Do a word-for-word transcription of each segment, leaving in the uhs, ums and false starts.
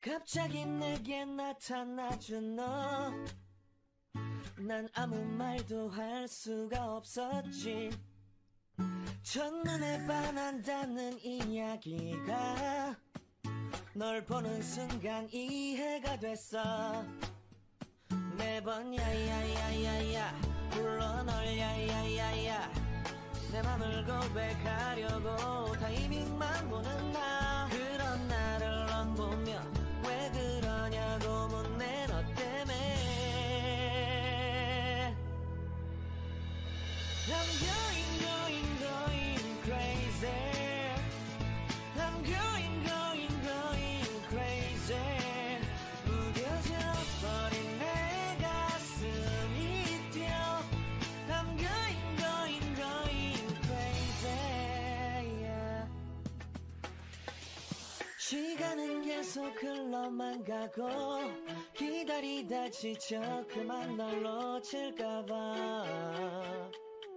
갑자기 내게 나타나준 너, 난 아무 말도 할 수가 없었지. 첫눈에 반한다는 이야기가 널 보는 순간 이해가 됐어. 매번 야야야야야 불러 널 야야야야, 내 맘을 고백하려고 타이밍만 보는 나. 그런 나를 넌 보며 왜 그러냐고 묻네. 너 때문에 I'm going going going crazy. I'm going going going crazy. 무뎌져 버린 내 가슴이 뛰어. I'm going going going crazy, yeah. 시간은 계속 흘러만 가고 기다리다 지쳐 그만 널 놓칠까봐.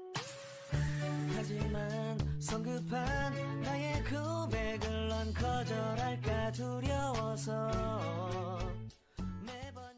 하지만 성급한 나의 고백을 넌 거절할까 두려워서 매번.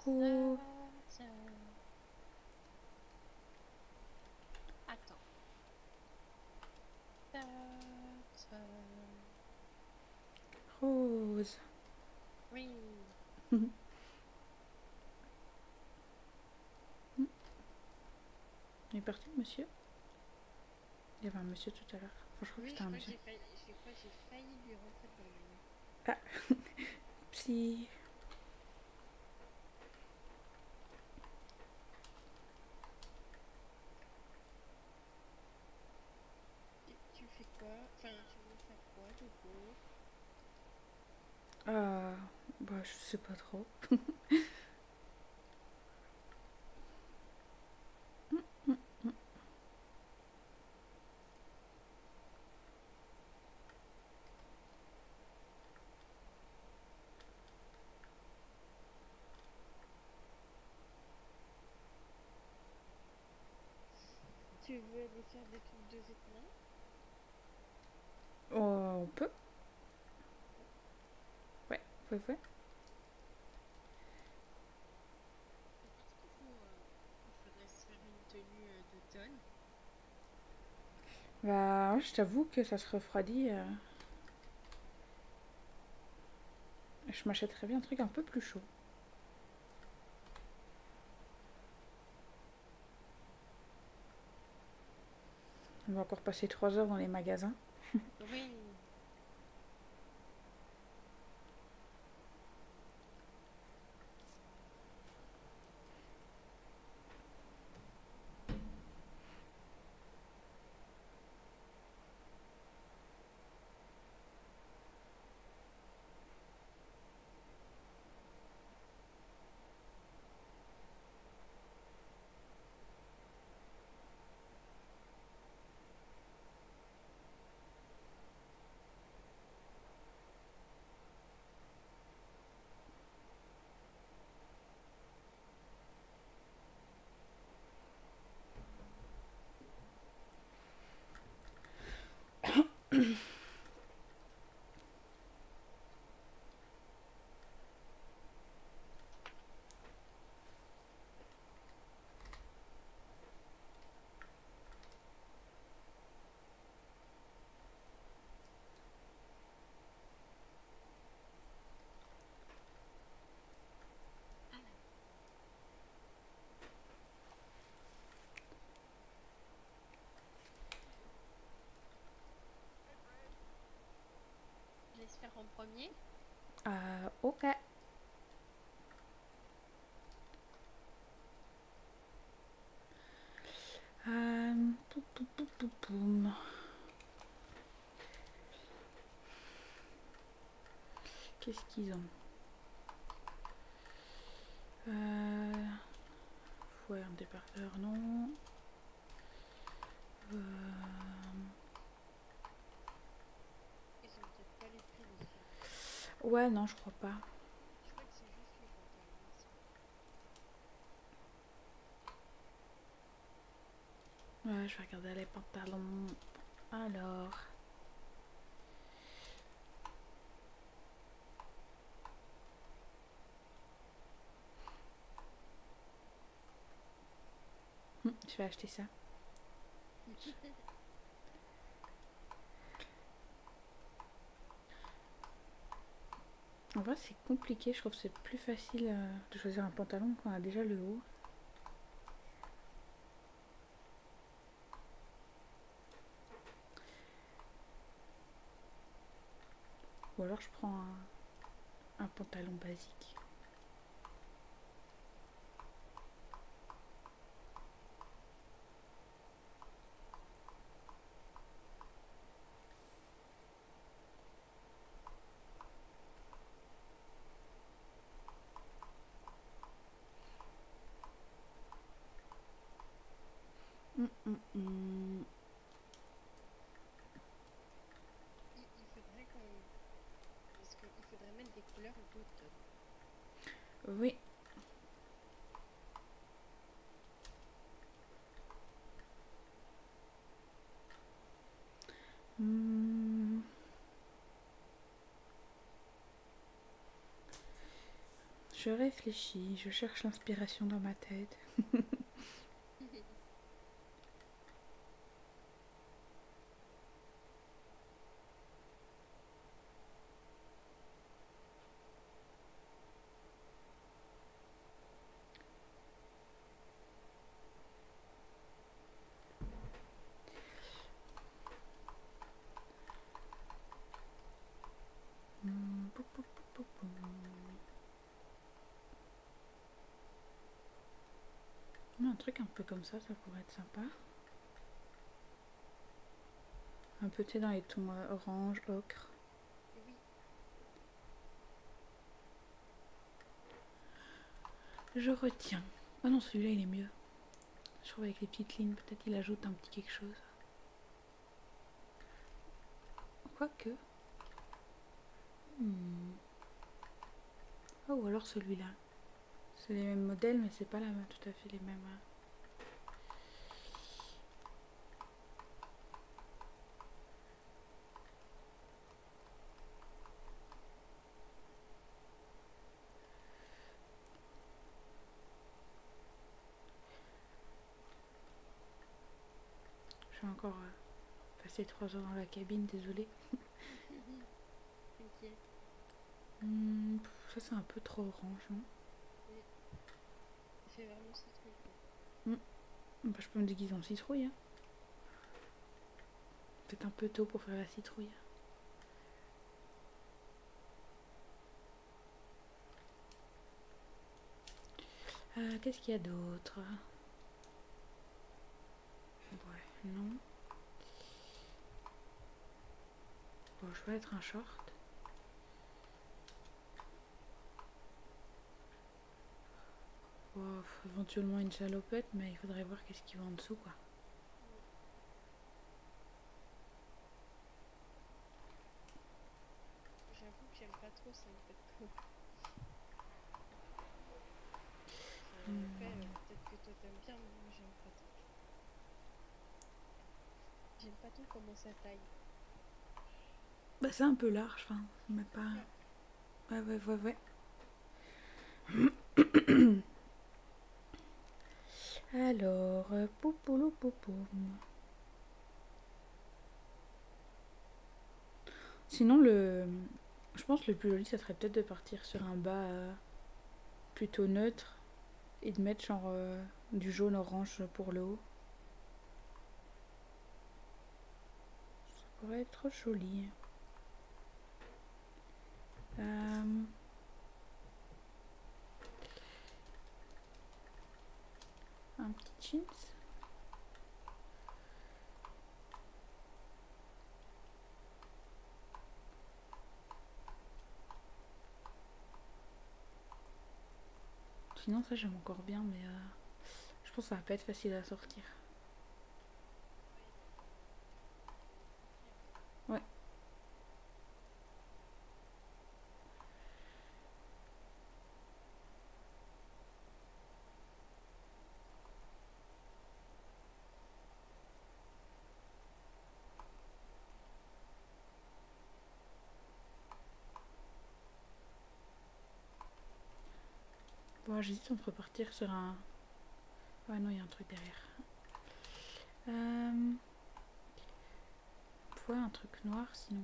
Coucou. Ça, ça- Attends. Ça, ça- Rose. Oui. Il est parti, le monsieur? Il y avait un monsieur tout à l'heure. Enfin, je crois que Oui, c'était je un crois que monsieur. j'ai failli, je crois que j'ai failli lui rentrer dans le nez. Ah, psy. Tu, tu fais quoi? Enfin, tu veux faire quoi de beau? Ah, bah, je sais pas trop. Tu veux aller faire des trucs de vêtements? Oh, on peut? Ouais, ouais, ouais. Je pense qu'il faut, euh, il faudrait se faire une tenue euh, d'automne. Bah, ouais, je t'avoue que ça se refroidit. euh. Je m'achèterais bien un truc un peu plus chaud. On va encore passer trois heures dans les magasins. Oui. Je laisse faire en premier. Ah, ok. Euh, poum, poum, poum, poum, poum. Qu'est-ce qu'ils ont? Euh... Ouais, un débardeur, non. Euh... Ils ont peut-être pas les prix dessus. Ouais, non, je crois pas. Je crois que c'est juste les pantalons. Ils sont... Ouais, je vais regarder les pantalons. Alors... Hum, je vais acheter ça. En vrai, c'est compliqué. Je trouve que c'est plus facile euh, de choisir un pantalon quand on a déjà le haut. Ou alors je prends un, un pantalon basique. Hum, hum, hum. Il, il faudrait qu'on... Parce qu'il faudrait mettre des couleurs d'automne. Oui. Hum. Je Je réfléchis, je cherche l'inspiration dans ma tête. Hmm, pou, pou, pou, pou, pou. Un truc un peu comme ça, ça pourrait être sympa. Un peu tu sais, dans les tons euh, orange, ocre. Oui. Je retiens. Oh non, celui-là il est mieux. Je trouve avec les petites lignes, peut-être il ajoute un petit quelque chose. Quoique. Hmm. Oh, ou alors celui-là. C'est les mêmes modèles, mais c'est pas la même, tout à fait les mêmes. Hein. Je vais encore euh, passer trois heures dans la cabine, désolée. Ok. Hmm, ça c'est un peu trop orange, non? Il fait vraiment citrouille. Hmm. Bah, je peux me déguiser en citrouille. Hein. Peut-être un peu tôt pour faire la citrouille. Euh, Qu'est-ce qu'il y a d'autre? Ouais, non. Bon, je vais être un short. Bon, éventuellement une salopette, mais il faudrait voir qu'est-ce qu'il va en dessous, quoi. J'avoue que j'aime pas trop ça en fait. Hmm. Après, euh, peut-être que toi t'aimes bien, mais moi j'aime pas trop. J'aime pas trop comment ça taille. Bah, c'est un peu large, enfin, mais pas. Ouais, ouais, ouais, ouais. Alors, euh, poupoulou poupoum. Sinon, le. Je pense que le plus joli, ça serait peut-être de partir sur un bas euh, plutôt neutre et de mettre genre euh, du jaune-orange pour le haut. Ça pourrait être joli. Euh... Un petit jeans. Sinon, ça j'aime encore bien, mais euh, je pense que ça va pas être facile à sortir. Ouais. Bon, j'hésite entre partir sur un... Ouais, non, il y a un truc derrière. Euh... Ouais, un truc noir, sinon.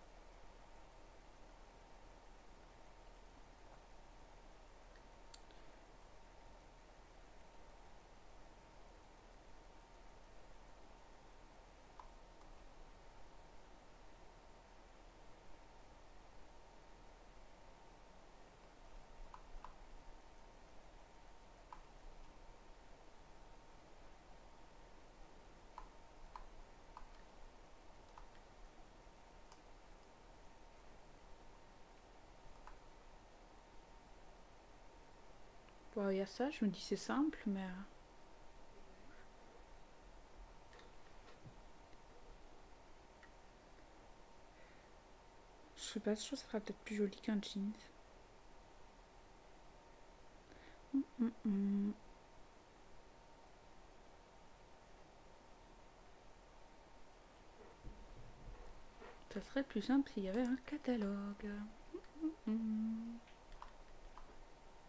Bon, il y a ça, je me dis c'est simple, mais... euh, Je sais pas, je trouve que ça sera peut-être plus joli qu'un jeans. Hum, hum, hum. Ça serait plus simple s'il y avait un catalogue. Hum, hum.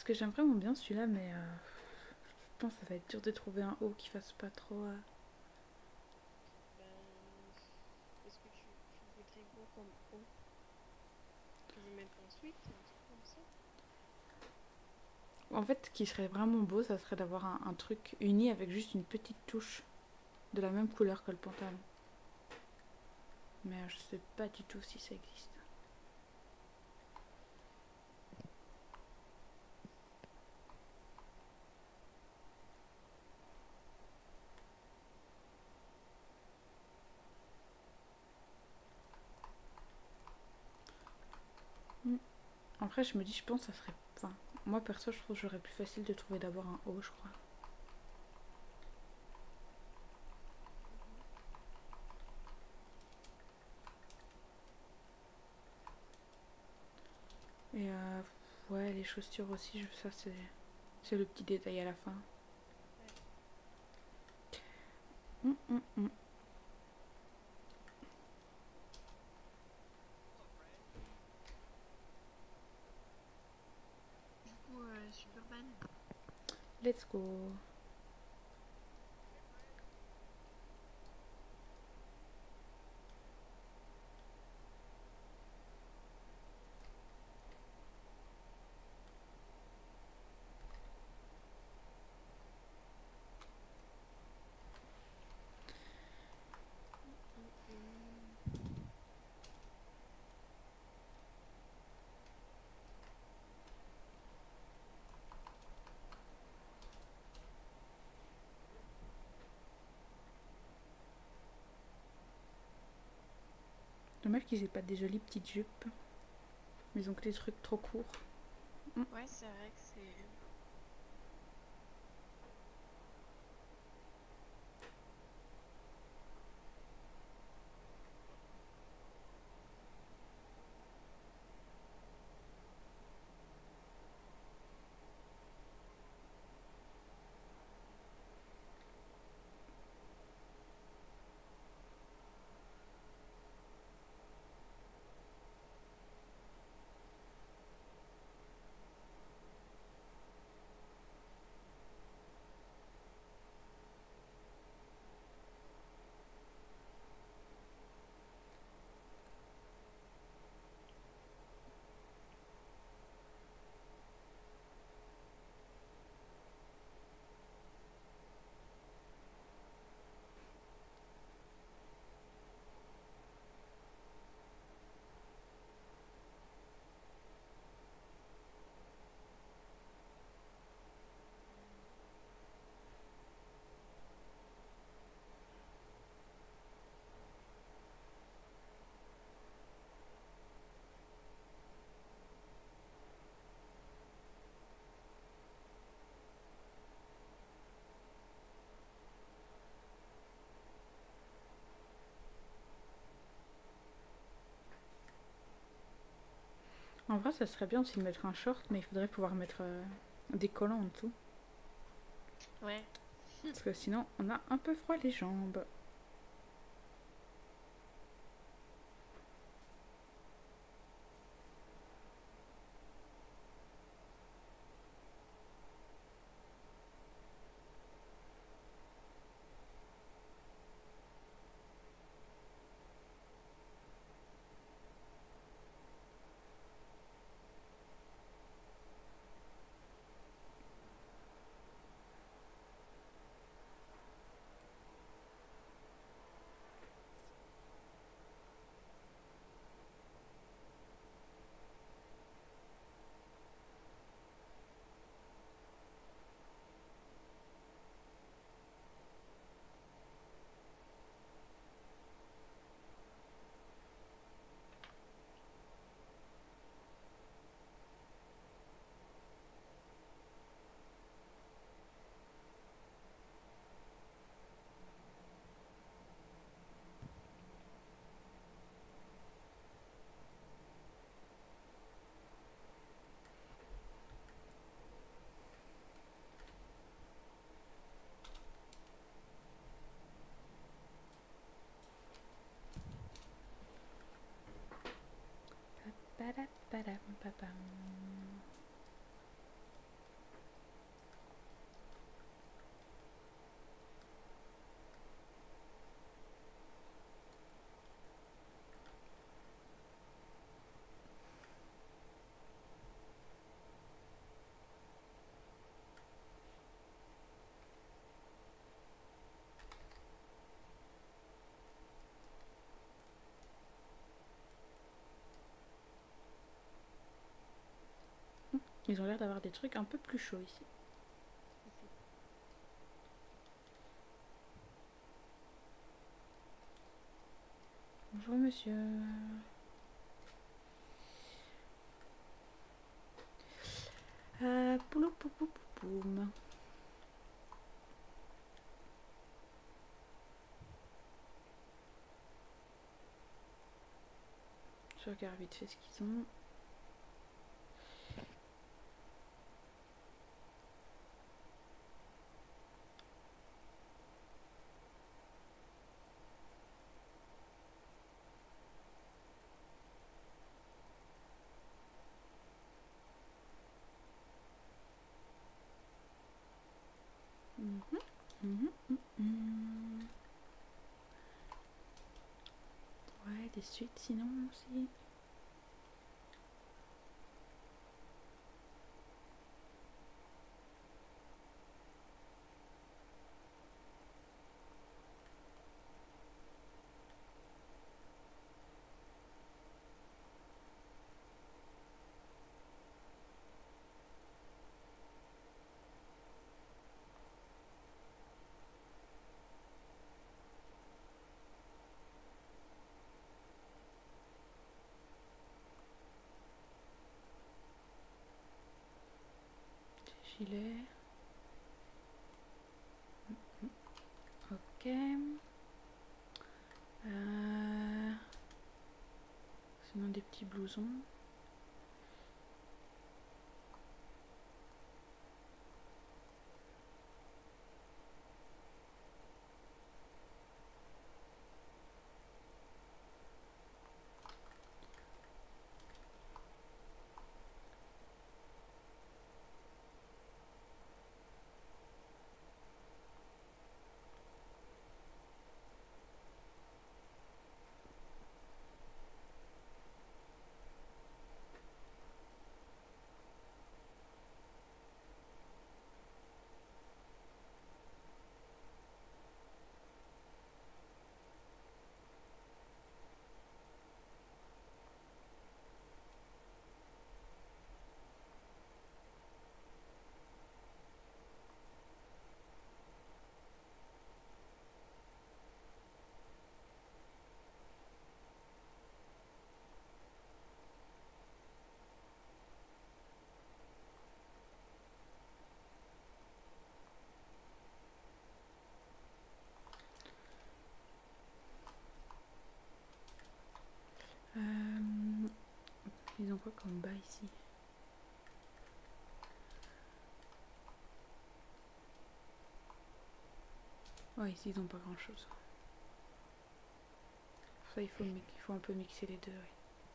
que j'aime vraiment bien celui-là, mais euh, je pense que ça va être dur de trouver un haut qui fasse pas trop. euh, Ben, est-ce que tu, tu voudrais quoi comme haut? Tu veux mettre un sweat, un truc comme ça? En fait, ce qui serait vraiment beau, ça serait d'avoir un, un truc uni avec juste une petite touche de la même couleur que le pantalon. Mais euh, je sais pas du tout si ça existe. Hmm. Après, je me dis, je pense que ça serait. Enfin, moi perso, je trouve que j'aurais plus facile de trouver d'abord un haut, je crois. Et euh, ouais, les chaussures aussi, je- ça c'est. C'est le petit détail à la fin. Hum, hum, hum. Du coup, euh, Superman. Let's go. Hum, hum. Dommage qu'ils aient pas des jolies petites jupes. Ils ont que des trucs trop courts. Ouais, c'est vrai que c'est. En vrai, ça serait bien aussi de mettre un short, mais il faudrait pouvoir mettre euh, des collants en dessous. Ouais. Parce que sinon, on a un peu froid les jambes. Padam, padam, padam. Ils ont l'air d'avoir des trucs un peu plus chauds ici. Ici. Bonjour monsieur. Euh, poulou pou pou pou poum. Je regarde vite fait ce qu'ils ont. Mhm, mhm, mhm, mhm. Ouais, des suites sinon aussi. Gilet. Ok. Euh... Sinon des petits blousons. Euh... Ils ont quoi comme bas ici? Ouais, ici ils ont pas grand chose. Ça il faut, il faut un peu mixer les deux. Ouais.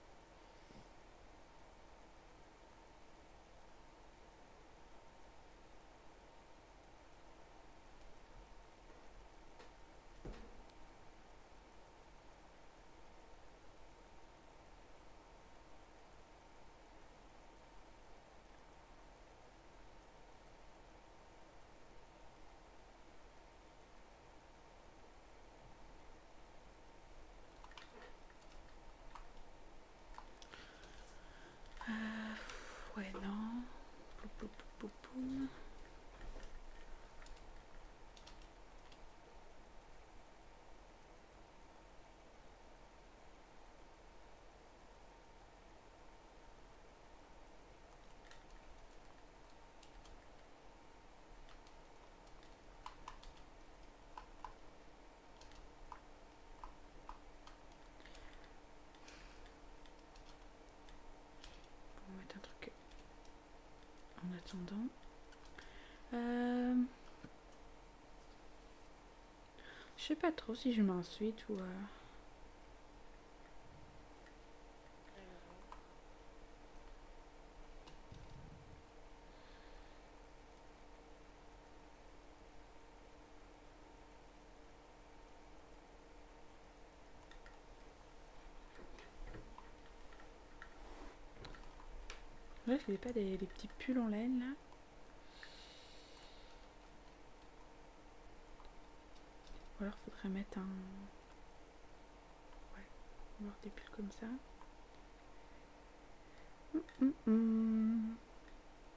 Ouais, non. Pou, pou, pou, pou, pou. On va mettre un truc en attendant. Euh... Je sais pas trop si je mets un suite ou... Euh... Là, je n'ai pas des, des petits pulls en laine là. Ou alors faudrait mettre un... Ouais, avoir des pulls comme ça. Hum, hum, hum.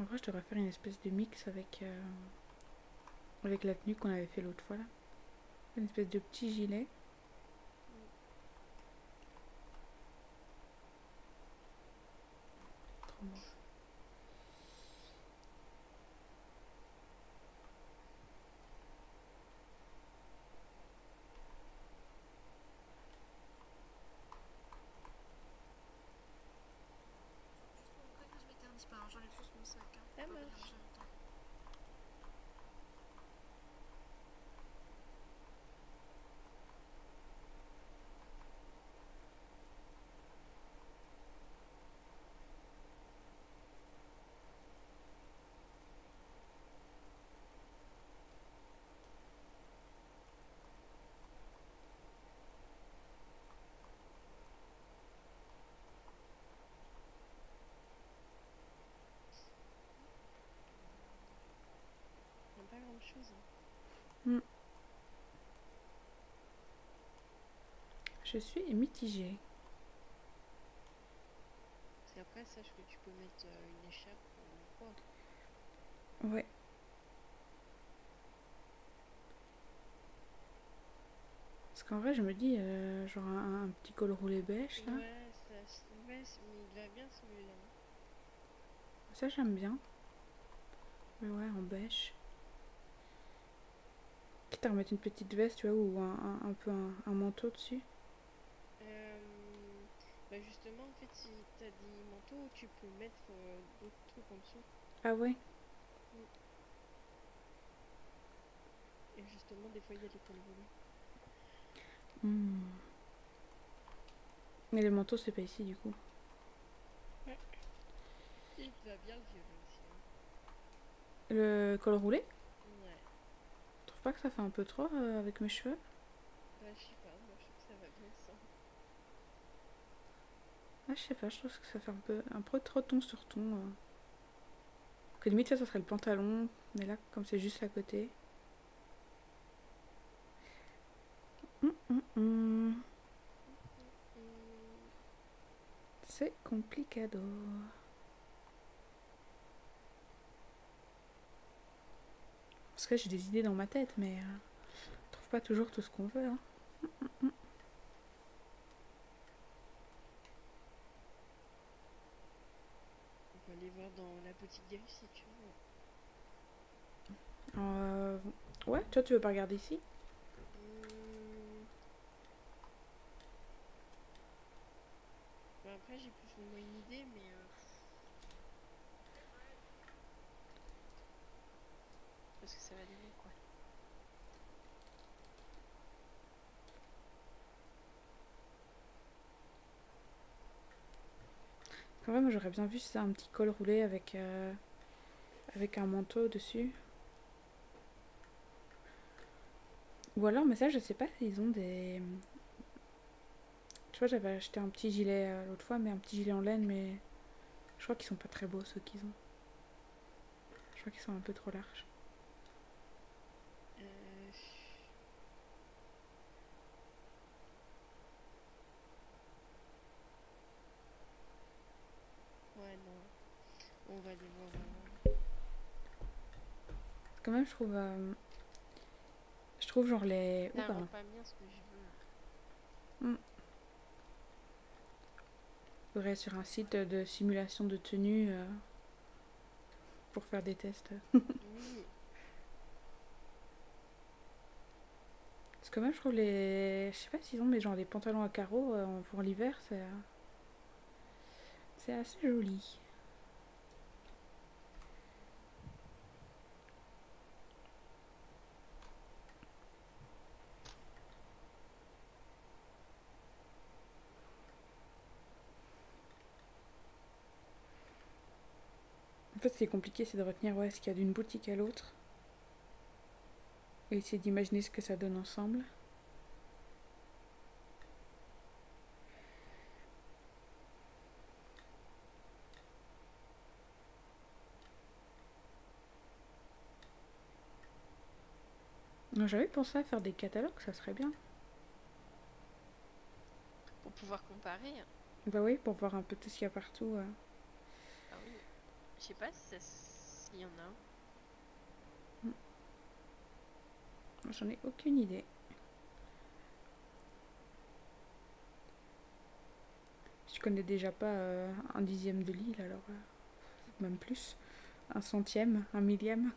vrai, je devrais faire une espèce de mix avec, euh, avec la tenue qu'on avait fait l'autre fois là. Une espèce de petit gilet. Trop beau. Juste pour montrer que je m'éternise pas, hein, j'enlève juste mon sac. Hein, Ça pour pas marche. déranger longtemps. Il n'y a pas grand chose. Mm. Je suis mitigée. Parce qu'après, sache que tu peux mettre euh, une écharpe ou quoi. Ouais. Parce qu'en vrai, je me dis, euh, genre un, un petit col roulé beige là. Ouais, ça, s- ouais, c- mais il va bien celui-là. Ça, j'aime bien. Mais ouais, en beige. Quitte à remettre une petite veste, tu vois, ou un, un, un peu un, un manteau dessus. Euh, bah justement, en fait, si t'as des manteaux, tu peux mettre euh, d'autres trucs en dessous. Ah ouais. Et justement, des fois, il y a des cols roulés. Hmm. Mais le manteau, c'est pas ici du coup. Il te va bien le violet aussi. Hein. Le col roulé, Ouais. tu trouves pas que ça fait un peu trop euh, avec mes cheveux? Bah, je sais pas, moi je trouve que ça va bien sans. Ah, je sais pas, je trouve que ça fait un peu, un peu trop ton sur ton. euh. Que limite, ça, ça serait le pantalon. Mais là, comme c'est juste à côté. Hum, hum, hum. Hum, C'est complicado. Parce que j'ai des idées dans ma tête, mais euh, on trouve pas toujours tout ce qu'on veut. Hein. on peut aller voir dans la boutique d'Ellie si tu veux. Euh, ouais, toi, tu veux pas regarder ici? Hum. Bah, après, j'ai plus ou moins une idée, mais. euh, Parce que ça va donner quoi. En vrai, moi, j'aurais bien vu ça, un petit col roulé avec, euh, avec un manteau dessus. Ou alors, mais ça, je sais pas s'ils ont des. Tu vois, j'avais acheté un petit gilet euh, l'autre fois, mais un petit gilet en laine, mais je crois qu'ils sont pas très beaux ceux qu'ils ont. Je crois qu'ils sont un peu trop larges. Euh... Ouais, non. On va aller voir. euh, Quand même, je trouve. euh, Je trouve genre les. Oh, Ça pardon. rend pas bien ce que je veux. Faudrait sur un site de simulation de tenue euh, pour faire des tests. Oui. Parce que même, je trouve les. Je sais pas s'ils ont, mais genre les pantalons à carreaux euh, pour l'hiver, c'est. euh, C'est assez joli. En fait, ce qui est compliqué, c'est de retenir ouais, ce qu'il y a d'une boutique à l'autre. Et essayer d'imaginer ce que ça donne ensemble. Non, j'avais pensé à faire des catalogues, ça serait bien. Pour pouvoir comparer. Bah oui, pour voir un peu tout ce qu'il y a partout. euh. Ah oui. Je sais pas si ça, S'il y en a. J'en ai aucune idée. Je connais déjà pas euh, un dixième de l'île, alors euh, même plus. Un centième, un millième.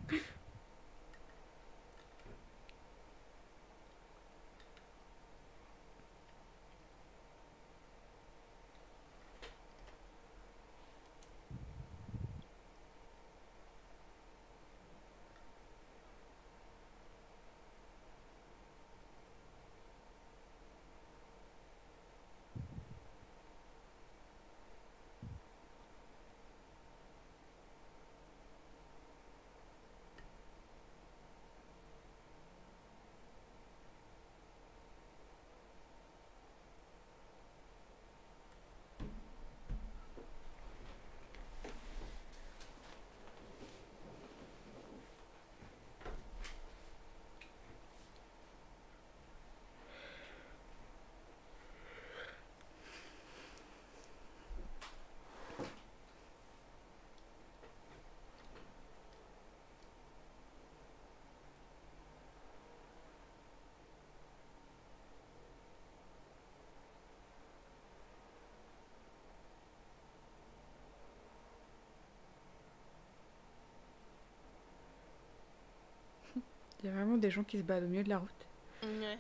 Il y a vraiment des gens qui se baladent au milieu de la route. Ouais.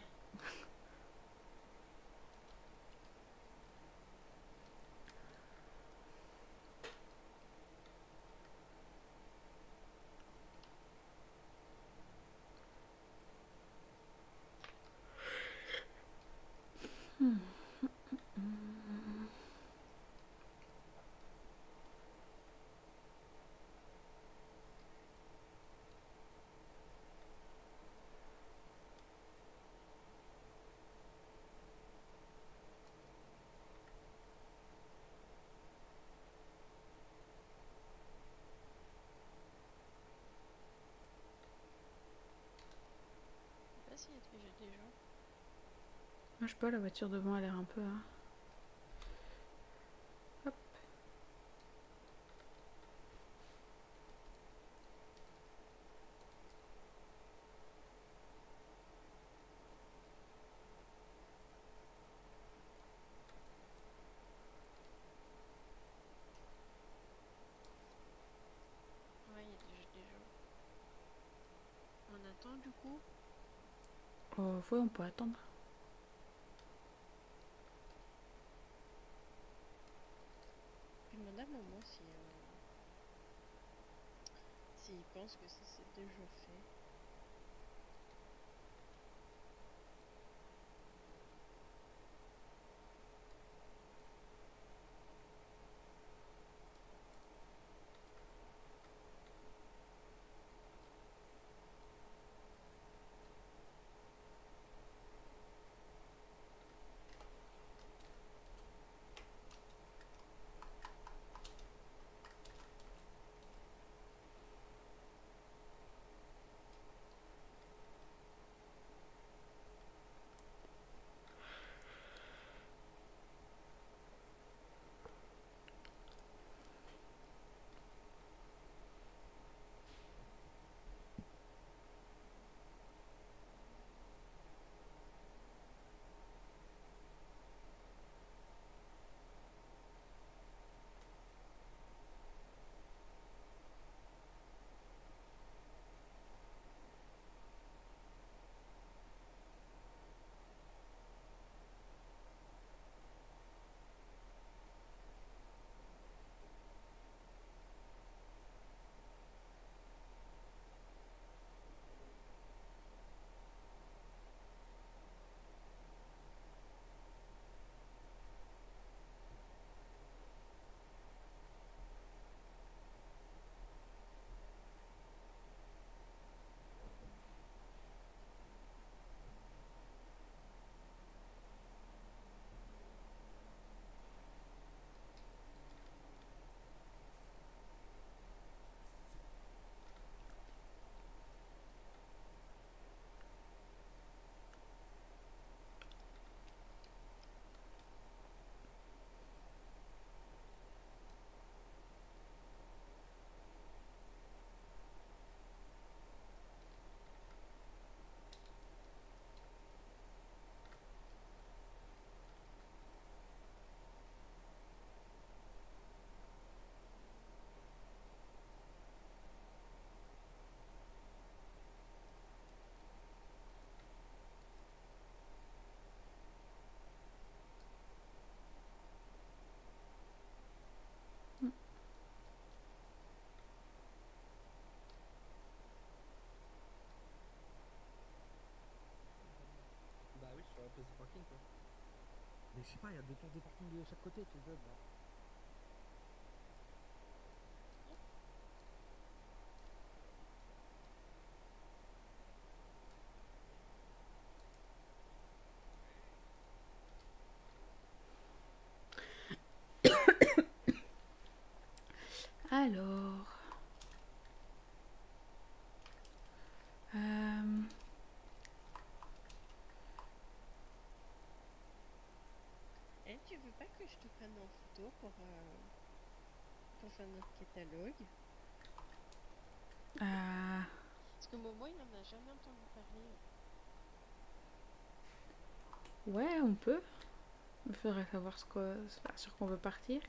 Je sais pas s'il y a déjà des gens. Moi, je sais pas, la voiture devant a l'air un peu... hein. Hop. Ouais, il y a déjà des gens. On attend du coup. Oh, ouais, on peut attendre. Je demande à maman si euh, s'il pense que ça s'est déjà fait. Mais je sais pas, il y a deux places de parking de chaque côté, c'est job là. Alors. Euh, Eh, tu veux pas que je te prenne en photo pour, euh, pour faire notre catalogue? euh, Parce que Momo, il en a jamais entendu parler. ouais, on peut. Il faudrait savoir ce quoi, sur quoi on veut partir.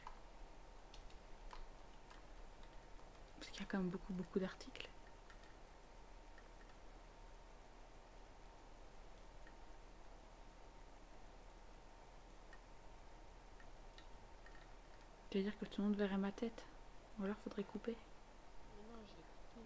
Parce qu'il y a quand même beaucoup, beaucoup d'articles. Tu veux dire que tout le monde verrait ma tête? Ou alors faudrait couper. Mais non, je l'ai coupé.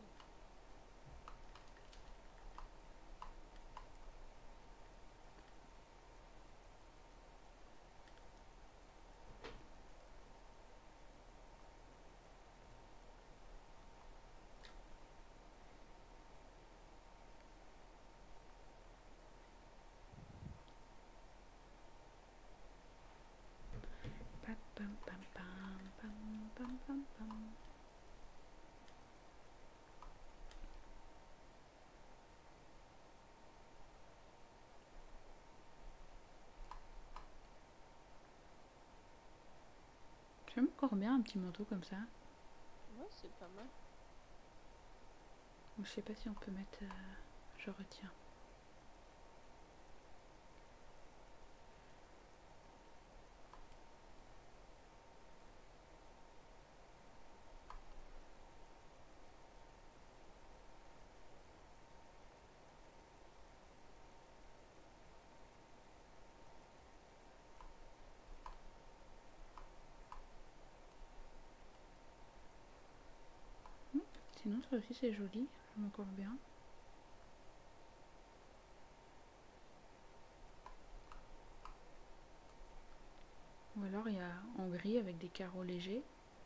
Pam, pam, pam, pam, pam, pam, pam, pam. J'aime encore bien un petit manteau comme ça. Ouais, c'est pas mal. Je sais pas si on peut mettre... euh, je retiens. Sinon ça aussi c'est joli, j'aime encore bien. Ou alors il y a en gris avec des carreaux légers.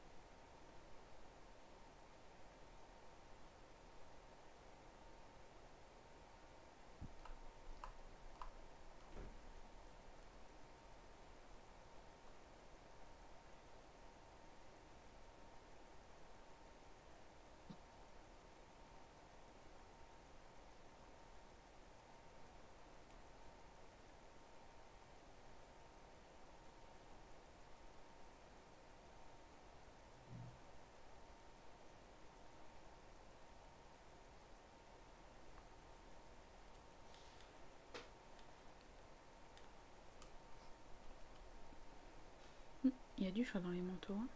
Il y a du choix dans les manteaux. Hein.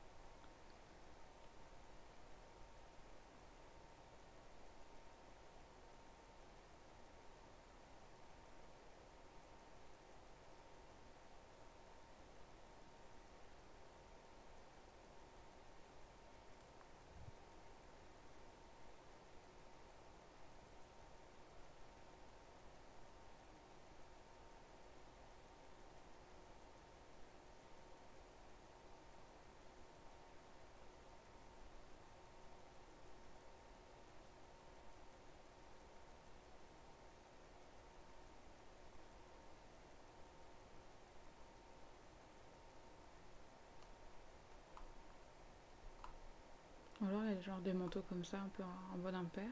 Ou alors il y a le genre des manteaux comme ça, un peu en, en mode impair.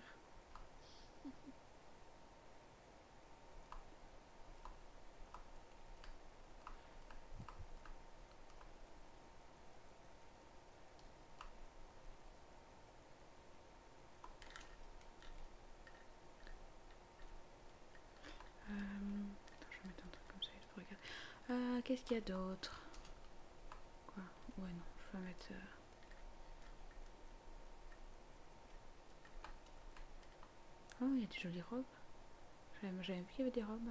Euh, attends, je vais mettre un truc comme ça juste pour regarder. Euh, Qu'est-ce qu'il y a d'autre? Quoi? Ouais, non, je vais mettre. Euh... Oh, il y a des jolies robes. J'avais jamais vu qu'il y avait des robes.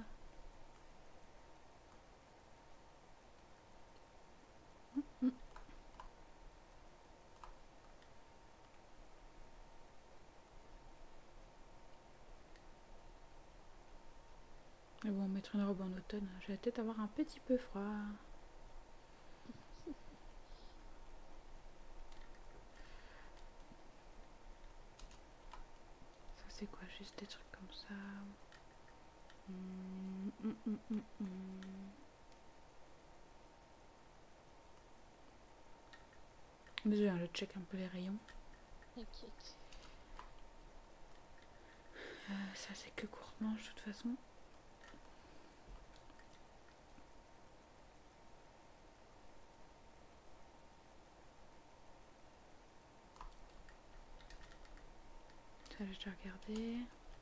Mmh, mmh. Elles vont mettre mettre une robe en automne. Je vais peut-être avoir un petit peu froid. Ça c'est quoi? Juste des trucs comme ça. Hum, hum, hum, hum, hum. Désolé, hein, je check un peu les rayons. T'inquiète. Euh, ça c'est que courte manche de toute façon. Ça j'ai déjà regardé.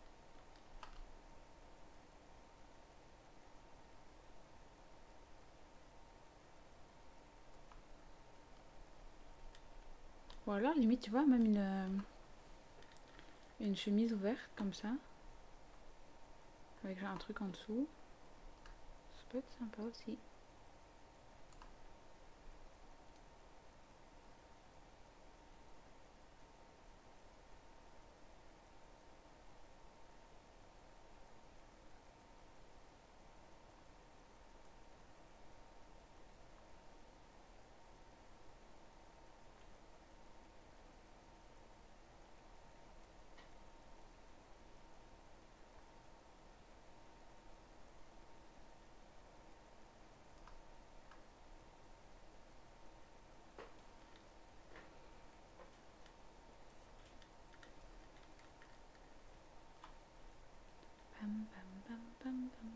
Ou alors limite tu vois même une, euh, une chemise ouverte comme ça. Avec un truc en dessous. Ça peut être sympa aussi. Pam, pam, pam, pam, pam.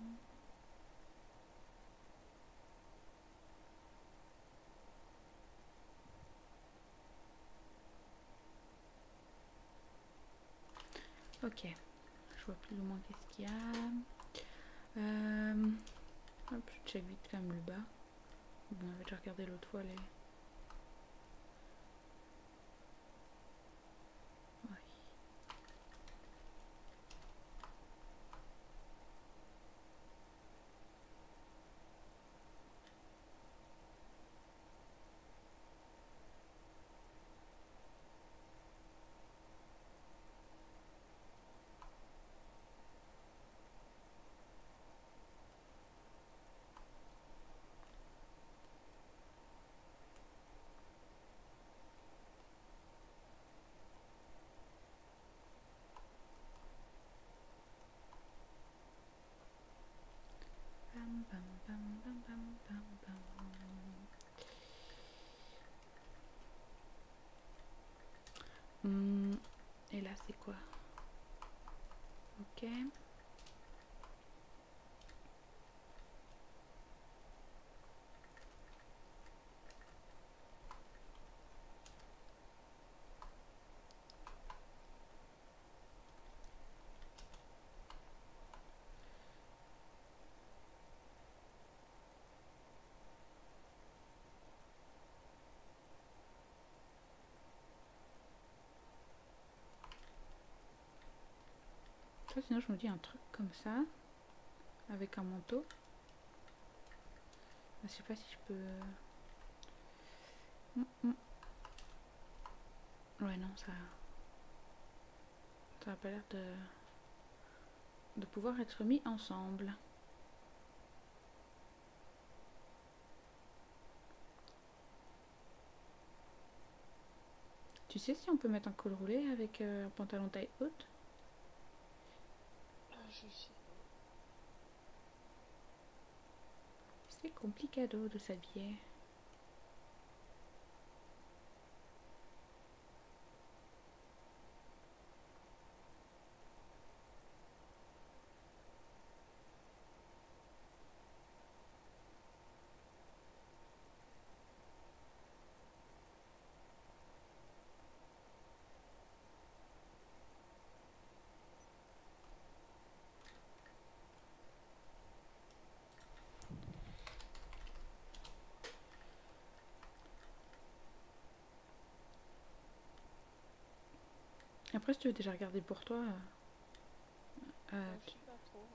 Ok, je vois plus ou moins qu'est-ce qu'il y a. Euh, hop, je check vite quand même le bas. Bon, on avait déjà regardé l'autre fois les. Ouais. Pam, pam, pam, pam, pam, pam, pam. Hmm, et là c'est quoi? Ok. Ça, sinon je me dis un truc comme ça avec un manteau. Je sais pas si je peux. Mm, mm. Ouais non ça. Ça a pas l'air de de pouvoir être mis ensemble. Tu sais si on peut mettre un col roulé avec euh, un pantalon taille haute? Ah, je sais pas. C'est complicado de s'habiller. Après si tu veux déjà regarder pour toi. Euh, euh, Ah, je sais pas trop.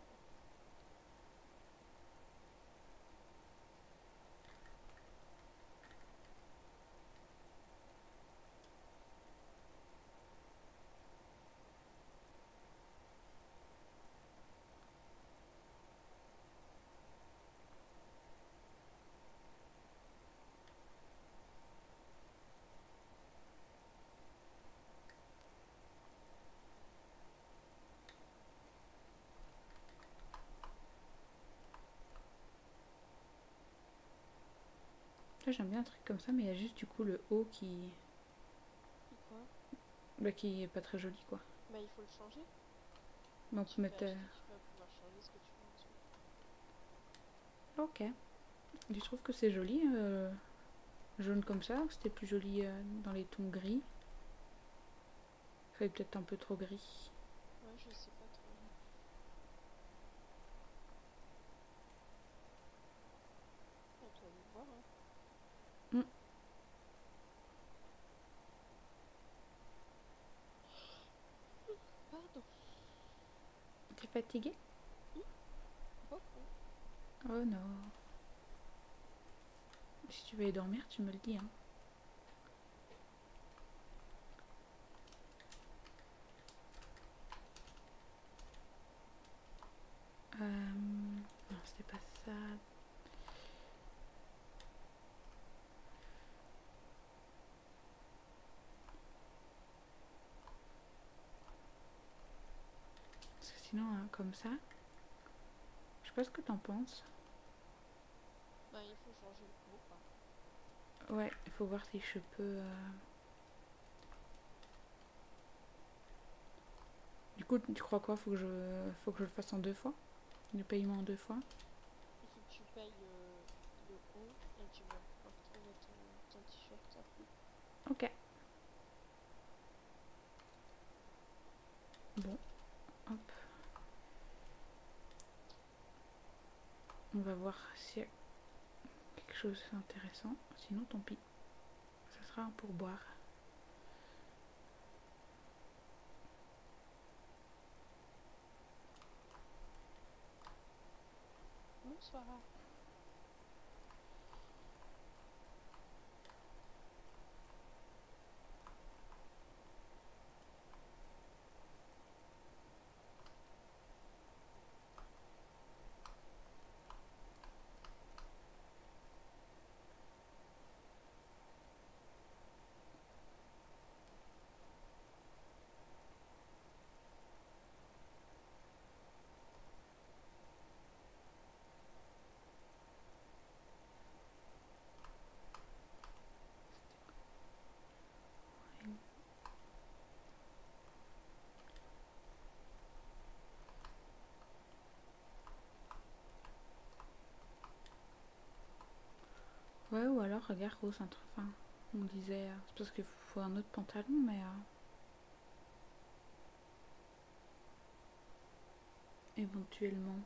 Là j'aime bien un truc comme ça, mais il y a juste du coup le haut qui, Et quoi? bah, qui est pas très joli quoi. Bah il faut le changer. Mais on Tu peut peux mettre. acheter, euh, tu vas pouvoir changer ce que tu veux dessus. Ok. Je trouve que c'est joli, euh, jaune comme ça. C'était plus joli euh, dans les tons gris. Ça est peut-être un peu trop gris. Ouais, je sais pas trop. À toi de voir, hein. Mm. Pardon. T'es fatiguée? Beaucoup. Oh non. Si tu veux aller dormir, tu me le dis. Hein. Euh... Non, c'était pas ça. Parce que sinon, hein, comme ça, je sais pas ce que t'en penses. Bah il faut changer le haut, quoi. Ouais, il faut voir si je peux. euh, Du coup, tu crois quoi? Faut que je, faut que je le fasse en deux fois? Le paiement en deux fois? Il faut que tu payes euh, le haut et tu vas pouvoir trouver ton, ton t-shirt après. Ok. Bon, hop. On va voir s'il y a quelque chose d'intéressant. Sinon, tant pis. Ça sera un pourboire. Bonsoir. Ouais, ou alors, regarde, Rose, un truc. Enfin, on disait. euh, C'est parce qu'il faut un autre pantalon, mais. euh, éventuellement.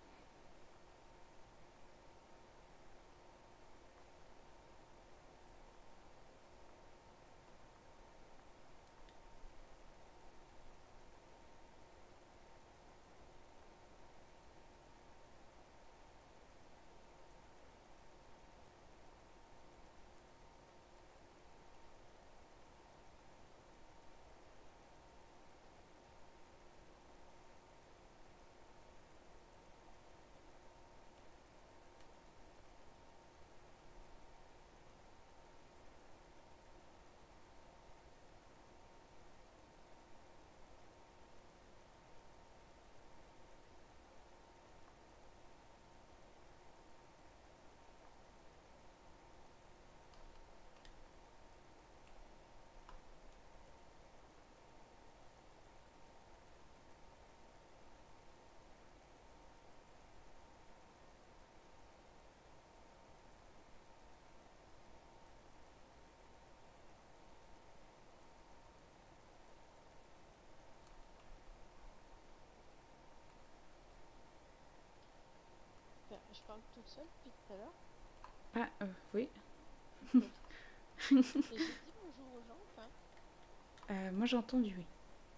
Enfin, je parle toute seule depuis tout à l'heure. Ah, euh, oui. Et j'ai dit bonjour aux gens, enfin. Euh, moi, j'ai entendu, oui.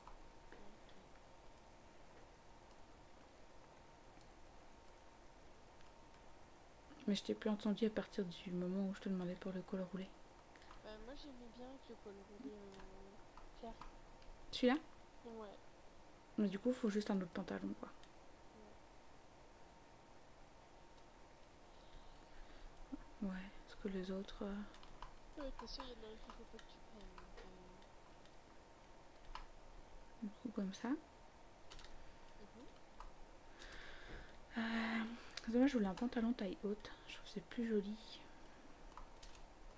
Mais je t'ai plus entendu à partir du moment où je te demandais pour le col roulé. Bah, moi j'aimais bien avec le col roulé euh, clair. Celui-là? Ouais. Mais du coup, il faut juste un autre pantalon, quoi. Ouais, parce que les autres... euh, Ouais, de toute façon, il y en a un qu'il faut pas que tu prennes. Donc, euh... Du coup, comme ça. mhm. Euh... C'est dommage, je voulais un pantalon taille haute. Je trouve que c'est plus joli.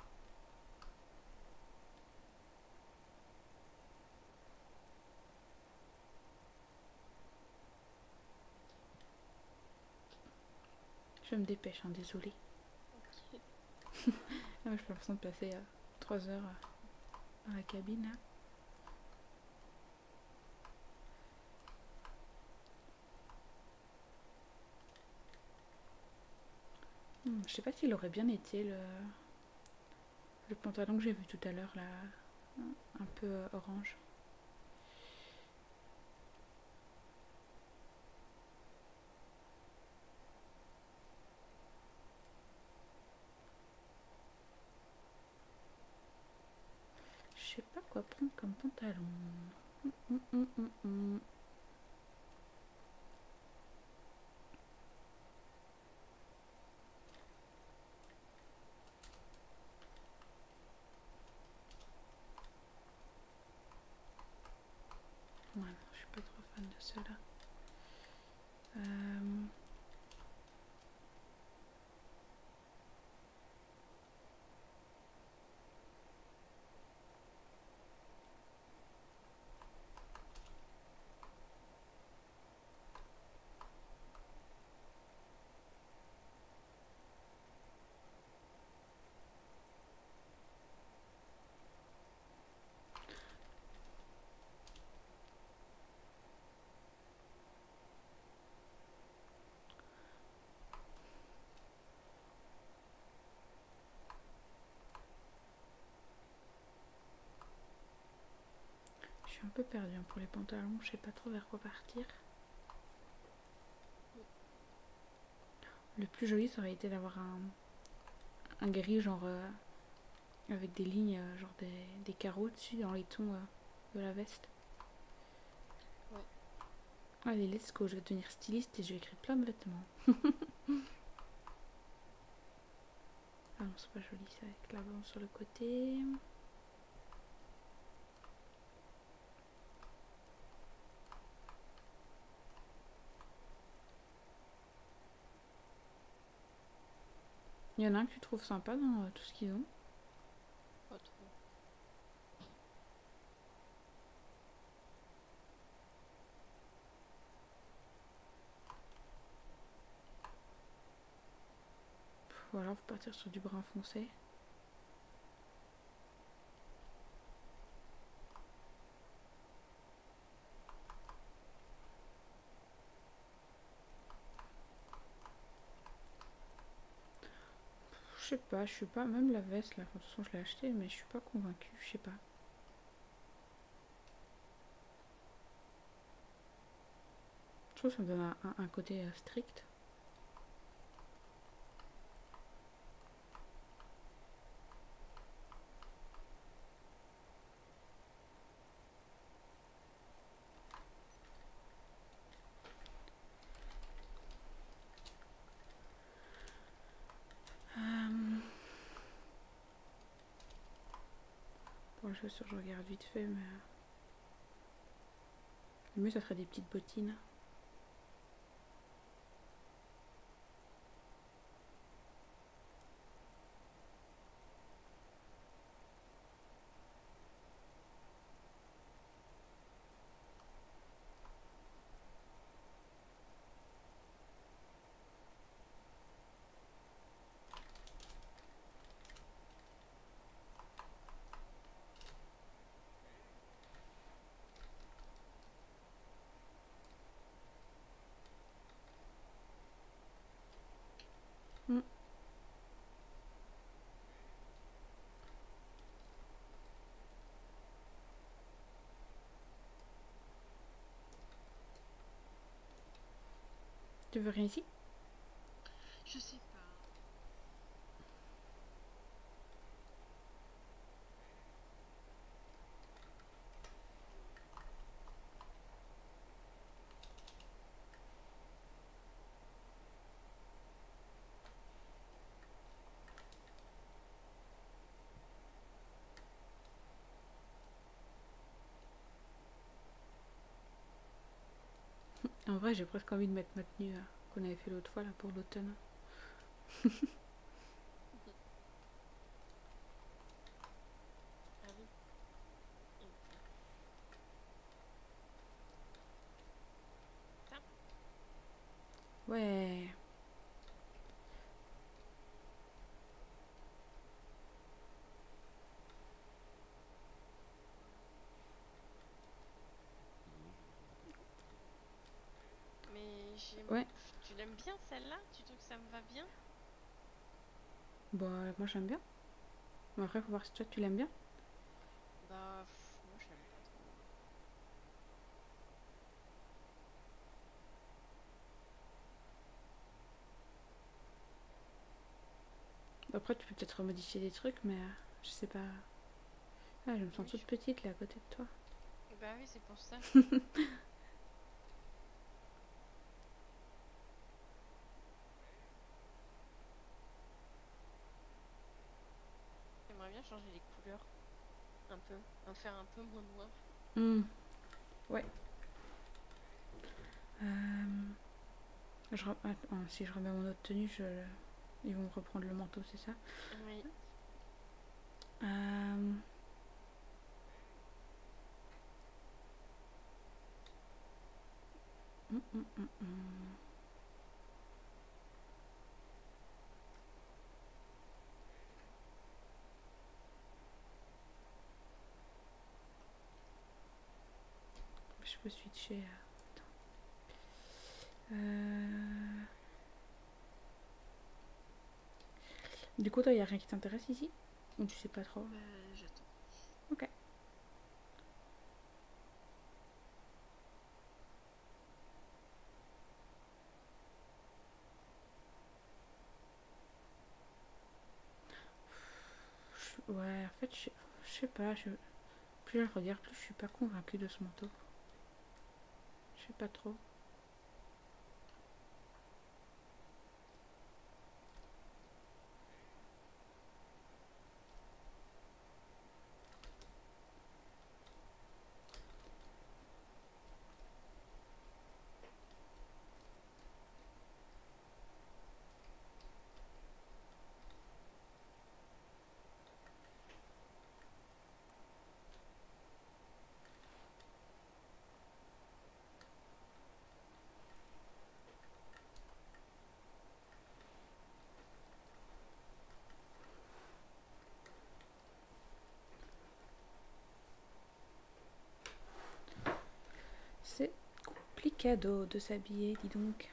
me dépêche, hein, désolée. Ok. Ah, ouais, j'ai l'impression de passer euh, trois heures euh, dans la cabine là. Hmm, je sais pas s'il aurait bien été le, le pantalon que j'ai vu tout à l'heure là, un peu euh, orange. Je sais pas quoi prendre comme pantalon. Hum, hum, hum, hum. Ouais, non, je suis pas trop fan de ceux-là. Euh... Je suis un peu perdue hein, pour les pantalons, je sais pas trop vers quoi partir. Le plus joli ça aurait été d'avoir un, un gris genre euh, avec des lignes, euh, genre des, des carreaux dessus dans les tons euh, de la veste. Ouais. Allez, let's go, je vais devenir styliste et je vais créer plein de vêtements. Ah non, c'est pas joli ça avec la bande sur le côté. Il y en a un que tu trouves sympa dans euh, tout ce qu'ils ont. Pas trop. Ou alors faut partir sur du brun foncé. Je sais pas, je suis pas. Même la veste là, de toute façon je l'ai achetée, mais je suis pas convaincue, je sais pas. Je trouve que ça me donne un, un- un côté euh, strict. Euh, Pour les chaussures, je regarde vite fait, mais. euh, Le mieux, ça serait des petites bottines. Hmm. Tu veux rien ici? Je sais pas. En vrai, j'ai presque envie de mettre ma tenue euh, qu'on avait fait l'autre fois là pour l'automne. Ah oui. Ok. Ouais. bien celle-là? Tu trouves que ça me va bien? Bah, moi j'aime bien. Mais après, faut voir si toi tu l'aimes bien. Bah, pff, moi je l'aime pas trop. Après, tu peux peut-être modifier des trucs, mais euh, je sais pas. Ah, je me sens Oui, toute je- petite là à côté de toi. Bah oui, c'est pour ça. J'aimerais bien changer les couleurs. Un peu. En faire un peu moins noir. Hmm, ouais. Euh, je re- Attends, si je remets mon autre tenue, je... ils vont reprendre le manteau, c'est ça? Oui. Euh, hum, hum, hum, hum. Je peux switcher. euh, Attends. Euh, Du coup, toi, y a rien qui t'intéresse ici? Ou tu sais pas trop? Bah, j'attends. Ok. Je- Ouais, en fait, je je sais pas. Je... Plus je le regarde, plus je suis pas convaincue de ce manteau. Je sais pas trop. C'est complicado de s'habiller, dis donc.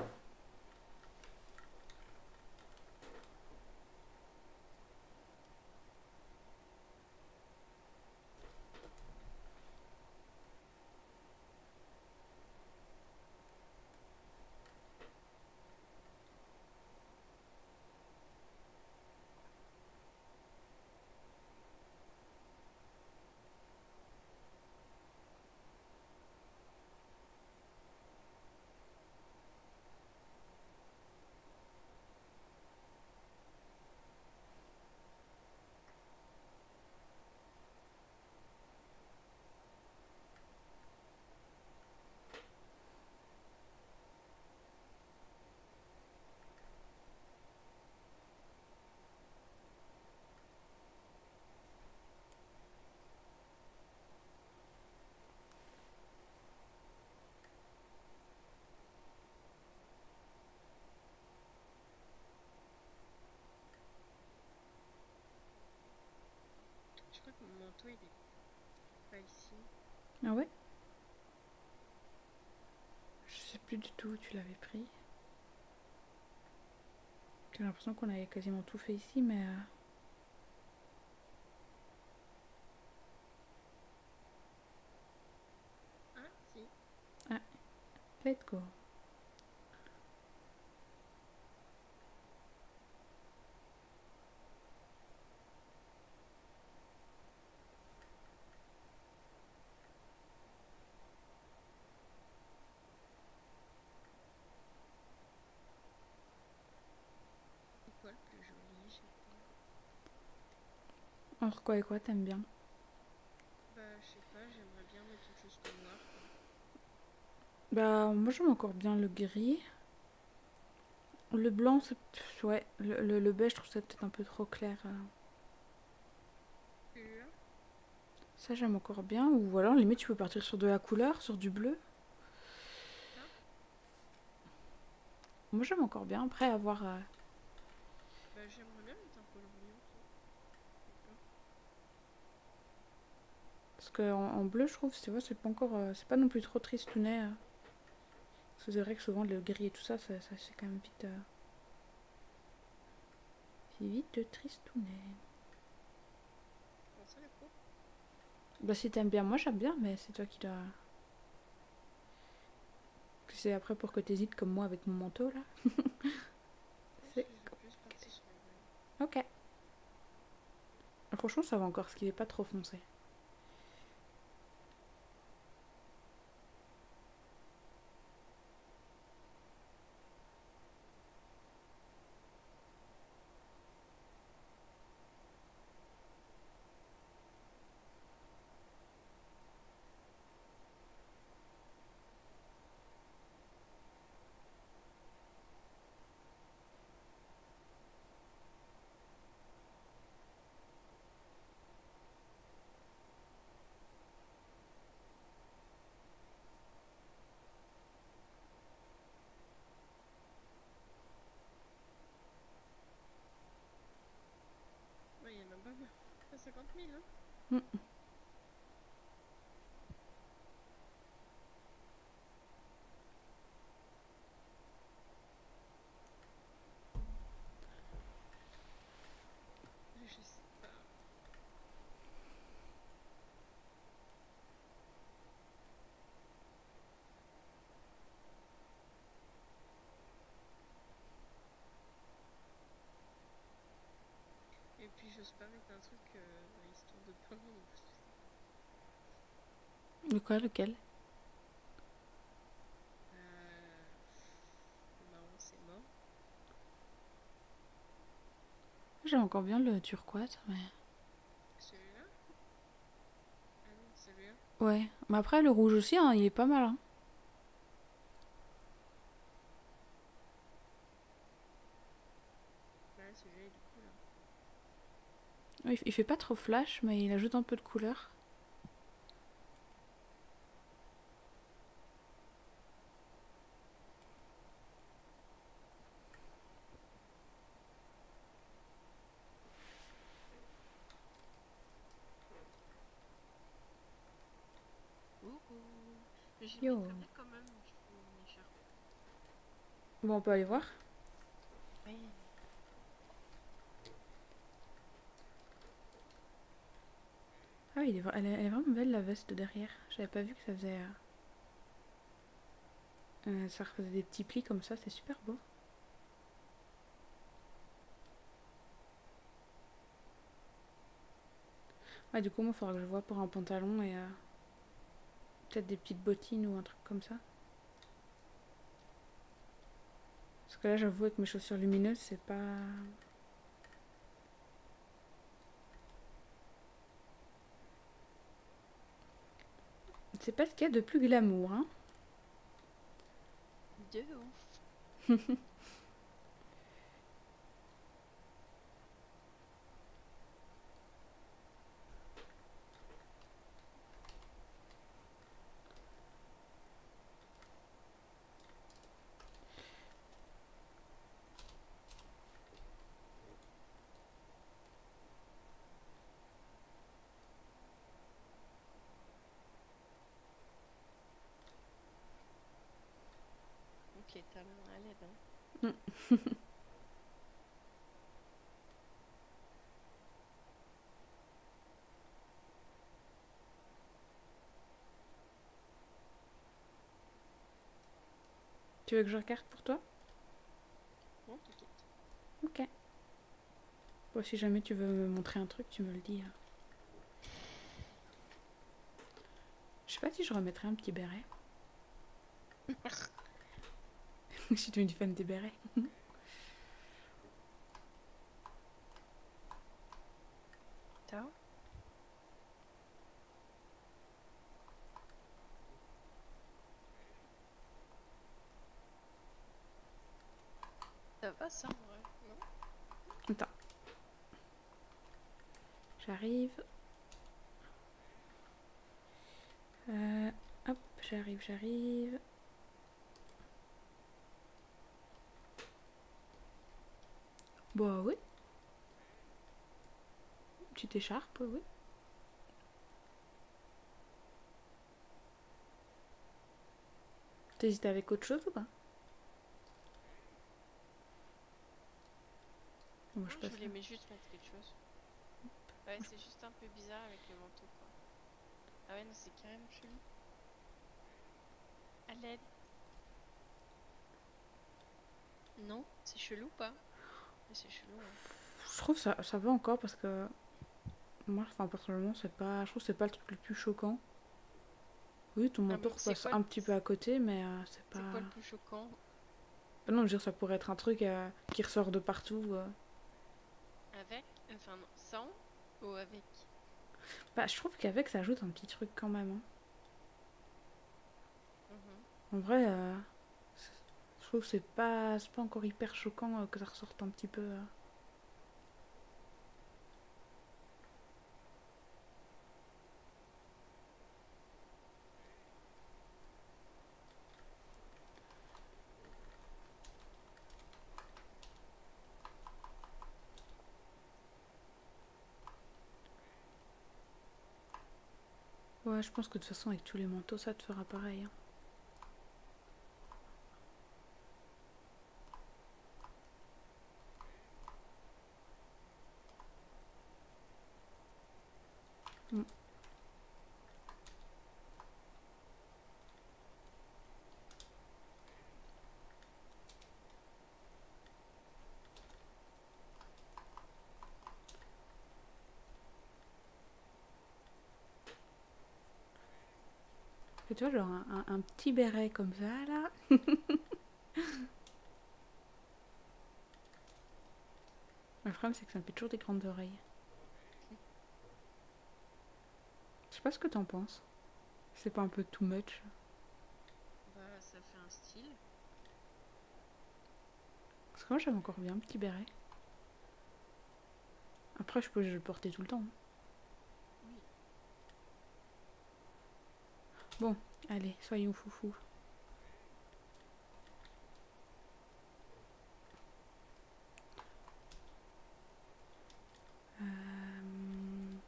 Je crois que mon manteau il est pas ici. Ah ouais? Je sais plus du tout où tu l'avais pris. J'ai l'impression qu'on avait quasiment tout fait ici, mais... euh, Ah, si. Let's go. C'est quoi le plus joli? Je sais Entre quoi et quoi, t'aimes bien? pas. Bah, je sais pas, j'aimerais bien mettre quelque chose de noir, quoi. Bah, moi j'aime encore bien le gris. Le blanc, c'est... Ouais, le, le, le beige, je trouve ça peut-être un peu trop clair. euh. Celui-là? Ça, j'aime encore bien. Ou voilà, limite, tu peux partir sur de la couleur, sur du bleu. Ça? Moi, j'aime encore bien. Après, avoir... euh, Bah, j'aimerais bien mettre un colorier aussi. Je sais pas. Parce qu'en en bleu, je trouve, tu vois, c'est pas encore... euh, c'est pas non plus trop tristounet. euh. que c'est vrai que souvent le gris et tout ça, ça, ça c'est quand même vite... Euh... C'est vite de tristounet. Comment ça, les pros? Bah si t'aimes bien, moi j'aime bien, mais c'est toi qui dois... C'est après pour que t'hésites comme moi avec mon manteau là. Je C'est vais plus partir sur le bleu. Ok. Franchement ça va encore, parce qu'il est pas trop foncé. Ouais, il y en a pas mal. Ah, cinquante mille, hein. Mm. Je sais pas. Et puis j'ose pas mettre un truc euh, histoire de pas vendre. De quoi, lequel? Euh... Le marron c'est mort. J'aime encore bien le turquoise, mais... Celui-là? Ah non, celui-là. Ouais, mais après le rouge aussi, hein, il est pas mal. Hein. Ouais, celui-là il est cool. Hein. Il, il fait pas trop flash, mais il ajoute un peu de couleur. Coucou. Mais j'ai Yo. mis très bien quand même, je trouve, mon écharpe. Bon, on peut aller voir. Oui. Ah oui, il est vra- elle, est, elle est vraiment belle la veste derrière. J'avais pas vu que ça faisait... euh, euh, ça faisait des petits plis comme ça, c'est super beau. Ouais, du coup, moi, il faudra que je vois pour un pantalon et... euh, peut-être des petites bottines ou un truc comme ça. Parce que là, j'avoue, avec mes chaussures lumineuses, c'est pas... C'est pas ce qu'il y a de plus glamour, hein. De ouf. Ok, les talons à l'aide. Hein. Tu veux que je regarde pour toi? Non, t'inquiète. Ok. Bon, si jamais tu veux me montrer un truc, tu me le dis. Hein. Je sais pas si je remettrai un petit béret. Si tu es une fan des bérets. Ciao. Ça va ça en vrai, non? Attends. J'arrive. Euh, hop, j'arrive, j'arrive. Bah oui. Petite écharpe, oui. T'hésites avec autre chose ou pas? Moi, Non, je je passe voulais là. mais juste mettre quelque chose. Ouais, c'est juste un peu bizarre avec le manteau, quoi. Ah ouais, non, c'est carrément chelou. À l'aide. Non, c'est chelou, pas? Ouais, c'est chelou, hein. Je trouve ça, ça va encore parce que moi, enfin, personnellement, c'est pas, je trouve que c'est pas le truc le plus choquant. Oui, ton Ah manteau bon, c'est repasse quoi, un le- petit peu à côté, mais euh, c'est pas. c'est quoi le plus choquant? Ah non, je veux dire, ça pourrait être un truc euh, qui ressort de partout. euh. Avec? Enfin, non, sans ou avec? Bah, je trouve qu'avec, ça ajoute un petit truc quand même, hein. Mhm. En vrai, euh, c'est- je trouve que c'est pas, c'est pas encore hyper choquant euh, que ça ressorte un petit peu. euh. Ouais, je pense que de toute façon, avec tous les manteaux, ça te fera pareil, hein. Mm. Et tu vois, genre un, un- un petit béret comme ça, là. Le problème, c'est que ça me fait toujours des grandes oreilles. Je sais pas ce que t'en penses. C'est pas un peu too much? Bah, ça fait un style. Parce que moi, j'aime encore bien un petit béret. Après, je peux le porter tout le temps, hein. Oui. Bon, allez, soyons foufous. Euh,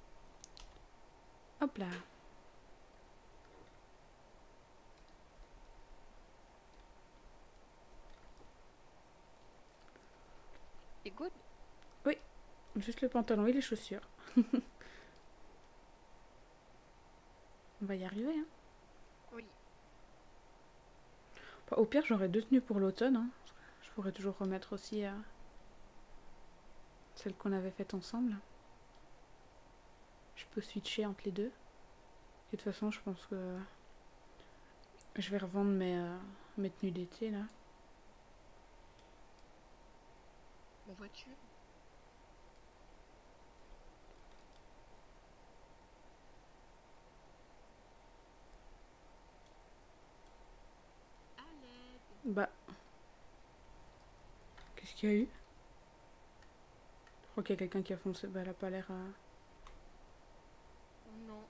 Hop là. C'est good. Juste le pantalon et les chaussures. On va y arriver, hein. Oui. Enfin, au pire, j'aurai deux tenues pour l'automne, hein. Je pourrais toujours remettre aussi euh, celle qu'on avait faite ensemble. Je peux switcher entre les deux. Et de toute façon, je pense que je vais revendre mes, euh, mes tenues d'été, là. Ma voiture. À l'aide. Bah. Qu'est-ce qu'il y a eu? Je crois qu'il y a quelqu'un qui a foncé. Bah, elle a pas l'air à. Oh non.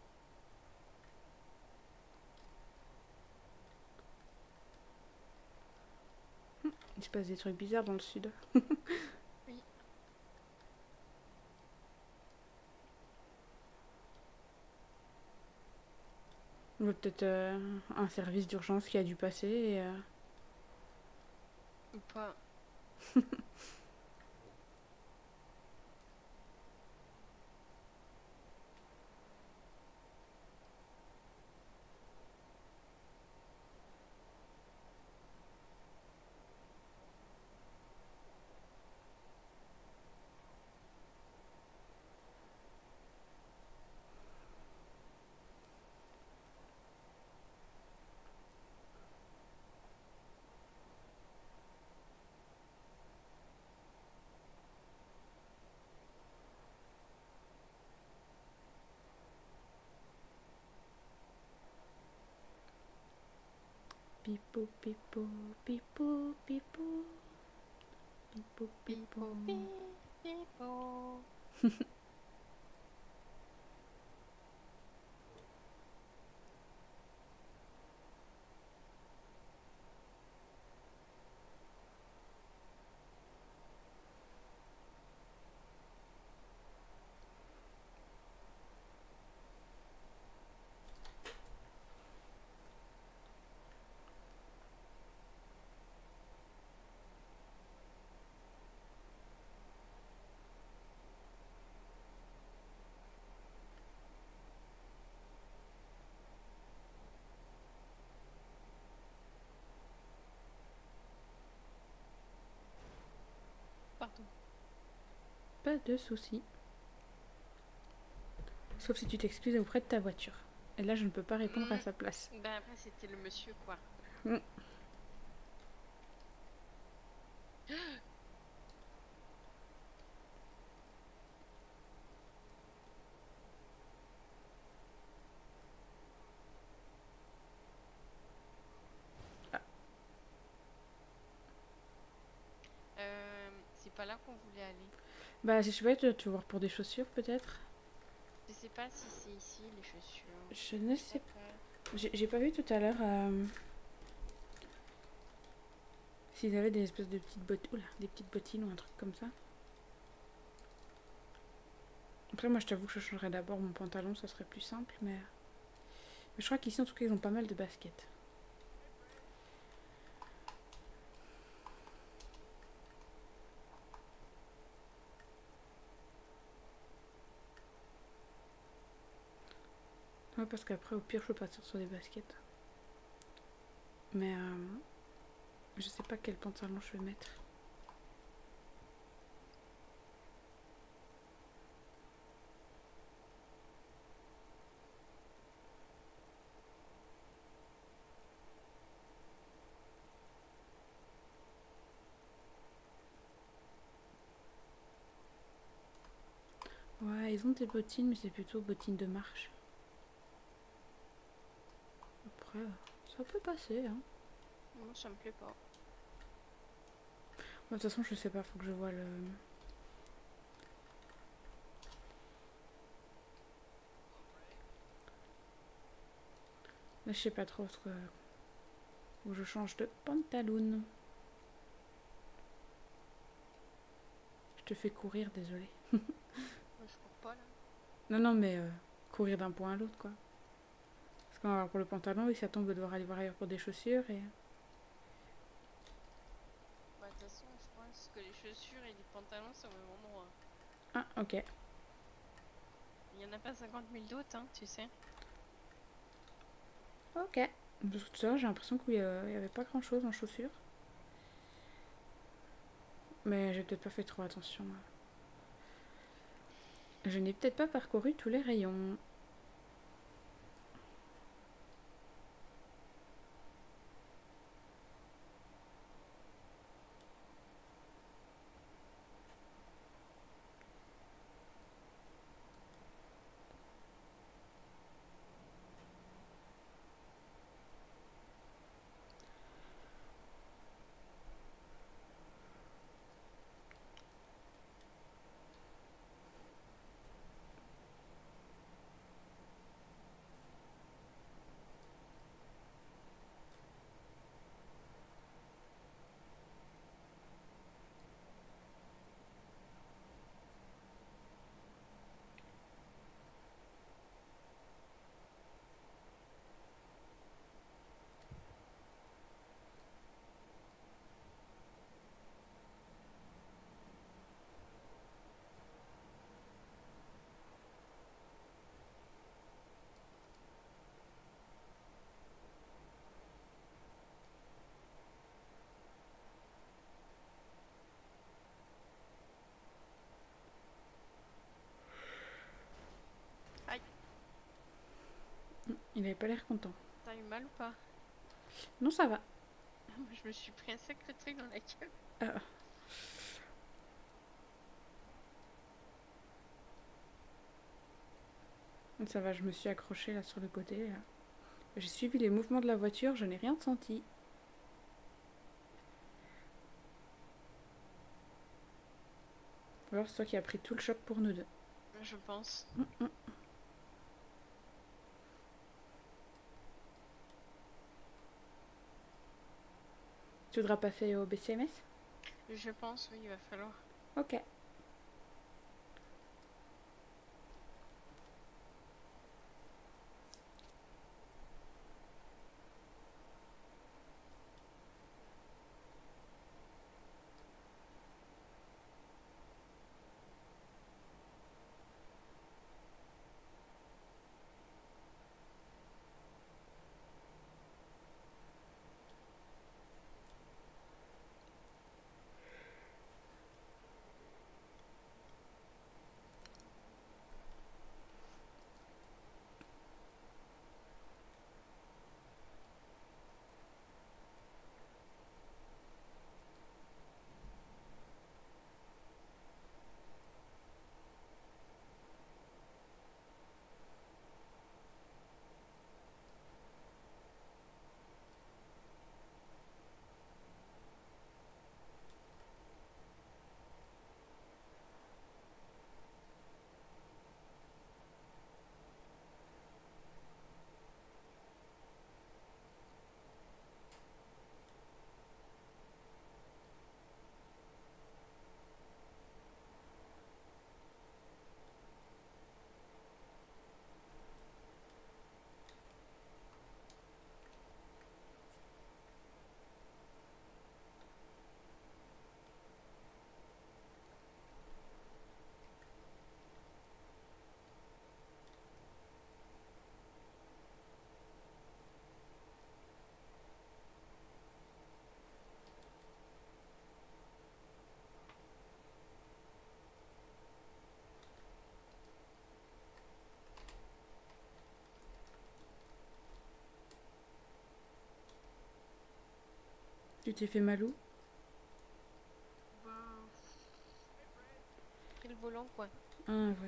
Il se passe des trucs bizarres dans le sud. Oui. On va peut-être euh, un service d'urgence qui a dû passer et. euh, Ou pas. Pipo, pipo, pipo, pipo. Pipo, pipo. Pipo, pipo. pas de soucis. Sauf si tu t'excuses auprès de ta voiture. Et là, je ne peux pas répondre à Mm. sa place. Ben après, c'était le monsieur, quoi. Mm. Euh, c'est pas là qu'on voulait aller. Bah, je sais pas, tu tu veux voir pour des chaussures peut-être? Je sais pas si c'est ici, les chaussures. Je ne sais pas. pas. J'ai j'ai pas vu tout à l'heure euh, s'ils avaient des espèces de petites bottes. Oula, des petites bottines ou un truc comme ça. Après, moi, je t'avoue que je changerais d'abord mon pantalon, ça serait plus simple, mais. Mais je crois qu'ici, en tout cas, ils ont pas mal de baskets. Ouais, parce qu'après, au pire, je peux partir sur des baskets. Mais euh, je sais pas quel pantalon je vais mettre. Ouais, ils ont des bottines, mais c'est plutôt bottines de marche. Après, euh, ça peut passer, hein. Moi, ça me plaît pas. De toute façon, je sais pas, faut que je vois le. Là, je sais pas trop ce que. Où je change de pantalon. Je te fais courir, désolé. Moi, je cours pas, là. Non, non, mais euh, courir d'un point à l'autre, quoi. Parce qu'on va voir pour le pantalon, et ça tombe de devoir aller voir ailleurs pour des chaussures, et. Bah, de toute façon, je pense que les chaussures et les pantalons, c'est au même endroit. Ah, ok. Il y en a pas cinquante mille d'autres, hein, tu sais. Ok. Parce que tout à l'heure, j'ai l'impression qu'il y avait pas grand chose en chaussures. Mais j'ai peut-être pas fait trop attention. Je n'ai peut-être pas parcouru tous les rayons. Aïe. Il avait pas l'air content. T'as eu mal ou pas? Non, ça va. Moi, je me suis pris un sacré truc dans la gueule. Ah. Ça va, je me suis accrochée là sur le côté. Là. J'ai suivi les mouvements de la voiture, je n'ai rien senti. Alors c'est toi qui as pris tout le choc pour nous deux. Je pense. Mm -mm. Tu voudras passer au B C M S? Je pense, oui, il va falloir. Ok. Tu t'es fait mal où? Bah, Pris le volant, quoi. Ah ouais.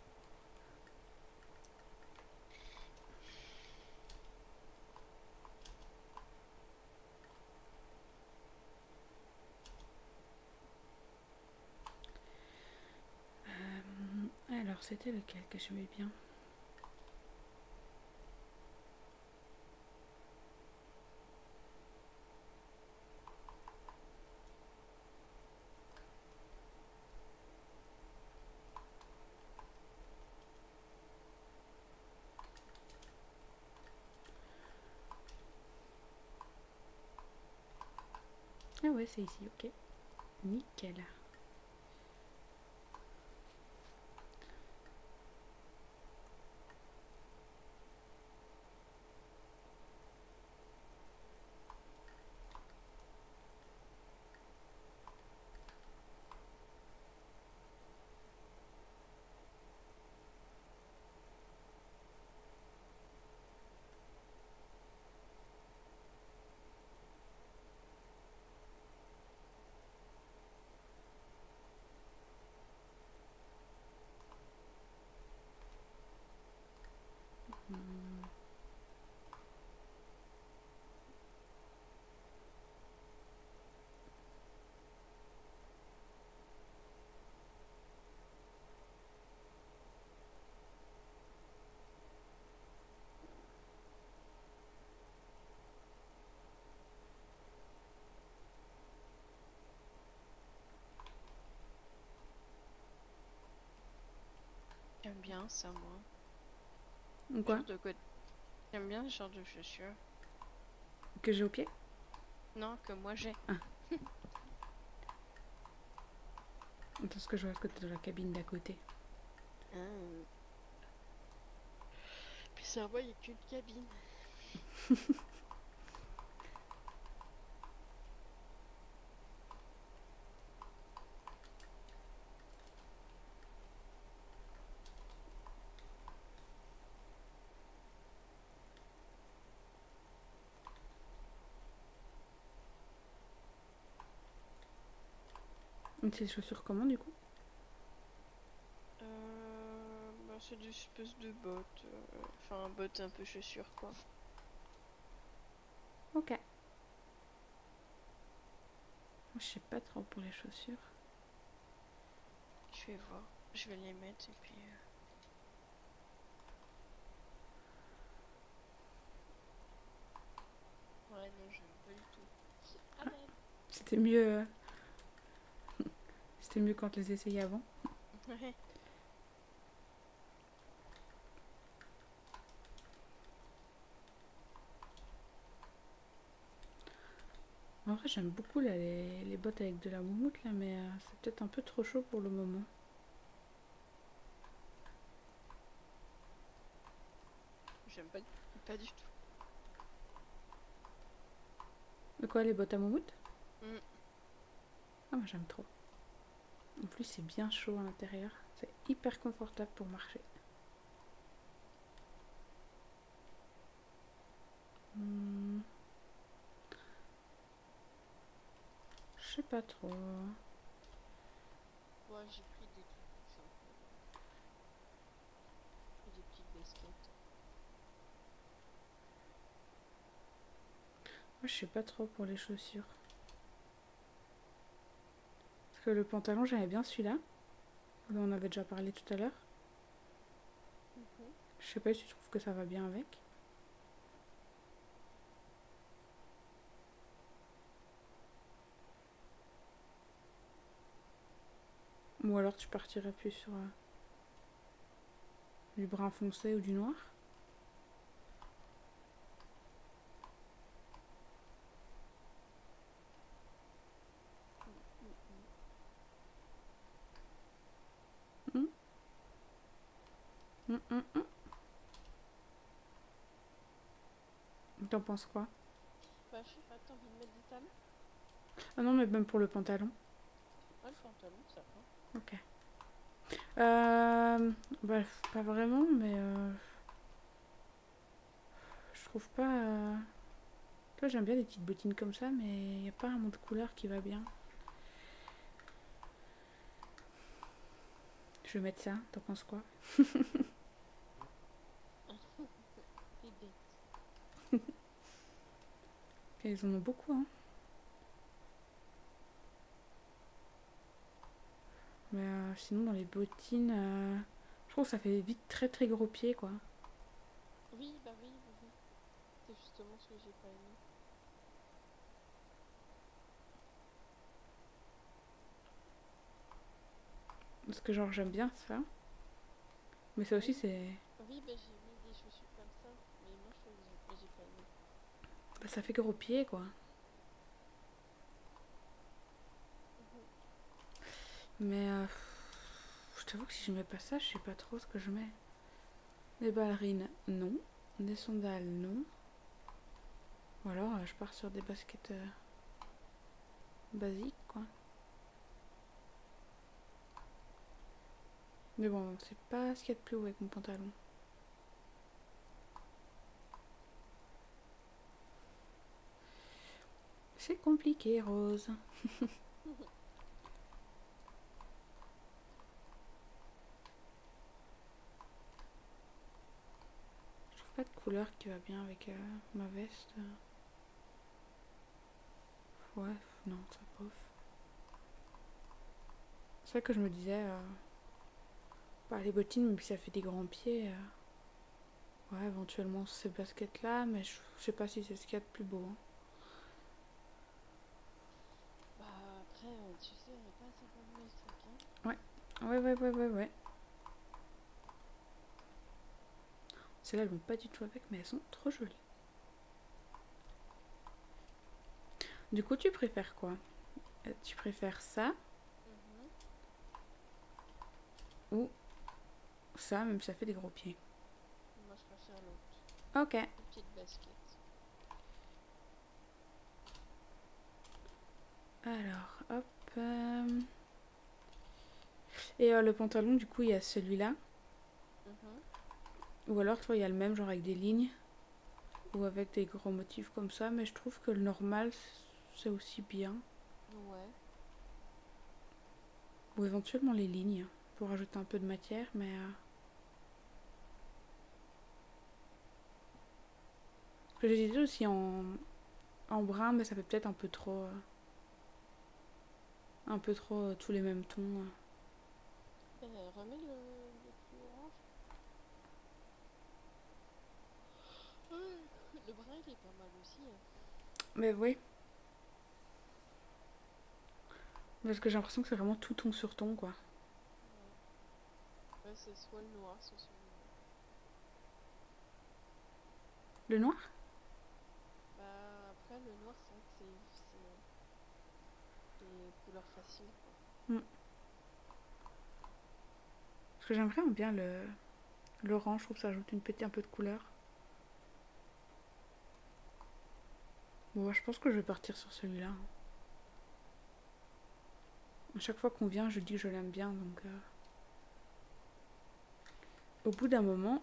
Euh, alors c'était lequel que j'aimais bien? Ah ouais, c'est ici, ok. Nickel. Hmm. J'aime bien ça, moi. Quoi? Genre de co- J'aime bien ce genre de chaussures. Que j'ai au pied? Non, que moi j'ai. Attends, ce que je vois à côté de la cabine d'à côté. Ah. Puis ça, moi, il n'y a qu'une cabine. C'est des chaussures comment du coup? Euh, bah, c'est des espèces de bottes. euh, Enfin, bottes un peu chaussures, quoi. Ok. Moi, je sais pas trop pour les chaussures. Je vais voir. Je vais les mettre et puis... euh, Ouais, non, j'aime pas du tout. Ah, merde. C'était mieux. euh, C'était mieux quand on les essayait avant. Ouais. En vrai, j'aime beaucoup là, les, les bottes avec de la moumoute là, mais euh, c'est peut-être un peu trop chaud pour le moment. J'aime pas, pas du tout. De quoi, les bottes à moumoute? Mm. Ah, moi j'aime trop. En plus, c'est bien chaud à l'intérieur. C'est hyper confortable pour marcher. Hmm. Je sais pas trop. Moi, j'ai pris des trucs plus simples. J'ai pris des petites baskets. Moi, je sais pas trop pour les chaussures. Parce que le pantalon, j'aimais bien celui-là. On en avait déjà parlé tout à l'heure. Mhm. Je sais pas si tu trouves que ça va bien avec. Ou alors tu partirais plus sur euh, du brun foncé ou du noir. Hum, hum, hum, hum. T'en penses quoi? Bah, je sais pas, t'as envie de mettre des talons? Ah non, mais même pour le pantalon. Ouais, le pantalon, ça va. Ok. Euh, bah, pas vraiment, mais euh, je trouve pas. euh, vois, j'aime bien des petites bottines comme ça, mais il n'y a pas un mot de couleur qui va bien. Je vais mettre ça, t'en penses quoi? T'es bête. Et ils en ont beaucoup, hein. Mais euh, sinon, dans les bottines, euh, je trouve que ça fait vite très très gros pied, quoi. Oui, bah oui, oui, oui. C'est justement ce que j'ai pas aimé. Parce que genre, j'aime bien ça. Mais ça aussi, Oui. c'est... Oui, bah j'ai mis des chaussures comme ça, mais moi je trouve que j'ai j'ai pas aimé. Bah, ça fait gros pied, quoi. Mhm. Mais euh, je t'avoue que si je mets pas ça, je sais pas trop ce que je mets. Des ballerines, non. Des sandales, non. Ou alors, euh, je pars sur des baskets euh, basiques, quoi. Mais bon, c'est pas ce qu'il y a de plus haut avec mon pantalon. C'est compliqué, Rose. Je trouve pas de couleur qui va bien avec euh, ma veste. Ouais, non, ça bof. C'est vrai que je me disais, euh, bah, les bottines, même si ça fait des grands pieds, euh, ouais, éventuellement ces baskets-là, mais je je sais pas si c'est ce qu'il y a de plus beau, hein. Bah après, euh, tu sais, on n'est pas assez bon de le truc, hein. Ouais, ouais, ouais, ouais, ouais. Celles-là, elles vont pas du tout avec, mais elles sont trop jolies. Du coup, tu préfères quoi? Euh, Tu préfères ça Mhm. ou ça, même si ça fait des gros pieds? Moi je préfère l'autre. Ok. Les petites baskets. Alors, hop. euh, Et euh, le pantalon, du coup, il y a celui-là. Mhm. Ou alors, toi, il y a le même, genre avec des lignes. Ou avec des gros motifs comme ça. Mais je trouve que le normal, c'est aussi bien. Ouais. Ou éventuellement les lignes. Pour ajouter un peu de matière, mais... euh, que j'ai dit aussi en, en brun, mais ça fait peut-être un peu trop... euh, Un peu trop euh, tous les mêmes tons. euh. Euh, remets le, le plus orange. Ouais. Le brun il est pas mal aussi, hein. Mais oui. Parce que j'ai l'impression que c'est vraiment tout ton sur ton, quoi. Ouais. Ouais, c'est soit le noir, soit celui-là. Le noir? Bah après le noir c'est vrai que c'est c'est c'est couleur facile quoi. Mm. Parce que j'aimerais bien le l'orange, je trouve que ça ajoute une petite un peu de couleur. Bon, ouais, je pense que je vais partir sur celui-là, hein. À chaque fois qu'on vient, je dis que je l'aime bien, donc... euh, Au bout d'un moment...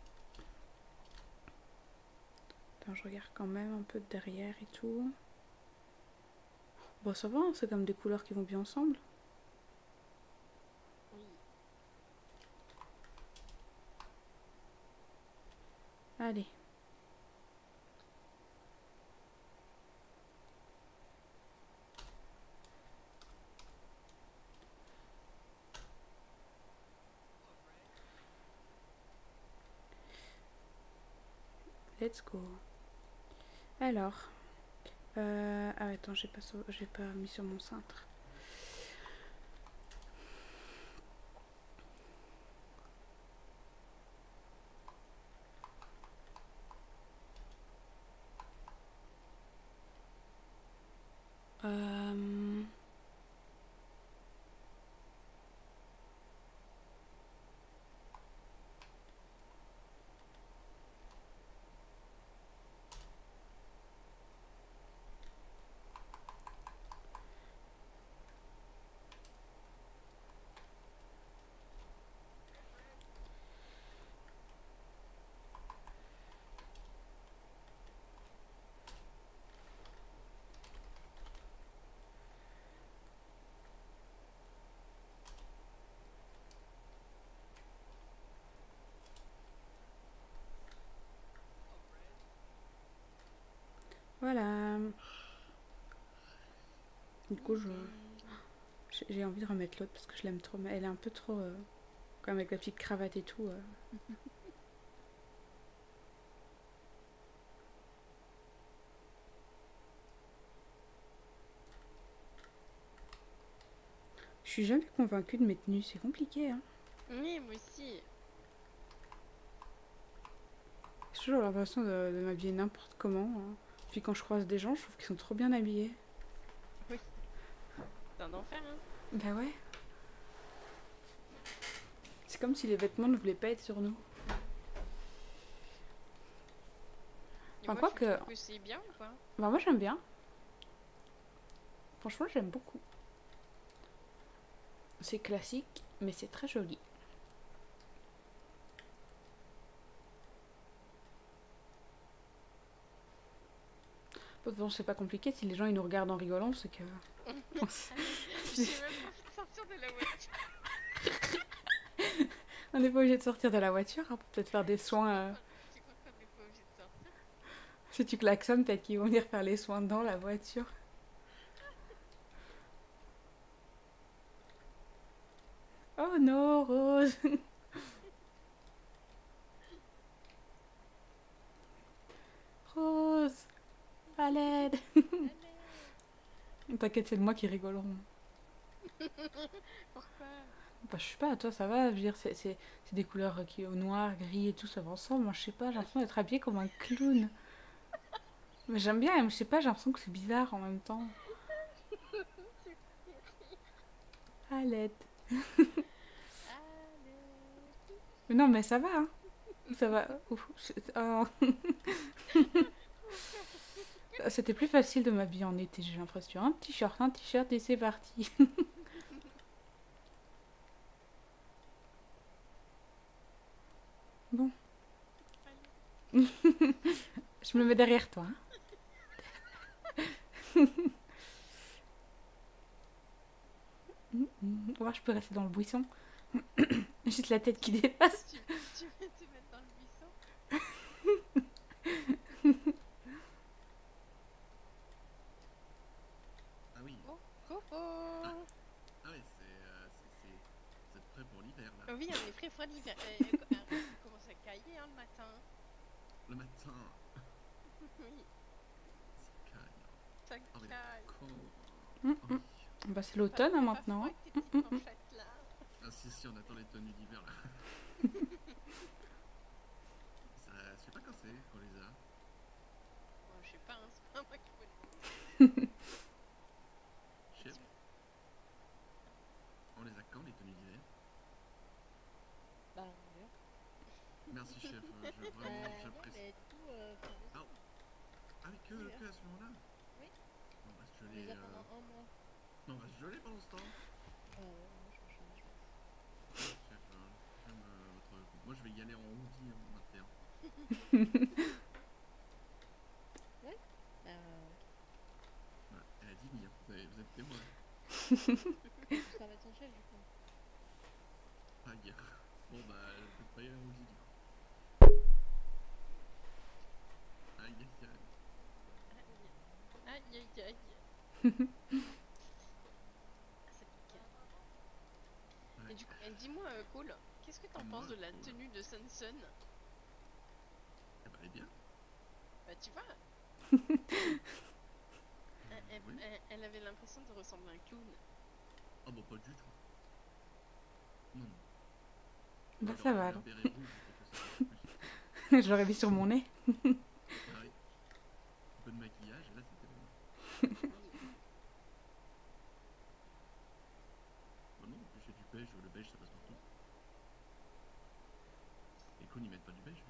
Attends, je regarde quand même un peu de derrière et tout. Bon, ça va, hein, c'est comme des couleurs qui vont bien ensemble. Oui. Allez. Let's go. Alors... Euh... Ah, attends, j'ai pas, sau- j'ai pas mis sur mon cintre. Euh... coup, je j'ai j'ai envie de remettre l'autre parce que je l'aime trop. Mais elle est un peu trop. Euh, comme avec la petite cravate et tout. euh. Je suis jamais convaincue de mes tenues, c'est compliqué. Hein. Oui, moi aussi. J'ai toujours l'impression de, de m'habiller n'importe comment. Hein. Puis quand je croise des gens, je trouve qu'ils sont trop bien habillés. C'est un enfer, hein. Bah ouais. C'est comme si les vêtements ne voulaient pas être sur nous. Et Enfin, moi, quoi tu que- trouves que c'est bien ou pas? Bah moi j'aime bien. Franchement j'aime beaucoup. C'est classique, mais c'est très joli. De toute façon c'est pas compliqué, si les gens ils nous regardent en rigolant, c'est que... J'ai même pas envie de sortir de la voiture. On n'est pas obligé de sortir de la voiture, hein, pour peut-être faire des soins... euh, Tu crois qu'on n'est pas obligé de sortir? Si tu klaxonnes, peut-être qu'ils vont venir faire les soins dans la voiture. Oh non, Rose. Rose, à l'aide. T'inquiète, c'est de moi qui rigoleront. Pourquoi? Bah, je sais pas, toi ça va, je veux dire, c'est c'est- c'est des couleurs qui, au noir, gris et tout, ça va ensemble. Moi je sais pas, j'ai l'impression d'être habillée comme un clown. Mais j'aime bien, mais je sais pas, j'ai l'impression que c'est bizarre en même temps. À l'aide. Allez. Mais non, mais ça va, hein. Ça va. Ouf, c'est- oh. C'était plus facile de m'habiller en été, j'ai l'impression. Un t-shirt, un t-shirt et c'est parti. Bon. Je me mets derrière toi. Hein. Ouais, je peux rester dans le buisson. Juste la tête qui dépasse. Tu, tu veux te mettre dans le buisson? Ah oui. Oh, oh, oh. Ah oui, c'est, euh, c'est, c'est- vous êtes prêts pour l'hiver là. Oh oui, on est prêt pour l'hiver. Euh, euh, euh, on commence à cailler hein, le matin. Le matin, Oui, c'est calme. ça Ah oui, caille. d'accord. Mm, Ah oui. Bah, c'est l'automne hein, Pas maintenant. froid avec tes petites manchettes là. Ah si, si, on attend les tenues d'hiver là. Ça se fait pas casser qu'on les a. Bon, je sais pas, hein, c'est pas moi qui faut le Chef, on les a quand les tenues d'hiver? Bah, on verra. Merci chef, euh, je, Euh, vraiment non, j'apprécie. mais tout, euh, fin décembre. Ah mais que, que à ce moment-là? Oui. On va se On geler, les a euh... pendant un mois. non, on va se geler pendant ce temps. Euh, moi, je m'en change. Chef, euh, j'aime euh, votre... Moi je vais y aller en hoodie en interne. Bah, Voilà. Elle a dit oui, hein. vous, avez- vous êtes témoin. tu seras mettre son chef, du coup. Ah, hier. Bon bah, je vais pas y aller en hoodie du coup. Aïe aïe aïe. Aïe aïe aïe. Ça pique. Ouais. Et du coup, eh, dis-moi, euh, Cole, qu'est-ce que t'en Dis-moi, penses de la Cole. tenue de Sanson? Eh bah, elle est bien. Bah, tu vois, elle, elle- Oui. elle- elle avait l'impression de ressembler à un clown. Ah bah pas du tout. Non, non. Bah, Elle ça aurait va mis un alors. béret rouge pour que ça fasse plus. Je l'aurais mis sur mon nez. Ah oui. Un peu de maquillage, et là c'était bon. Bah non, en plus j'ai du beige, le beige ça passe partout. Les clowns ils mettent pas du beige.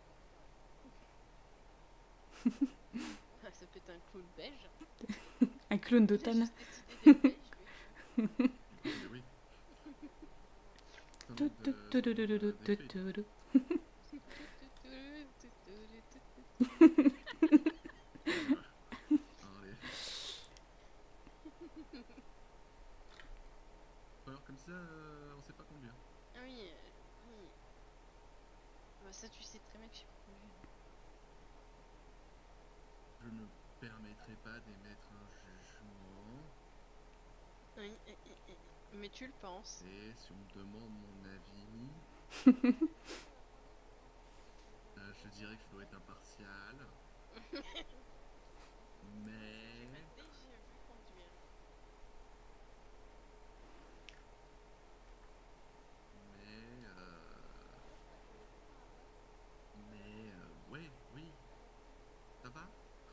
Ah, ça peut être un clown beige. Un clown J'ai d'automne. juste décidé d'être beige, oui. Du coup, mais oui. T'en as Tout, tout, tout, tout, tout, tout, de- tout, d'effets. tout, tout. Allez. Alors comme ça, euh, on sait pas combien. Ah oui, euh, oui. Bah, ça, tu sais très bien que je suis pas convaincue. Je ne permettrai pas d'émettre un jugement Oui, et- et- et- mais tu le penses. Et si on me demande mon avis, euh, je dirais que je dois être impartial. Mais... Dès que j'ai vu conduire. Mais... Euh... Mais... euh, ouais, oui. Ça va?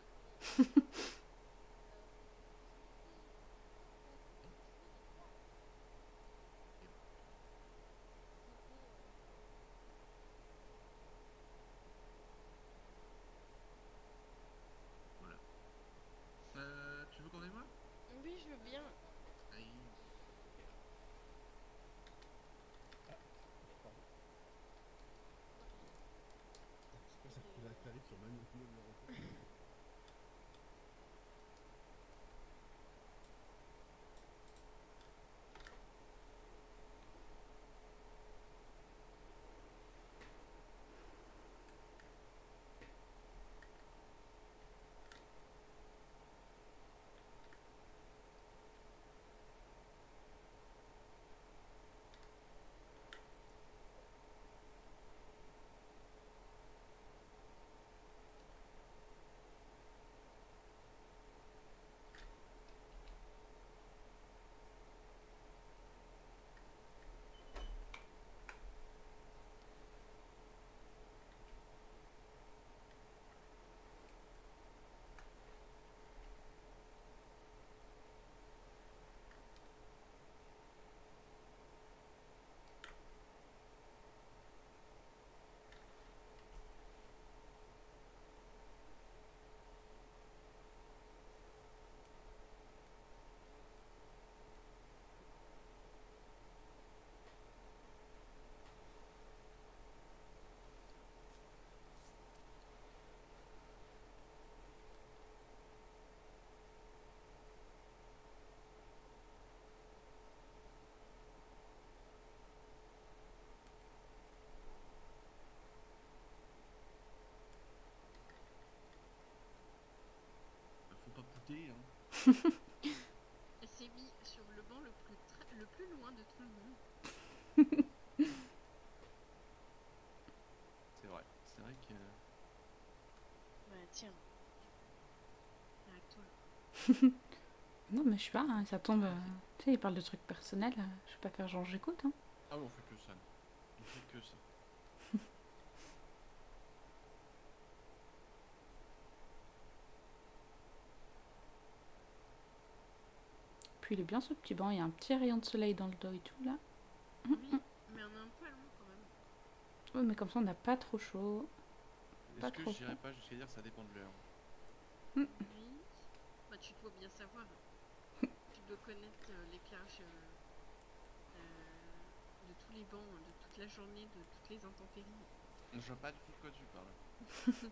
Voilà. Euh, tu veux qu'on aille voir? Oui, je veux bien. Aïe. Et- T'arrives sur ma numéro. Faut pas pouter, hein. Et c'est mis sur le banc le plus, tra- le plus loin de tout le monde. C'est vrai. C'est vrai que... Bah tiens. Avec toi. Non, mais je sais pas, hein, ça tombe. euh, Tu sais, il parle de trucs personnels. euh, Je vais pas faire genre j'écoute. Hein. Ah oui, on fait que ça. On fait que ça. Puis il est bien ce petit banc, il y a un petit rayon de soleil dans le dos et tout là. Oui, mais on est un peu loin quand même. Ouais, mais comme ça on n'a pas trop chaud. Pas Est-ce que trop je dirais chaud. pas jusqu'à dire ça dépend de l'heure? Oui. Bah tu dois bien savoir. Tu dois connaître euh, l'éclairage euh, euh, de tous les bancs, de toute la journée, de toutes les intempéries. Je vois pas du tout de quoi tu parles.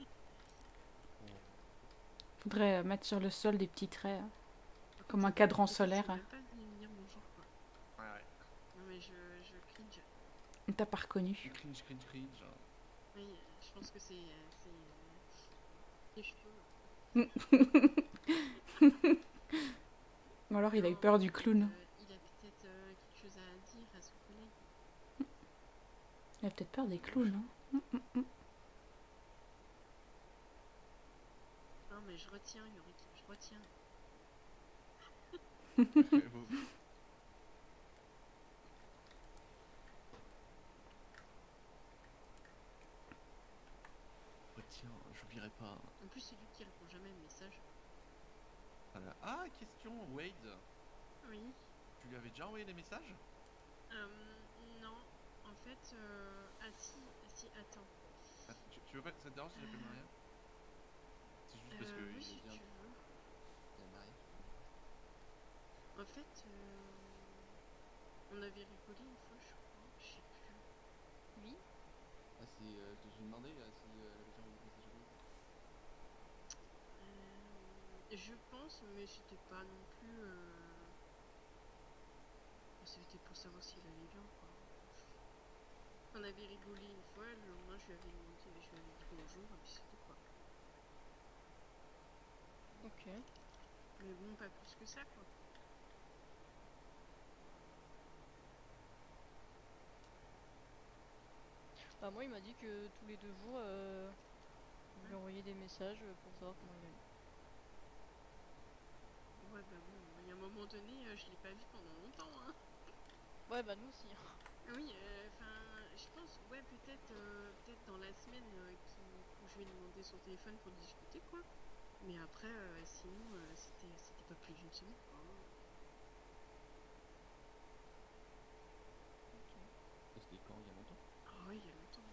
Faudrait euh, mettre sur le sol des petits traits. hein. Par Comme contre, un ça- cadran ça- solaire. C'est même pas venu me dire bonjour quoi. Ouais, ouais. Non mais je, je cringe. On t'a pas reconnu. Tu cringe, cringe, cringe. Oui, euh, je pense que c'est euh, c'est, euh, les cheveux. Ou alors il a eu Non, peur mais du peut-être, clown. euh, il a peut-être euh, quelque chose à dire à son collègue. Il a peut-être peur des clowns. Hein. Non mais je retiens, Yorick, je retiens. Retiens, j'oublierai pas. En plus c'est lui qui répond jamais aux messages. Voilà. Ah, question, Wade. Oui. Tu lui avais déjà envoyé des messages? Euh, non, en fait, euh... ah si, si, attends. Ah, tu, tu veux pas que ça te dérange si j'appelle Maria? C'est juste parce que Euh, oui, il si est tu bien. veux. Il y a Maria. En fait, euh... on avait rigolé une fois, je crois, je sais plus. Oui. Ah, c'est. Euh, je lui ai demandé euh, si euh, elle avait déjà envoyé des messages à Wade. Euh, je pense, mais c'était pas non plus. Euh... C'était pour savoir s'il allait bien, quoi. On avait rigolé une fois, le lendemain je lui avais demandé, je lui avais dit bonjour, et puis c'était quoi. Ok. Mais bon, pas plus que ça, quoi. Bah, moi, il m'a dit que tous les deux jours, euh, je lui envoyais des messages pour savoir comment il allait. Ouais, bah bon, il y a un moment donné, euh, je l'ai pas vu pendant longtemps, hein. Ouais, bah, nous aussi. Ah oui, enfin, je pense, ouais, peut-être euh, peut-être dans la semaine euh, qui- où je vais demander son téléphone pour discuter, quoi. Mais après, euh, sinon, euh, c'était c'était pas plus d'une semaine, quoi. Et c'était quand, il y a longtemps? Ah ouais, il y a longtemps.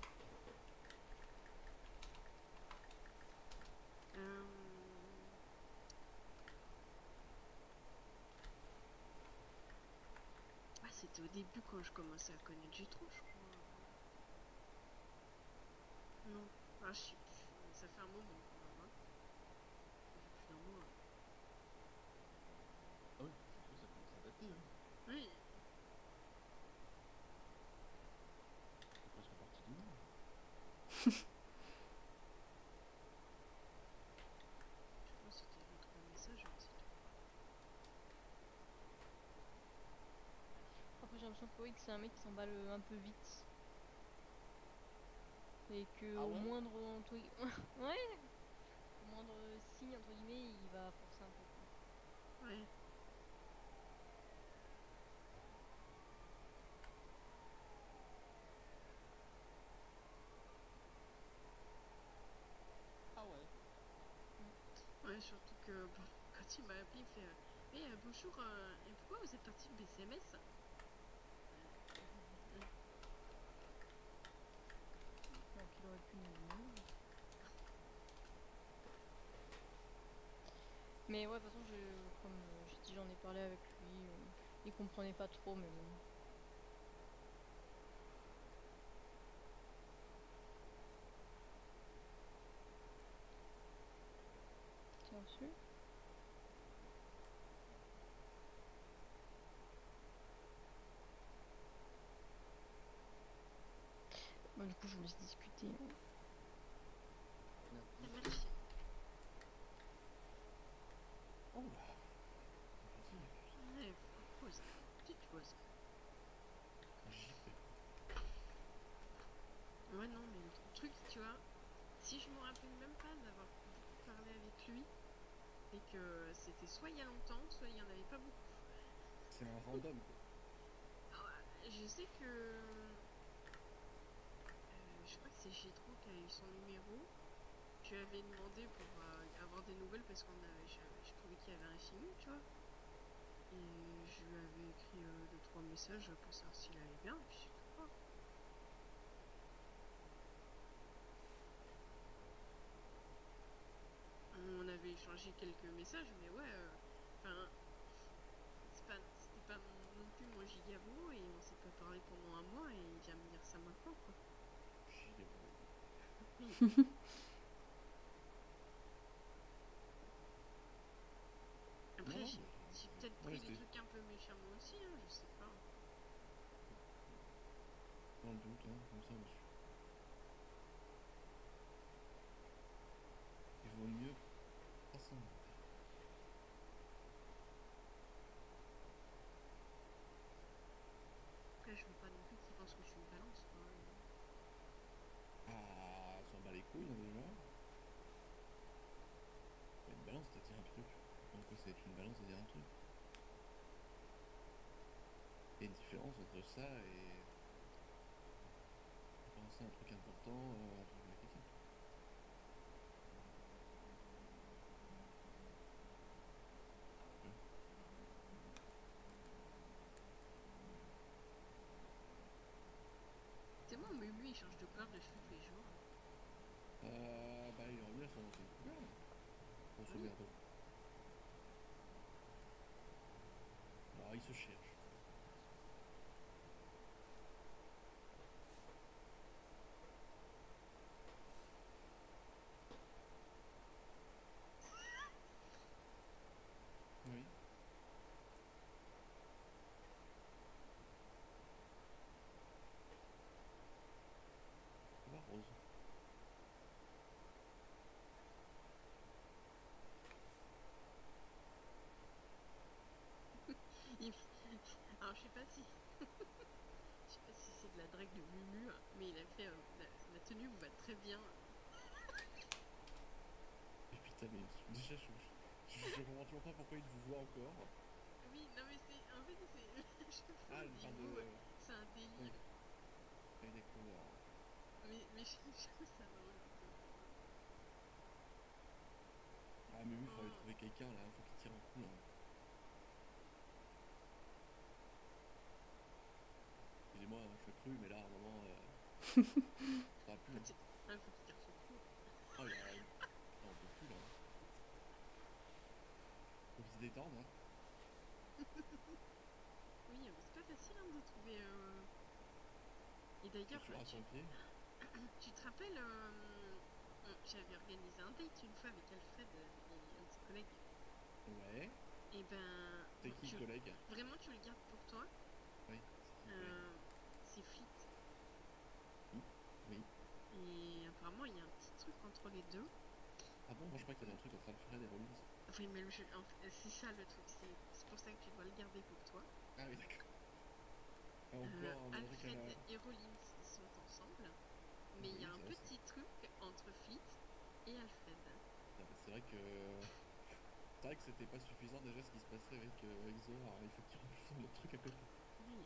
Euh... Ah, c'était au début quand je commençais à connaître G trois, je crois. Non, ah, je sais plus. Ça fait un moment quand même, hein. Ça fait plus d'un mois. Ah oui, c'est sûr, ça commence à dater, hein. Oui, C'est presque partie du monde. je pense que c'était deux trois messages, mais c'est tout. Après, j'ai l'impression que oui, que c'est un mec qui s'emballe euh, un peu vite. Et que Ah au ouais moindre entre... ouais, au moindre signe entre guillemets, il va forcer un peu, quoi. Ouais. Ah ouais. Ouais, surtout que bon, quand il m'a appelé, il fait euh, Eh, euh, bonjour, euh, et pourquoi vous êtes parti de B C M S? Alors qu'il aurait pu nous le dire. Mais ouais, de toute façon, je, comme euh, j'ai dit, j'en ai parlé avec lui. euh, il comprenait pas trop, mais bon. Tu as reçu? Bon, du coup, je vous laisse discuter. hein. Ah, merci. Oh là. Vas-y, Ouais, pause, petite pause. J P. Ouais, non, mais le truc, tu vois, si je me rappelle même pas d'avoir beaucoup parlé avec lui, et que c'était soit il y a longtemps, soit il y en avait pas beaucoup. C'est un random, quoi. Alors, je sais que. euh, je crois que c'est G trois qui a eu son numéro. Je lui avais demandé pour euh, avoir des nouvelles parce qu'on avait, je, je trouvais qu'il y avait un film, tu vois. Et je lui avais écrit euh, deux trois messages pour savoir s'il allait bien, et puis c'est tout, quoi. On avait échangé quelques messages, mais ouais, enfin, euh, c'est pas, c'était pas mon- non plus mon gigabo, et on s'est pas parlé pendant un mois, et il vient me dire ça maintenant, quoi. J P. Oui. Après, Non, j'ai mais- j'ai peut-être non, mais pris des c'était trucs un peu méchamment aussi, hein, je sais pas. dans le doute, hein, comme ça, monsieur. Il vaut mieux pas s'en mentir. Après, je veux pas non plus qu'ils pensent que je suis une balance, quoi. Ah, s'en bat les couilles, hein, déjà. Une balance, c'est dire un truc. Donc, quoi, c'est une balance, c'est dire un truc. Il y a une différence entre ça et penser à un truc important, euh, un truc avec quelqu'un. Ouais. C'est bon, mais lui, il change de couleur de cheveux tous les jours. Euh, bah, il revient à son ancienne couleur, là. Grosso Oui. merdo. Bah, il se cherche. Oui. Ça va, Rose. Il- Alors, je sais pas si. Je sais pas si c'est de la drague de Mumu, mais il a fait. euh, la- très bien. Et putain, mais déjà, je, je, je, je comprends toujours pas pourquoi il vous voit encore. Oui, non mais c'est... En fait, c'est... Je fais Ah, des il parle de. mots, Oui, c'est un délire. d'accord. Mais, mais je, je trouve ça drôle. Ah, mais oui, il faut aller Oh. trouver quelqu'un là, faut qu'il tire un coup là. Excusez-moi, hein, je suis cru, mais là, à un moment. Euh... ça va plus. Hein. Ah, faut qu'il tire son coup. Oh, il y a. Ah, on peut plus là. Faut qu'il se détende, hein. Oui, mais c'est pas facile hein, de trouver... Euh... Et d'ailleurs, Chaussures à tu, son pied. tu te rappelles, euh, on- j'avais organisé un date une fois avec Alfred et un petit collègue. Ouais. Et ben... C'est bon, qui tu- le collègue? Vraiment, tu le gardes pour toi. Oui, c'est qui le collègue? Euh, c'est Fleet. Oui. Et apparemment, il y a un petit truc entre les deux. Ah bon, moi je crois qu'il y avait un truc entre Alfred et Rollins. Oui, mais le jeu- en fait, c'est ça le truc. C'est c'est pour ça que tu dois le garder pour toi. Ah oui, d'accord. Ah, Euh, encore un truc à Alfred la. et Rollins sont ensemble. Mais il Oui, y a un ça, petit truc entre Fleet et Alfred. Ah, bah, c'est vrai que. C'est vrai que c'était pas suffisant déjà ce qui se passait avec, euh, avec Zohar. Il faut qu'il rajoute un autre truc à côté. Oui.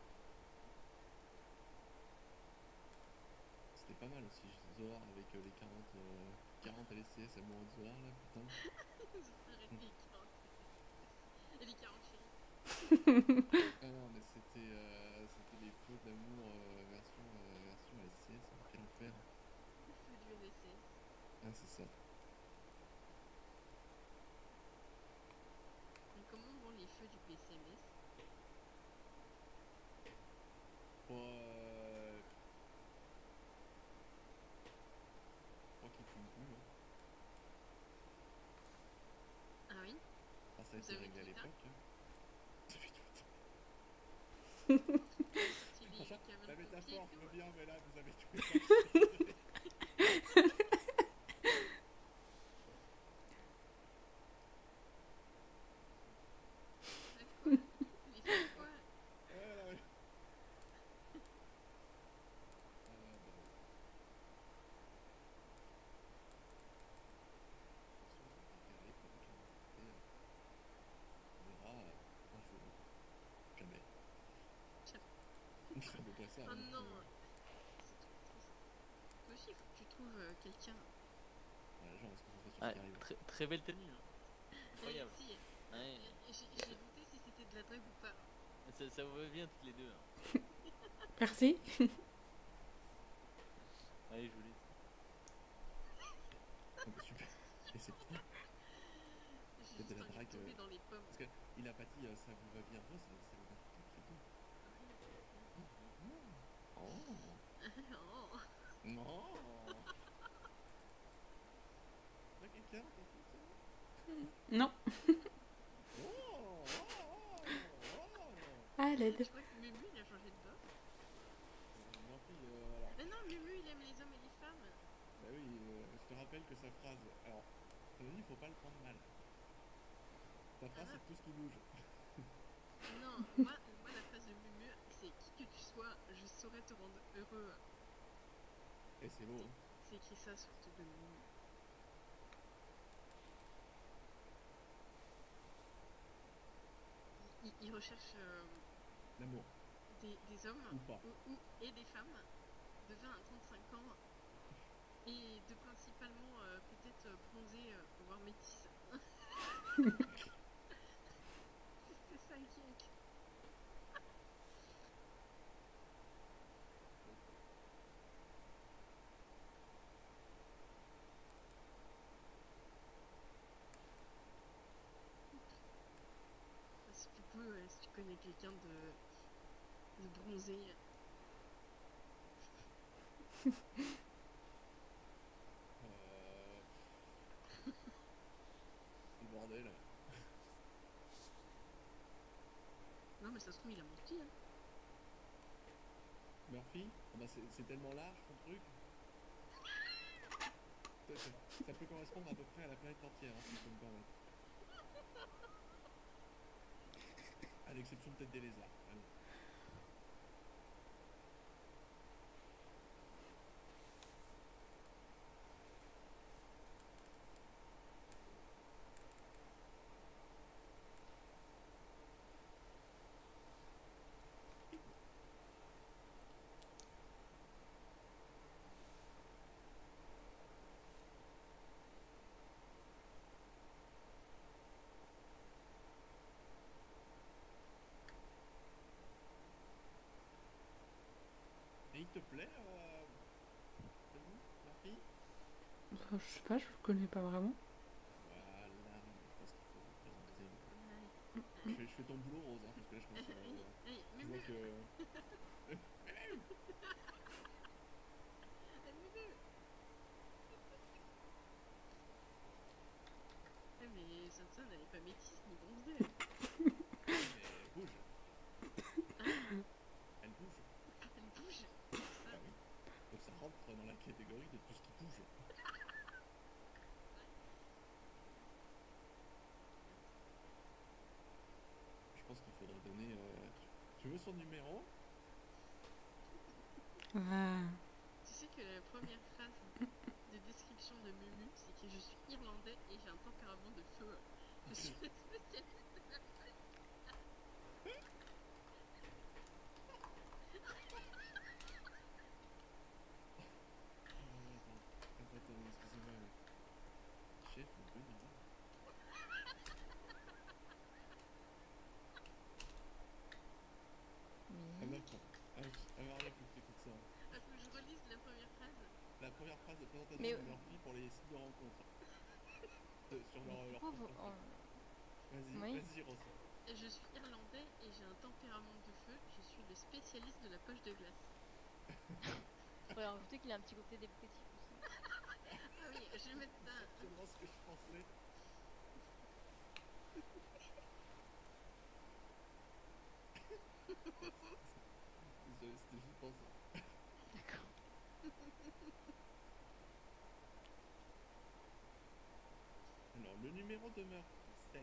C'était pas mal aussi, Zohar avec euh, les quarante, euh, quarante L C S amoureux de Zohar là, putain. Arrête les quarante. Et les quarante chéris. Ah non, mais c'était euh, c'était les feux d'amour euh, version, euh, version L C S, quel enfer. Le feu du N S S. Ah, c'est ça. Mais comment vont les feux du P C M S? Pour, euh... je crois qu'il fume plus. Hein. Ah oui? Enfin, ça a Vous été avez réglé à Twitter? l'époque. Hein. Depuis Twitter. Si les Franchement, camions la de pompiers métaphore, et je tout. veux bien, mais là, vous avez tout fait. Quoi? Les feux quoi? Euh... Ah, bah, c'était à l'époque, hein. Et, euh, on verra euh, un jour. Jamais. C'est à peu près ça. Oh hein, non! donc, euh, C'est trop triste. Toi aussi, il faut que tu trouves euh, quelqu'un. voilà, les gens vont se concentrer sur Ah, ce qui arrive. très, très belle tenue. Hein. Eh, Incroyable. si, Ouais. j'ai j'ai douté si c'était de la drague ou pas. Ça, ça vous va bien toutes les deux. Hein. Merci. Allez, je vous laisse. Ah, bah, super. Et c'est bien. J'ai C'est juste de la envie drague, de tomber euh, dans les pommes. Parce qu'il a pas dit euh, ça vous va bien. Non, ça, ça vous va plutôt très bien. Oh. Oh. Non. Y'a quelqu'un qui fait ça? Non. Oh, oh, oh, oh. À l'aide. Je crois que Mumu il a changé de boss. Euh, non, fille, euh, alors, Mais non, Mumu il aime les hommes et les femmes. bah oui, euh, je te rappelle que sa phrase, alors, ça veut dire, il faut pas le prendre mal. Ta phrase, Ah. c'est tout ce qui bouge. Non, moi, moi la phrase de Mumu c'est qui que tu sois, je saurais te rendre heureux. Et c'est beau, hein. C'est écrit ça sur le truc de Mumu. Il, il recherche euh, L'amour, des, des hommes ou pas. ou, ou- et des femmes de vingt à trente-cinq ans et de principalement euh, peut-être euh, bronzées, euh, voire métisses. C'est ça qui est écrit. Si tu peux, euh, si tu connais quelqu'un de, de bronzé, Euh... Le bordel. non mais ça se trouve il a menti. Hein. Murphy, ah bah c'est c'est tellement large ton truc. Ça, ça- ça peut correspondre à peu près à la planète entière, hein, si je peux me permettre. À l'exception peut-être des lézards. Allez. te plaît, euh... Denis, ma fille? Enfin, je sais pas, je le connais pas vraiment. Voilà, je pense qu'il faut le présenter. Je fais, je fais ton boulot, Rose, hein, parce que là, je pense que... Allez, allez, Je Mumu, vois que... allez, Mumu. Eh, mais Sansa n'avait pas métis ni bronzé. Mais elle bouge. Hein? Elle bouge. Elle bouge. Ah oui. Donc ça rentre dans la catégorie de tout ce qui bouge. Je pense qu'il faudrait donner... euh, Tu, tu veux son numéro? Ah. Tu sais que la première phrase de description de Mumu, c'est que je suis irlandais et j'ai un tempérament de feu. Je suis le spécialiste de la feuille. Euh, attends, attends, attends, excusez-moi. mais- Chef, on peut dire. Ah Oui. d'accord. Ah, je- ah, Maria, faut que t'écoutes ça. Ah, faut que je relise la première phrase. La première phrase de présentation Mais- de Murphy pour les sites de rencontre. De- sur leur, leur Pourquoi vous... compte. oh, Vas-y, Oui. vas-y, Rose. Et je suis irlandais et j'ai un tempérament de feu. Je suis le spécialiste de la poche de glace. faudrait rajouter qu'il a un petit côté dépressif aussi. Ah oui, je vais mettre ça. Exactement ce que je pensais. Désolé, c'était juste pour ça. D'accord. Alors, le numéro de Murphy, c'est...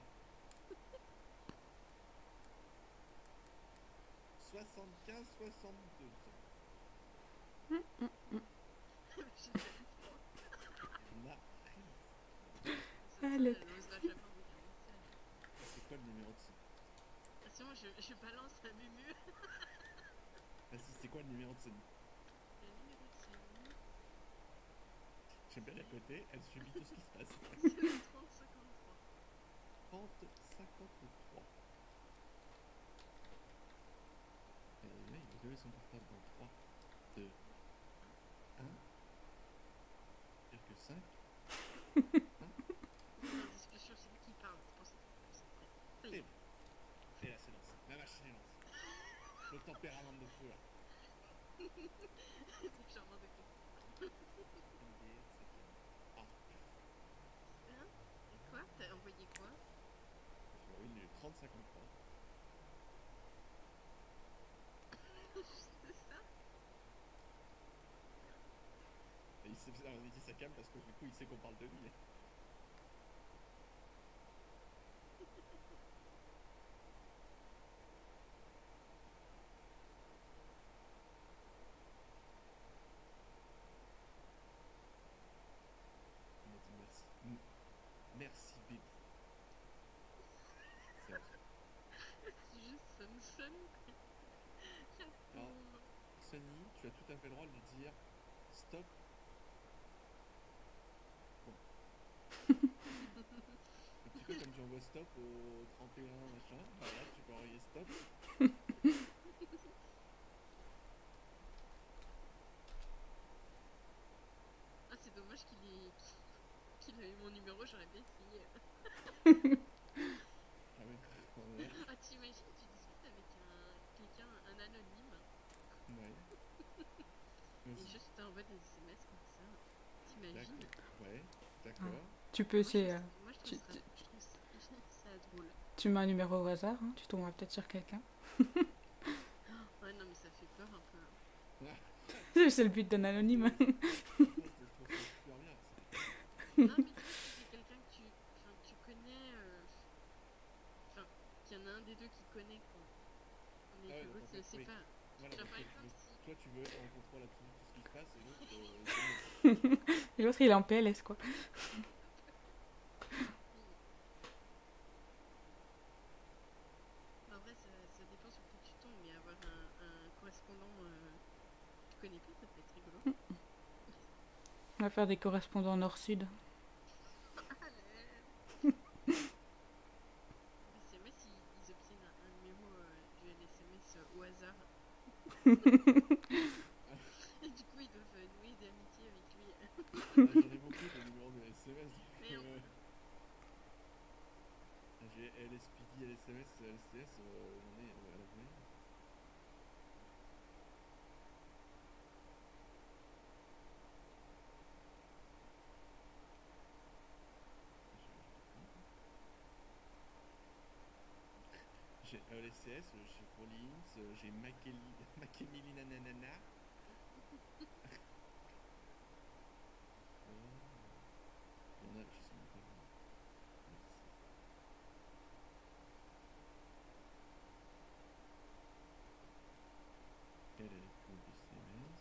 soixante-quinze soixante-deux. J'ai déjà vu froid. On a pris. Sansa, Allez. elle n'osera jamais envoyer un message. C'est quoi le numéro de ce... Ah, sinon, je, je balance à Mumu. Vas-y, c'est quoi le numéro de ce... Le numéro de Sony, J'aime bien à côté, elle subit tout ce qui se passe. c'est le trente cinquante-trois. trente cinquante-trois. Et là, il va lever son portable dans trois, deux, un, virgule cinq. On est en discussion, c'est lui qui parle. C'est pour ça que c'est prêt. Ça y est. Et là, c'est lancé. La machine est lancée. Le tempérament de feu, là. C'est charmant de côté. Ah, Hein? Et quoi? T'as envoyé quoi? j'ai envoyé le trente cinquante-trois. C'est ça? Et il, sait, ah, il dit ça calme parce que du coup, il sait qu'on parle de lui. Il m'a dit merci. Mm. Merci, bébé. C'est vrai. C'est juste Samson. Alors, Sonny, tu as tout à fait le droit de lui dire stop. Bon. Un petit peu comme tu envoies stop au trente et un machin, bah là tu peux envoyer stop. Ah, c'est dommage qu'il ait... qu'il ait eu mon numéro, j'aurais bien essayé. Ah oui, ouais. Ah, t'imagines, tu discutes avec un quelqu'un, un anonyme, Ouais. et Vas-y. juste t'envoies des S M S comme ça. T'imagines? D'accord. Ouais, d'accord. Tu peux Moi, je essayer. trouve euh, ça- moi, je tu- trouve ça, je trouve ça, je trouve ça drôle. Tu mets un numéro au hasard, hein, tu tomberas peut-être sur quelqu'un. Ouais, non, mais ça fait peur un peu. hein. C'est le but d'un anonyme. Je trouve ça super bien. c'est- Non, mais tu sais, c'est quelqu'un que tu, enfin, tu connais, euh, enfin, qu'il y en a un des deux qui connaît, quoi. Mais Ah ouais, que donc l'autre en fait, ne sait oui. pas. Voilà, Genre, donc par toi, tu exemple, veux, si... toi, tu veux être en contrôle absolu de tout ce qui se passe et l'autre, euh, il connaît. Et l'autre, il est en P L S, quoi. En vrai, ça, ça dépend sur qui tu tombes, mais avoir un, un correspondant euh, que tu connais pas, ça peut être rigolo. On va faire des correspondants nord-sud. S M S, ils, ils obtiennent un, un numéro euh, du L S M S euh, au hasard. J'en ai beaucoup de numéros de S M S. Donc, Merde. euh, j'ai L S P D, L S M S, L S T S, euh, j'en ai euh, à la volée. J'ai euh, L S T S, euh, j'ai Rollins, euh, j'ai Makeli, Makemili Nananana. Il y en a, je sais même pas. Merci. Quel est le code du S M S?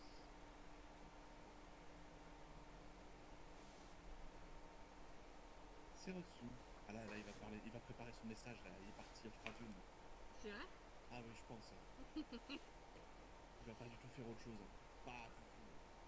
C'est reçu. Ah là, là, il va parler, il va préparer son message là, il est parti off radio. lui. C'est vrai? Ah oui, je pense. Il va pas du tout faire autre chose. Pas du tout.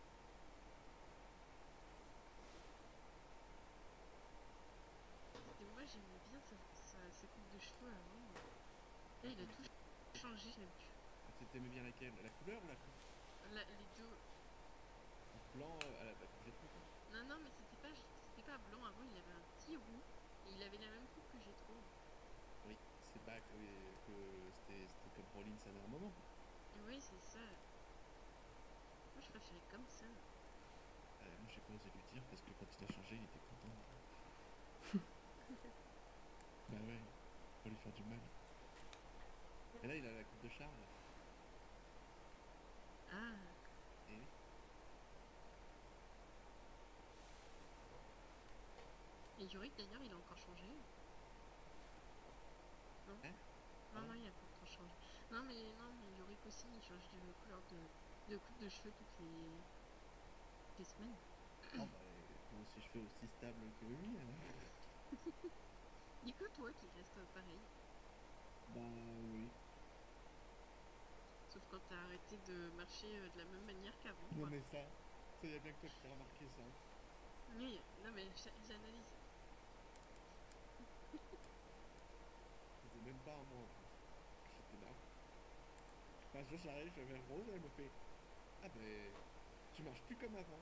Et moi j'aimais bien sa, sa, sa coupe de cheveux avant. Là il a tout changé, je l'aime plus. Tu t'aimais bien laquelle? La couleur ou la coupe? Là, les deux. Blanc euh, à la bah, complètement quoi. Non, non, mais c'était pas, c'était pas blanc avant, il avait un petit roux. Et il avait la même coupe que j'ai trop. Oui, c'est pas que, que c'était c'était comme Rollins à un moment. Oui, c'est ça. Moi je préférais comme ça. Euh, moi j'ai pas osé lui dire parce que quand il a changé, il était content. Bah ouais, faut lui faire du mal. Et là, il a la coupe de Charles. Ah, Et oui. et Yorick d'ailleurs il a encore changé. Non? Hein? Non, Ah non, bon? il a pas encore changé. Non, mais non, mais Yorick aussi il change de couleur de, de coupe de cheveux toutes les, les semaines. Ah bah, moi aussi je fais aussi stable que lui. Hein. Il y a que toi qui reste pareil. Bah oui. Sauf quand t'as arrêté de marcher euh, de la même manière qu'avant. Non quoi. mais ça, ça y a bien que toi qui as remarqué ça. Oui, non mais j'a- j'analyse. C'était même pas un mois en plus. J'étais là. Enfin, je j'arrive, je vais Rose, elle me fait ah ben, tu marches plus comme avant.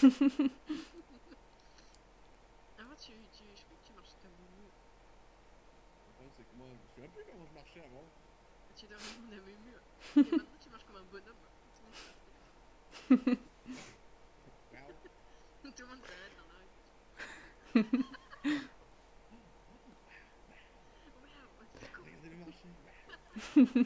Avant tu, tu, je crois que tu marches comme Moumou. Le problème c'est que moi, je me souviens plus comment je marchais avant. Tu dois demander à Moumou. Et maintenant tu marches comme un bonhomme. Tout le monde Waouh. s'arrête. Tout le monde s'arrête dans la rue. Waouh, c'est cool. Regardez le marché.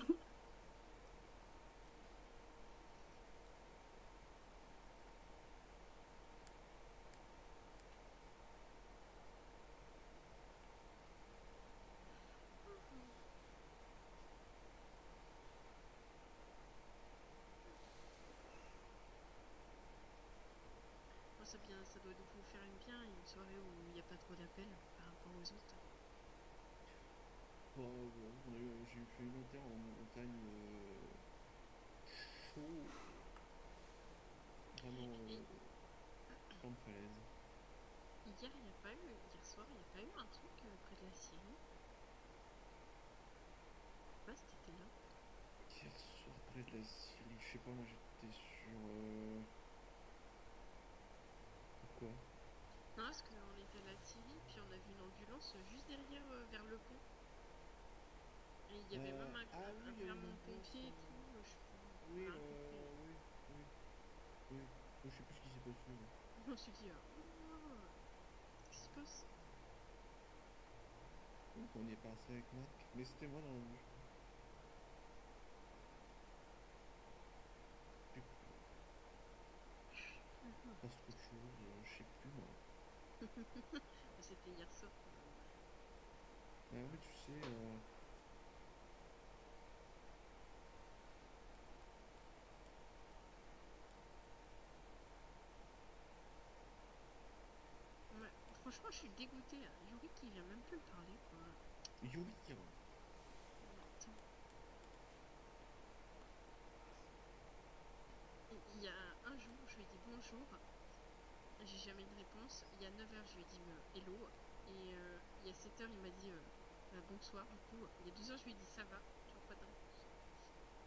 Moi ça, bien, ça doit nous faire une bien une soirée où il n'y a pas trop d'appels par rapport aux autres. Bon, bon, on a eu, j'ai fait une montagne en montagne euh, chaud. Vraiment Et- euh, grande falaise. Hier, il n'y a pas eu, hier soir, il n'y a pas eu un truc euh, près de la Syrie. Je sais pas si t'étais là. Hier soir près de la Syrie, je sais pas, moi j'étais sur. Euh... Pourquoi? Non, parce qu'on était à la Syrie, puis on a vu une ambulance euh, juste derrière, euh, vers le pont. Et il y avait Euh, même un, ah oui, un il y a eu une camion ambulance, pompier et euh, tout. euh, Je sais pas. Oui, Enfin, un euh, pompier. oui, oui, oui. Moi, je sais plus ce qui s'est passé. mais- Je me suis dit, ah, oh, qu'est-ce qui se passe? Donc, on y est passé avec Marc, mais c'était moi dans le. Je sais plus. Passe trop de choses, euh, je sais plus moi. Mais c'était hier soir. Ah oui, tu sais. Euh... Ouais. Franchement, je suis dégoûtée. Hein. Yuri qui vient même plus me parler, quoi. Yuri qui rentre. Attends. Et il y a un jour, je lui ai dit bonjour. J'ai jamais eu de réponse. Il y a neuf heures, je lui ai dit euh, hello. Et euh, il y a sept heures, il m'a dit euh, euh, bonsoir. Du coup, il y a douze heures, je lui ai dit ça va. Toujours pas de réponse.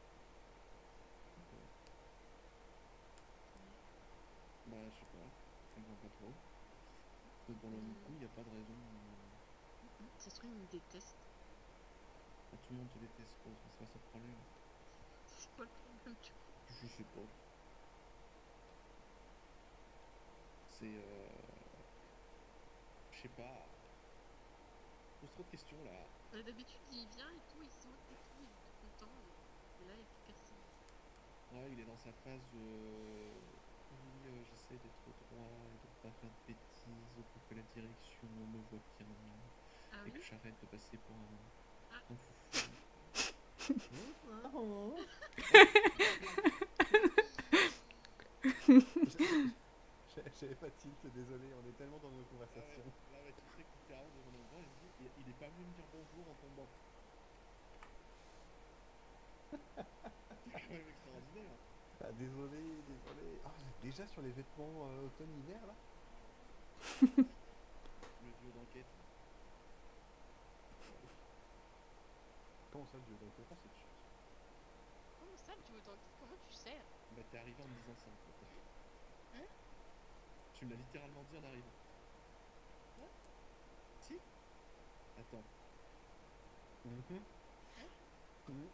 Bah, je sais pas. comprends pas trop. Mais pour le coup, il n'y a pas de raison. euh, Ça se trouve, ils me détestent. Tout le monde te déteste, quoi. C'est pas ça le problème. C'est quoi le problème du coup? Je sais pas. C'est. Euh... Je sais pas. Pose trop de questions là. Euh, D'habitude, il vient et tout, il saute et tout, il est tout content. Et là, il fait personne. Ouais, il est dans sa phase. Euh... Oui, euh, j'essaie d'être droit et de pas faire de bêtises pour que la direction me voit bien. Ah Et oui? que j'arrête de passer pour un, Ah. un foufou. J'avais pas tilt, désolé, on est tellement dans nos Ah conversations. ouais, là, ouais, tu sais que littéralement devant mon endroit, il, dit, il, il est pas venu me dire bonjour en tombant. C'est quand même extraordinaire. Ah, désolé, désolé. Ah, vous êtes déjà sur les vêtements euh, automne-hiver là? Le duo d'enquête. Comment ça, le dieu d'enquête? Oh, cette chose. Comment ça, tu veux t'enquête? Comment tu sais? Bah, t'es arrivé en me disant ça en fait. Hein? Tu me l'as littéralement dit en arrivant. Quoi? Si? Attends. Mhm. Hein? Mhm.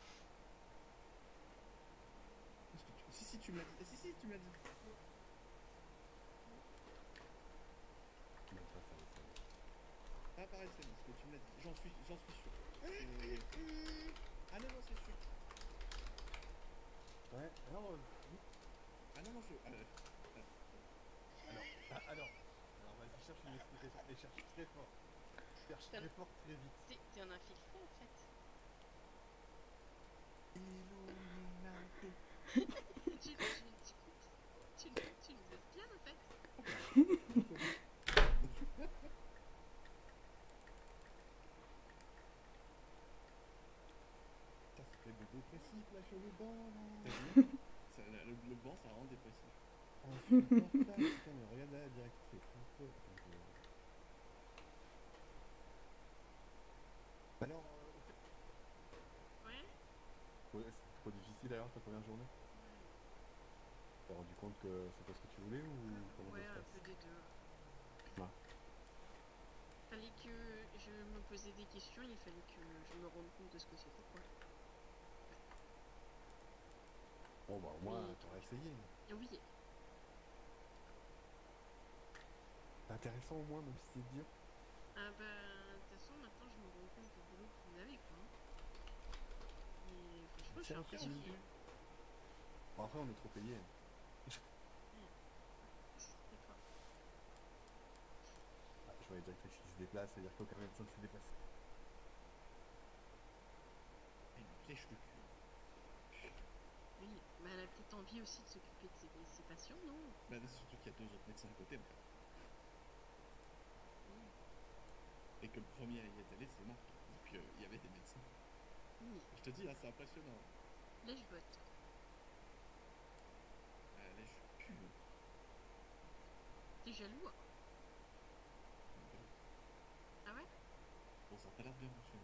Est-ce que tu... Si, si, tu me l'as dit. Si, si, tu me l'as dit. Même pas ça, ça. Pas par S M S, mais tu me l'as dit. J'en suis, j'en suis sûr. C'est- Ah non, non, c'est sûr. Ouais, alors, euh, oui. Ah non, non, je. Ah, euh, alors, ah, alors, alors vas-y, cherche une explication et cherche très fort. Cherche T'as- très fort, très vite. T'es t'es un infiltré en fait. Illuminati. tu, tu, tu, tu, tu nous espionnes en fait? Ça, ça fait beaucoup dépressif là sur le banc là. T'as vu? Ça, le, le, le banc, ça rend dépressif. Insupportable. Putain, mais regarde là, direct, c'est tout feu. Attends, je- Alors, euh, au fait- Ouais? ouais, c'était trop difficile d'ailleurs ta première journée. Tu t'es rendu compte que c'est pas ce que tu voulais ou comment Ouais, ça un se peu passe? des deux. Ouais. Fallait que je me posais des questions, il fallait que je me rende compte de ce que c'était quoi. Bon bah au moins Mais- t'auras essayé. Et oui, C'est intéressant au moins même si c'est dur. ah bah, de toute façon, maintenant je me rends compte du boulot que vous avez quoi. Et franchement, je suis Tiens, impressionnée. tiens. Bon après on est trop payé. C'est quoi? Ah, je vois les directrices qui se déplacent, c'est-à-dire qu'aucun médecin ne se déplace. Elle me lèche le cul. Oui, bah elle a peut-être envie aussi de s'occuper de ses, ses patients, non? Bah, surtout qu'il y a deux autres médecins à côté en fait. Et que le premier à y être allé, c'est Marc. Donc euh, il y avait des médecins. Oui, Je te dis, là, c'est impressionnant. lèche-botte. Elle lèche le cul. T'es jaloux? Hein? Ah ouais? Bon, ça a pas l'air bien fonctionné.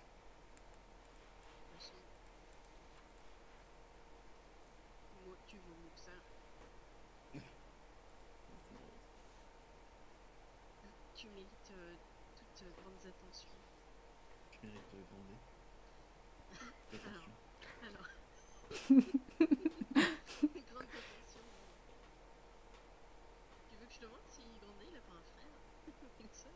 Machin. Moi, tu veux mieux que ça. Tu mérites euh, toutes euh, grandes attentions. Je mérite de gronder. Attention. Alors. Grande attention. Tu veux que je demande si Grandet il a pas un frère? Une sœur?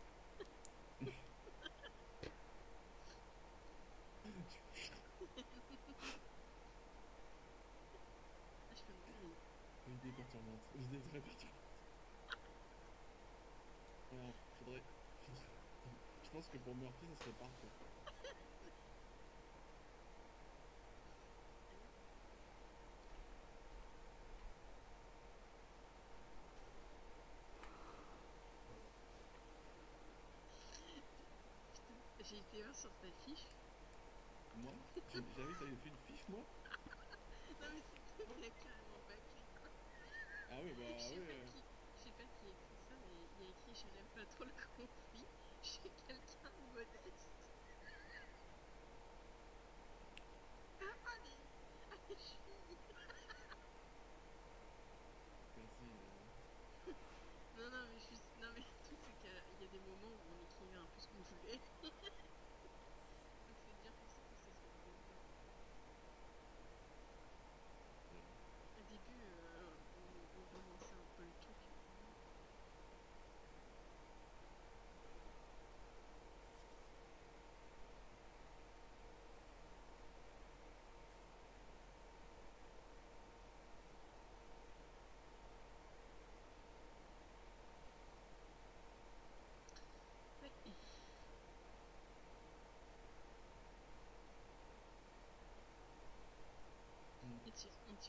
Ah, je peux demander. Une idée perturbante. Une idée très perturbante. Ouais, faudrait... Je pense que pour Murphy, ça serait parfait. J'ai été voir sur ta fiche. Moi, j'ai- j'avais que t'avais fait une fiche, moi. Non mais c'est il a carrément bâclé quoi. Ah oui, bah Je sais oui. pas euh, qui, je sais pas qui a écrit ça, mais il y a écrit je n'aime pas trop le conflit chez quelqu'un de modeste. Ah mais, ah mais je suis. Merci. euh.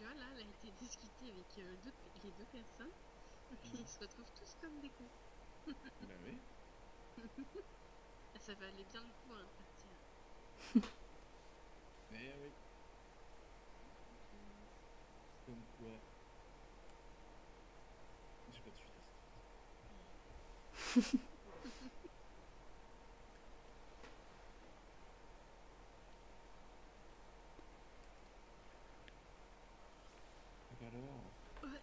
vois, là, elle a été discutée avec euh, deux- les deux personnes. Ils se retrouvent tous comme des cons. Bah oui. Ça va aller bien le coup hein, de partir. Mais oui. Comme quoi. J'ai pas de suite à cette Et bah alors, Ouais.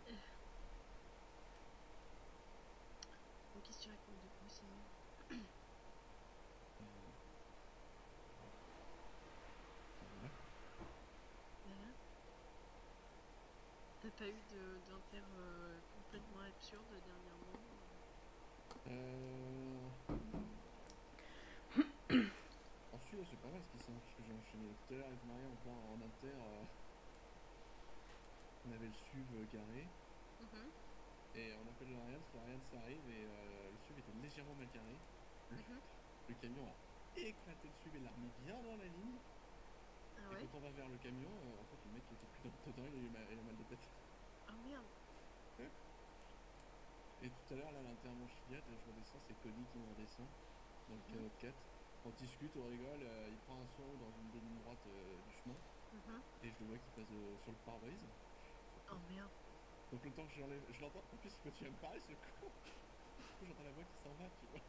Bon, qu'est-ce que tu racontes de plus sinon? euh, voilà. Voilà. T'as pas eu de- d'inter euh, complètement absurde dernièrement? Euh... Ensuite, là, c'est pas mal ce qui s'est parce que j'ai enchaîné tout à l'heure avec Maria en plein en inter. euh, On avait le S U V garé Mhm. et on appelle le Ariane, le Ariane ça arrive et euh, le S U V était légèrement mal garé. Le, Mhm. le camion a éclaté le S U V et l'a remis bien dans la ligne. Ah Et ouais? quand on va vers le camion, euh, en fait le mec qui était plus dans dedans, il a eu mal, il a eu mal de tête. Oh merde. Et tout à l'heure, là, à l'intérieur de mon Chiliade, je redescends, c'est Cody qui me redescend dans le Mhm. K quatre. On discute, on rigole, euh, il prend un son dans une des lignes droites euh, du chemin Mhm. et je le vois qui passe euh, sur le pare-brise. Oh merde. Donc le temps que je l'enlève, je l'entends, en plus quand tu viens me parler, ce con, du coup j'entends la voix qui s'en va, tu vois.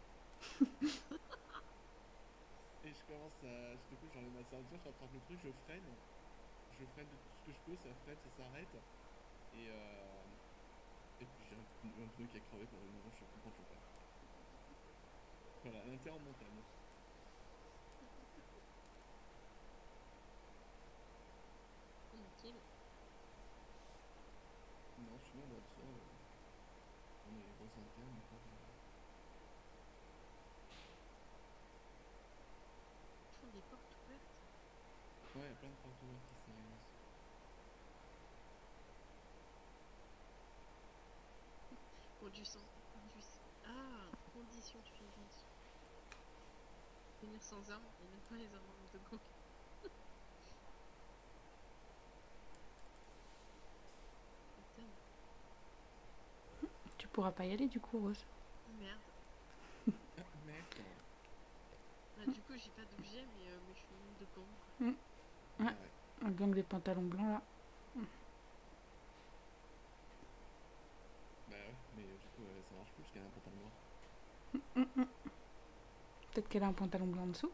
Et je commence à, du coup j'enlève ma ceinture, je rattrape le truc, je freine, je freine de tout ce que je peux, ça freine, ça s'arrête. Et euh, et puis j'ai un, un pneu qui a crevé pendant une heure, je comprends toujours pas. Voilà, l'inter en montagne. Inutile. Non, sinon, bah, ça, euh, on a les grosses internes, mais pas de... Ils font des portes ouvertes. Ouais, il y a plein de portes ouvertes qui s'arrivent. Conduisant. Conduis... Ah, condition suivante. Venir sans armes et ne pas les armes de gang. Putain. Tu pourras pas y aller du coup, Rose. Merde. Ah, merde. Bah, du coup, j'ai pas d'objet, mais, euh, mais je suis une de gang. Mm. Ah Ouais. ouais. Un gang des pantalons blancs là. Bah ouais, mais euh, du coup, euh, ça marche plus parce qu'elle a un pantalon noir. Peut-être qu'elle a un pantalon blanc en dessous.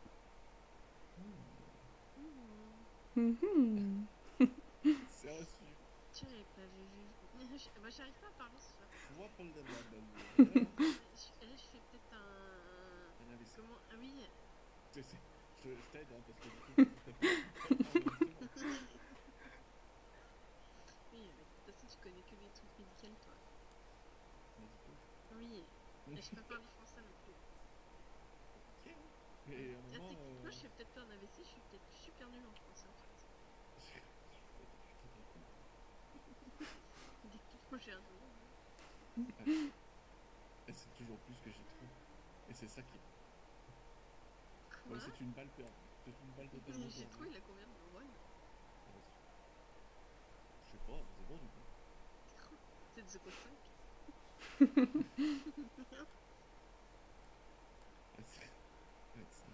Mmh. Mhm. C'est reçu. Tu l'avais pas vu. Je- bah, j'arrive pas à parler ce soir. Trois pôles de blabla. Je- Là, je fais peut-être un. Un A V C. Comment. Ah oui. Je sais, je, je t'aide hein, parce que du coup, t'as pas- Oui, mais de toute façon, tu connais que des trucs médicaux, toi. Médicaux. Oui. Et je peux pas parler français non plus. Ok. Mais à un Ah, moment. techniquement, Euh... je fais peut-être pas un A V C, je suis peut-être super nulle en français en fait. Techniquement, j'ai un nom. Et c'est toujours plus que j'ai trop. Et c'est ça qui. Quoi? Ouais, c'est une balle perdue. C'est une balle totalement J'ai trop, perdue. il a combien de neurones? Je sais pas, c'est bon du coup. C'est zéro virgule cinq. Ah, c'est- ouais, c'est-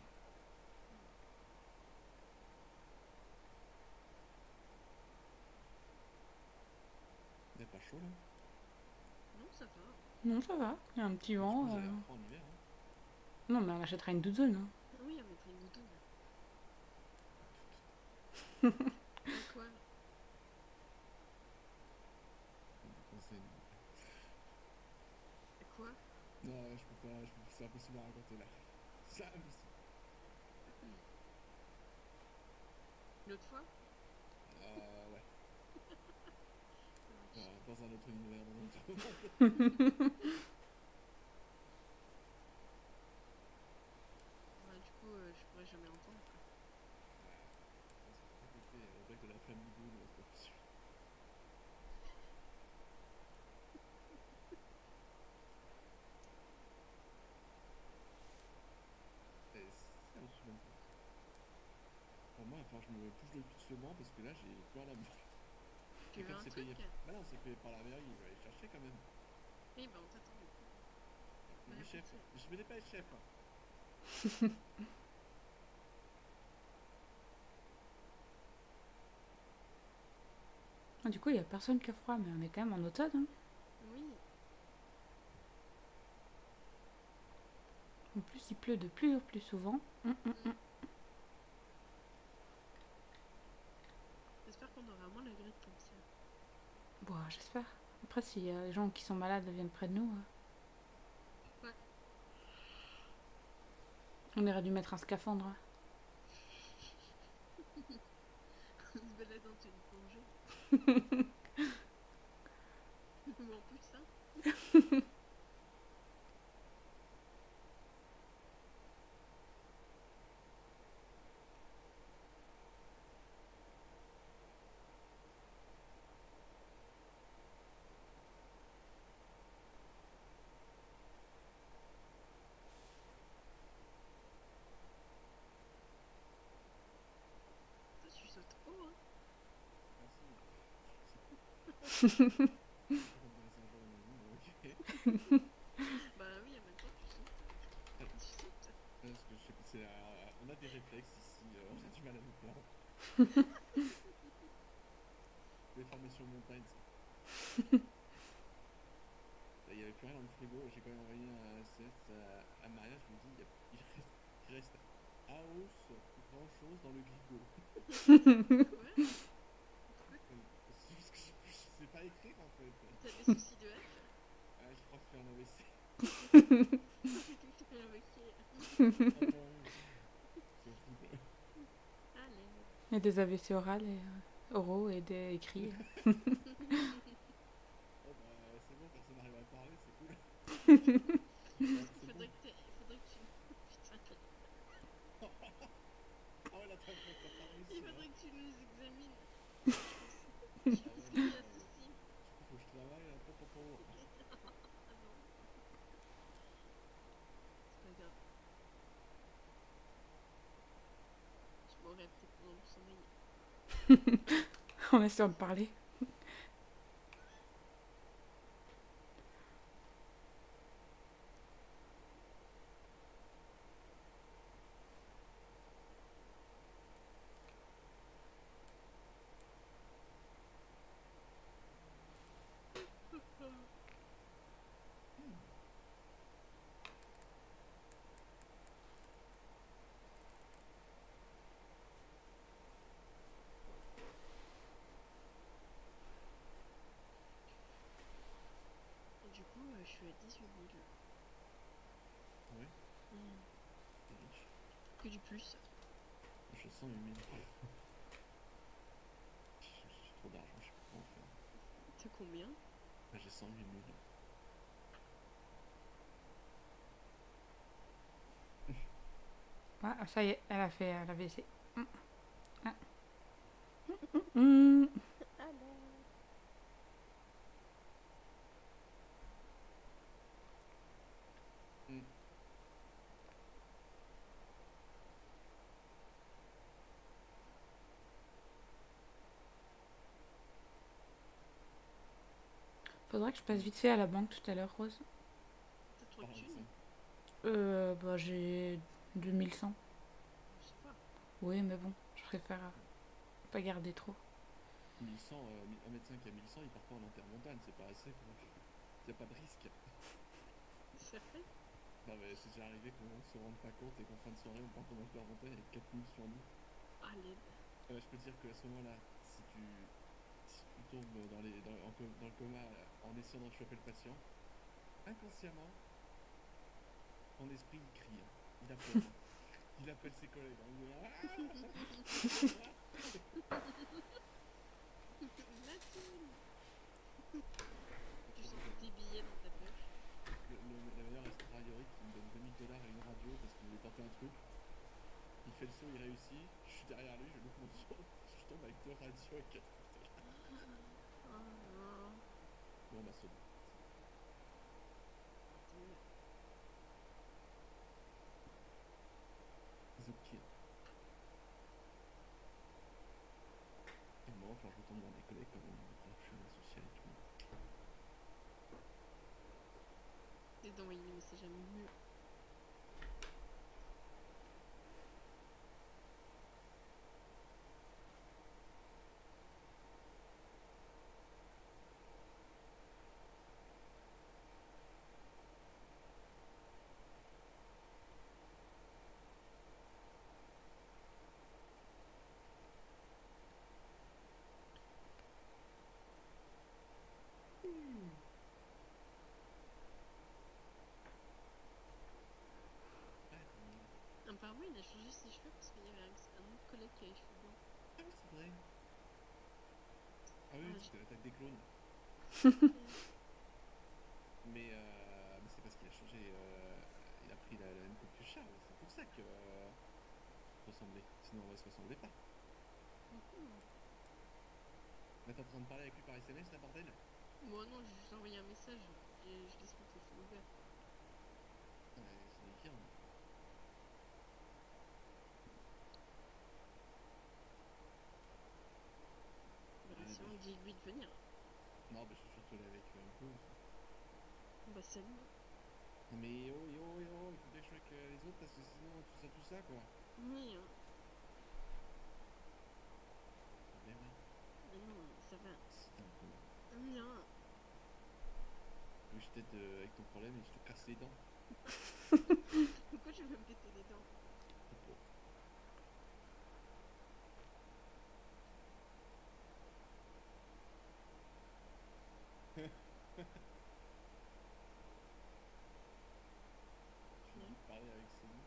Il y a pas chaud là? Non, ça va. Non, ça va. Il y a un petit Je vent. pense que vous euh. allez reprendre en hiver. Hein. Non, mais on achètera une douzaine. Hein. Oui, on mettrait une doudoune. À quoi? Comme des conseils. À quoi? Non, ouais, je peux pas, je peux... c'est impossible à raconter là. C'est impossible. L'autre fois? Euh, ouais. Ah, Euh, dans un autre univers, dans un autre monde. bah, du coup, euh, je pourrais jamais entendre. Quoi. À côté, euh, avec de la flamme du bout, c'est pas possible. Et c'est un super intéressant. Pour moi, enfin, je me bouge le cul de ce banc parce que là, j'ai peur là-bas. Tu veux Quelqu'un un s'est truc? payé. Bah non, c'est payé par la mairie, je vais aller chercher quand même. Oui, bah on t'attend du coup. Mais Bon chef, appétit. je me dépêche, chef. Ah, du coup, il y a personne qui a froid, mais on est quand même en automne. Hein. Oui. En plus, il pleut de plus en plus souvent. Hum, hum, hum. J'espère qu'on aura moins la grippe comme ça. Bon, j'espère. Après, si y a les gens qui sont malades viennent près de nous, euh, Ouais. on aurait dû mettre un scaphandre. Hein. On se balade dans une plongée. Ou en plus, hein. Ça suce trop, hein. Merci. On dirait c'est un jour de maison, mais ok. Bah oui, en même temps, tu sautes. Tu sautes. Parce que je sais pas, c'est, euh, on a des réflexes ici, euh, on a du mal à nous plaindre. Les formations montagne, ça. Il n'y avait plus rien dans le frigo, j'ai quand même envoyé un S M S à, à Maria, je lui dis, il, y a- il reste, il reste à hausse grand chose dans le grigo. Ouais. C'est parce que je, je sais pas écrire en fait. T'as des soucis de F? Ah, je crois que c'est un A V C. Avec qui? Ah bon, c'est horrible. Allez. Il y a des A V C orales et euh, oraux et des écrits. Oh bah c'est bon, personne n'arrive à parler, c'est cool. Ouais, c'est bon. Faudrait que, t'aies- faudrait que tu... Putain. Ah ouais, là t'as t'as pas réussi. Il hein. faudrait que tu nous examines. Ah ouais, Parce qu'il y là, a euh, souci. faut que je travaille là, pop, pop, pop. Ah non. C'est pas grave. Je m'aurais peut-être dans le sommeil. On est sûr de parler. Et du coup, euh, je suis à dix-huit mille. Ouais, Mmh. t'es riche. Que du plus. Je sens une mine. J'ai j'ai trop d'argent, je sais pas comment faire. T'as combien? Bah, j'ai cent huit mille. Ah, ça y est, elle a fait euh, l'A V C. Hum. Ah. Hum. Alors. Mm. Faudrait que je passe vite fait à la banque tout à l'heure, Rose. T'as trop Parle de de ça. thunes? Euh, bah j'ai deux mille cent. Je sais pas. Oui, mais bon, je préfère euh, pas garder trop. mille cent, euh, un médecin qui a mille cent, il part pas en intermontagne, c'est pas assez quoi. Y a pas de risque. C'est vrai? Non mais c'est déjà arrivé qu'on se rende pas compte et qu'en fin de soirée on parte en intermontagne avec quatre mille sur nous. Ah, l'aide. Euh, je peux te dire qu'à ce moment-là, si tu, si tu tombes dans, les, dans, en co- dans le coma euh, en essayant de choper le patient, inconsciemment, ton esprit il crie, hein. Il appelle. Il appelle ses collègues. hein. Il dit, ah La thune! Tu sens tes billets dans ta poche. le, le, la meilleure restaurant Yorick qui me donne deux mille dollars et une radio parce qu'il voulait tenter un truc. Il fait le saut, il réussit. Je suis derrière lui, je loupe mon saut. Je tombe avec deux radios et quatre dollars. Oh non. Bon bah c'est bon. The Kill. Et moi, enfin, quand je retombe dans des collègues quand même, quand je suis un social et tout. Et d'envoyer des messages à mieux. Apparemment, il a changé ses cheveux parce qu'il y avait un, un autre collègue qui avait les cheveux blancs. Ah oui, c'est vrai. Ah oui, Ouais, c'était l'attaque des clones. Mais, euh, mais c'est parce qu'il a changé. Euh, il a pris la, la même coupe que Charles. C'est pour ça que. Euh, ressemblait. Sinon, on ne se ressemblait pas. Là, t'es en train de parler avec lui par S M S, là, bordel? Moi, non, j'ai juste envoyé un message et je laisse mon téléphone ouvert. Ouais, c'est délicat. Hein. Bah, Ouais, sinon, bah, dis-lui de venir. Non, bah, je suis surtout allé avec eux un peu. Bah, salut. Non, mais oh, yo, yo, il faut bien que je sois avec euh, les autres parce que sinon, tout ça, tout ça, quoi. Oui, hein. Mais oui, Mais non, ça va. c'est un peu. Non. Oui, je t'aide euh, avec ton problème et je te casse les dents. Pourquoi je vais me péter les dents? Je lui dis de parler avec Sony.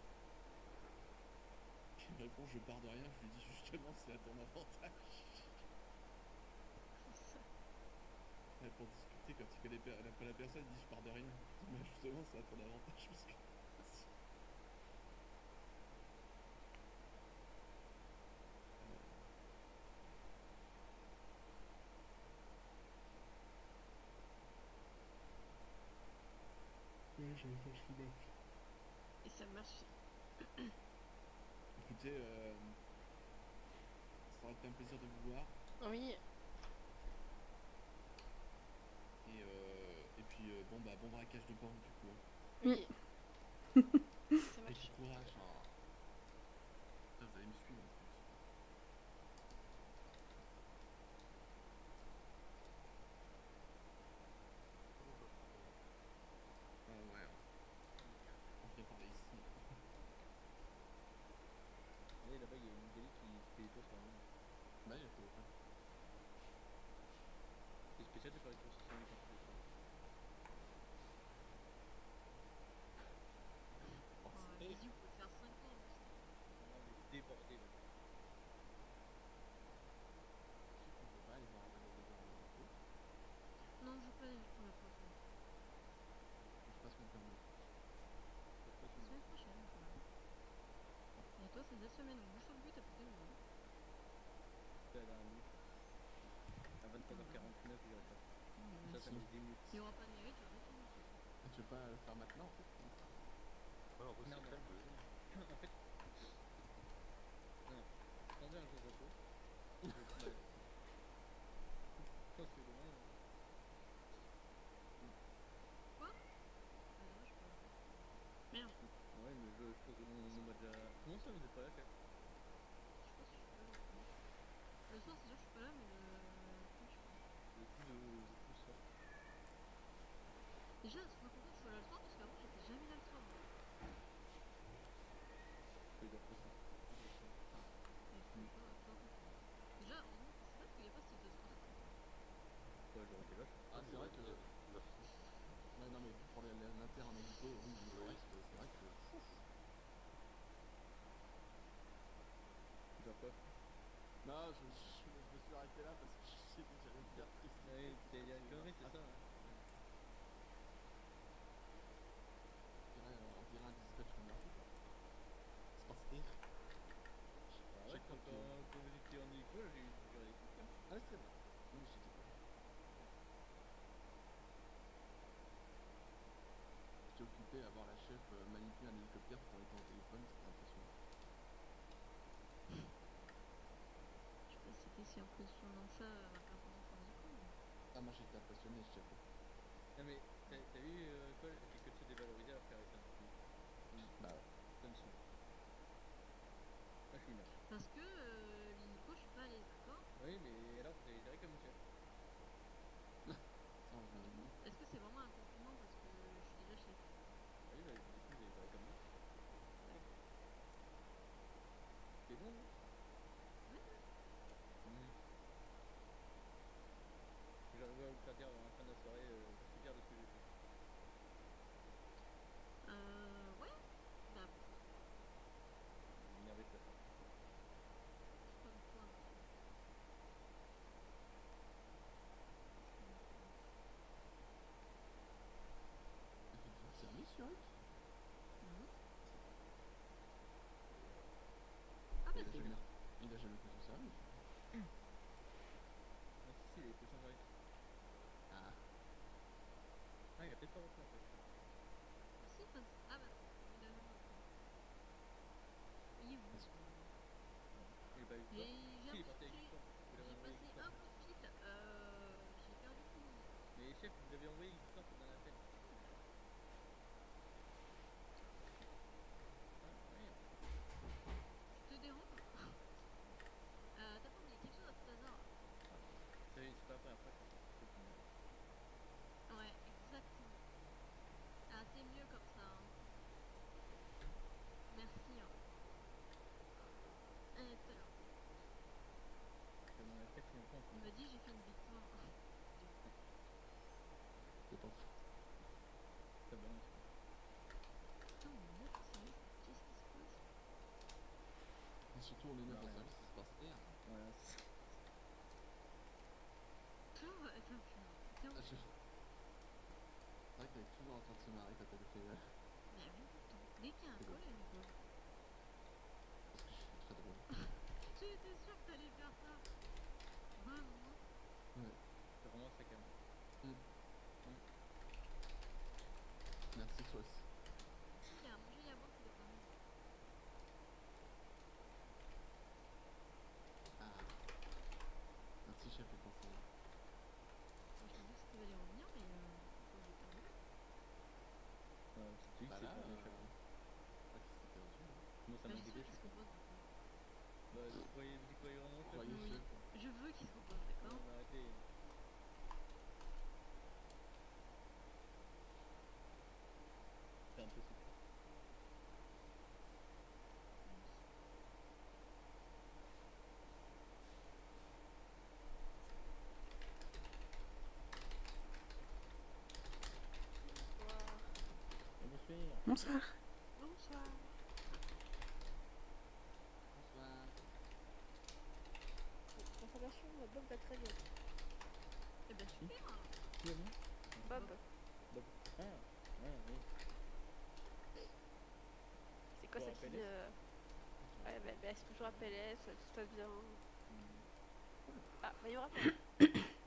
Il me répond, je pars de rien. Je lui dis justement, c'est à ton avantage. Ouais, pour discuter, quand tu connais per- quand la personne dit je pars de rien, je dis, bah, justement, c'est à ton avantage parce que. Ouais, je vais faire ce bof. Et ça marche. Écoutez, euh, ça aurait été un plaisir de vous voir. Oui. Et, euh, et puis, euh, bon, bah, bon braquage de banque du coup. Hein. Oui. Ça Et marche. du courage. Hein. Putain, vous allez me suivre en plus. Ah ouais. On vient parler ici. Et là-bas, il y a une Gali qui se fait des tours sur la main. Bah, il y a tout. Hein. C'est spécial de faire les tours sur son lit quand tu fais ça. Oh, Oh, c'est- Lizzie, vous pouvez faire cinq ans. Non, mais débordé là. On peut pas aller voir un des gens en gros. Non, je veux pas aller pour la prochaine. Je passe mon permis. La semaine prochaine, quoi. Et toi, c'est cette semaine, on bouge sur le but, t'as plus de temps. C'est à la nuit. À vingt-trois heures quarante-neuf, il y aura pas. Ça, ça me laisse dix minutes. Il n'y aura pas de mérite, tu vas pas finir. Ah, tu veux pas le faire maintenant en fait? Ouais, en vrai, Non, c'est mais calme. euh. en fait, non, attendez un jour de repos. Je pense que demain, euh, Ah, dommage, je peux pas. Merde, ouais, mais je, je pense que on, on m'a déjà. Comment ça, vous êtes pas là, Kat? je pense que je suis pas là. Le soir, c'est sûr que je suis pas là, mais le. Comment je fais? Le coup de, de tout ça. Déjà, je suis pas contente que je sois là le soir parce qu'avant, j'étais jamais là le soir. Je peux dire que ça. Et je suis pas, pas contente. Déjà, heureusement, c'est vrai qu'il n'y a pas cette soir. Ouais, j'aurais été là. Ah, c'est vrai que. Ouais, non, mais pour les- les- l'inter en édito, oui, mais le reste, c'est vrai que. Tu dois quoi? Non, je, je, je me suis arrêté là parce que je sais que j'allais me faire triste. Ouais, t'allais dire une connerie, c'est ça, hein? On dirait, euh, on dirait un dispatch remercié, quoi. C'est parce que. Ah ouais, Chaque quand, fois que- quand, quand vous étiez en école, j'ai eu j'ai eu l'équipe. Ah, c'est vrai. Oui, mais j'étais pas. J'étais occupé à voir la chef euh, manipuler un hélicoptère tout en étant au téléphone, c'était impressionnant. Je sais pas si c'était été si impressionnant que ça, ma performance en école. Ah, moi j'étais impressionné, je t'avoue. Non mais t'as t'as vu euh, quoi, elle fait que de se dévaloriser alors qu'elle arrête un peu. Bah ouais. Ça me saoule. Moi je suis là. Parce que euh, les Nico, je suis pas à l'aise, d'accord? Oui mais alors t'es géré comme une chef. Ça, on vient de nous. Est-ce que c'est vraiment un compliment parce que je suis déjà chef? Ah oui bah du coup vous avez géré comme moi. C'est bon non? Ouais, ouais. Mmh. J'arrive à vous faire dire à la fin de la soirée, euh, je suis fier de ce que j'ai fait. Euh, ouais. Bah, Énervé de ça. comme quoi. Elle fait du service, Yorick? Non. Ah Il bah a c'est jamais, bien. il a jamais fait son service. Ah si si il est sans service. Ah. Ah il a peut-être pas repris en fait. Si, enfin, ah bah, il a jamais repris. Oui, Parce vous. Il est pas avec toi. J'ai Si il est parti avec j'ai toi. Vous l'avez j'ai envoyé passé avec un toi. coup de fil, euh, j'ai perdu tout mon temps. Mais chef, vous l'avez envoyé l'histoire pendant l'appel. Ah oui. Je te dérange ou pas? Euh, t'as pas oublié quelque chose à tout hasard? C'est c'est pas la première fois que je fais ton nom. Ouais, exactement. Ah, c'est mieux comme ça, hein. Merci, hein. Allez, tout à l'heure. C'est mon quatrième fois en Il ce me dit j'ai fait une victoire. C'est pas fou. Ça balance. Putain, on est neuf au service, qu'est-ce qui se passe? Et surtout, on est neuf Bah, au rien. service, il se passe rien. Voilà. c'est- Putain, ouais, enfin, putain. T'es Ah, en je- C'est vrai qu'elle est toujours en train de se marrer quand elle fait. euh, Mais vu tout le temps. Dès qu'il y a un C'est call, bon. elle rigole. Parce que je suis très drôle. J'étais sûre que t'allais faire ça. Vraiment. Ouais. C'est vraiment sa cam. Merci, toi aussi. Si, il y a à manger et à boire pour les familles. Ah. Merci, chef, les conseils. Moi, je pensais que tu allais revenir, mais euh, faut que j'ai perdu. Euh, c'est lui Bah qui là, s'est perdu euh... chaque fois. je crois qu'il s'est perdu. hein. Moi ça Bah, m'a j'espère inquiété qu'il chaque se fois. repose. du coup. Bah vous croyez, vous y croyez vraiment chef? Croyez, Oui. chef. Je veux qu'il se repose, d'accord? Non mais arrêtez. C'est impossible. Ah, bonsoir. Bonsoir. Bonsoir. Bonsoir. Information, Bob va très bien. Eh ben super. Qui va bien? Bob, Bob. Ah, ouais, oui. c'est quoi Pour ça la qui... P L S? Euh... Ouais, bah, bah, c'est toujours à P L S, tout se passe bien. Ah, bah il y aura pas. Ouais,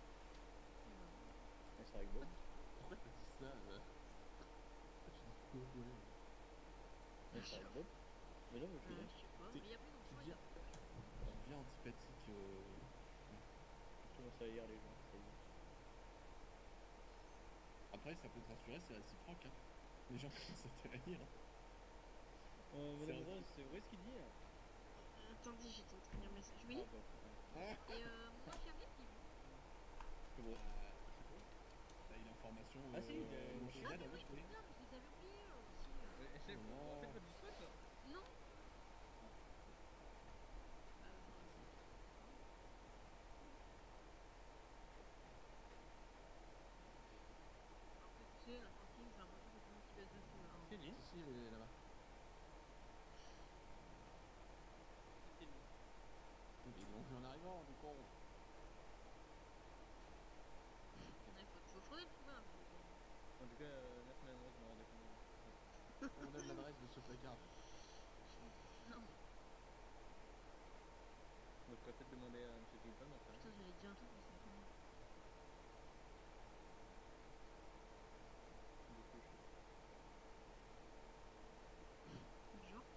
c'est avec Bob. Pourquoi t'as dit ça euh... Pourquoi tu dis quoi, ouais. Ouais, c'est avec Bob. Mais là, vous Euh, pouvez. je sais pas, T'es- mais il y a plus d'enfants, tu il y a dis- plus de Tu deviens antipathique. Euh... Je commence à lire les gens. Ça y est. Après, ça peut te rassurer, c'est réciproque. Hein. Les gens commencent à te haïr. hein. Euh, C'est Madame un- Rose, c'est vrai ce qu'il dit là? Euh, Attendez, j'étais en train de lire le message. Oui. Ah, bon, ouais. Ah Et euh, mon infirmier qui est où? C'est bon. Euh, je sais pas. T'as une information. Ah, si, il a- euh, il a- chez Ah, elle, mais oui, oui, oui. putain, mais je les avais oubliés eux aussi. euh. Euh, chef, Oh vous non. vous rappelez votre dispatch là? Non. Euh, Après, tu sais, un parking, c'est un peu tout le monde qui baisse dessus. Hein. C'est dit. Si, si, elle est là-bas. C'est dit. Ils l'ont vu en arrivant, du con. Il faut, faut, faudrait le trouver un peu. En tout cas, euh, merci Madame Rose de m'avoir défendu. On donne l'adresse de ce placard. Non, Donc, on va peut-être demander à M. Clinton d'en faire. putain, j'allais te dire un truc, mais c'est pas moi. Du coup, je- Genre.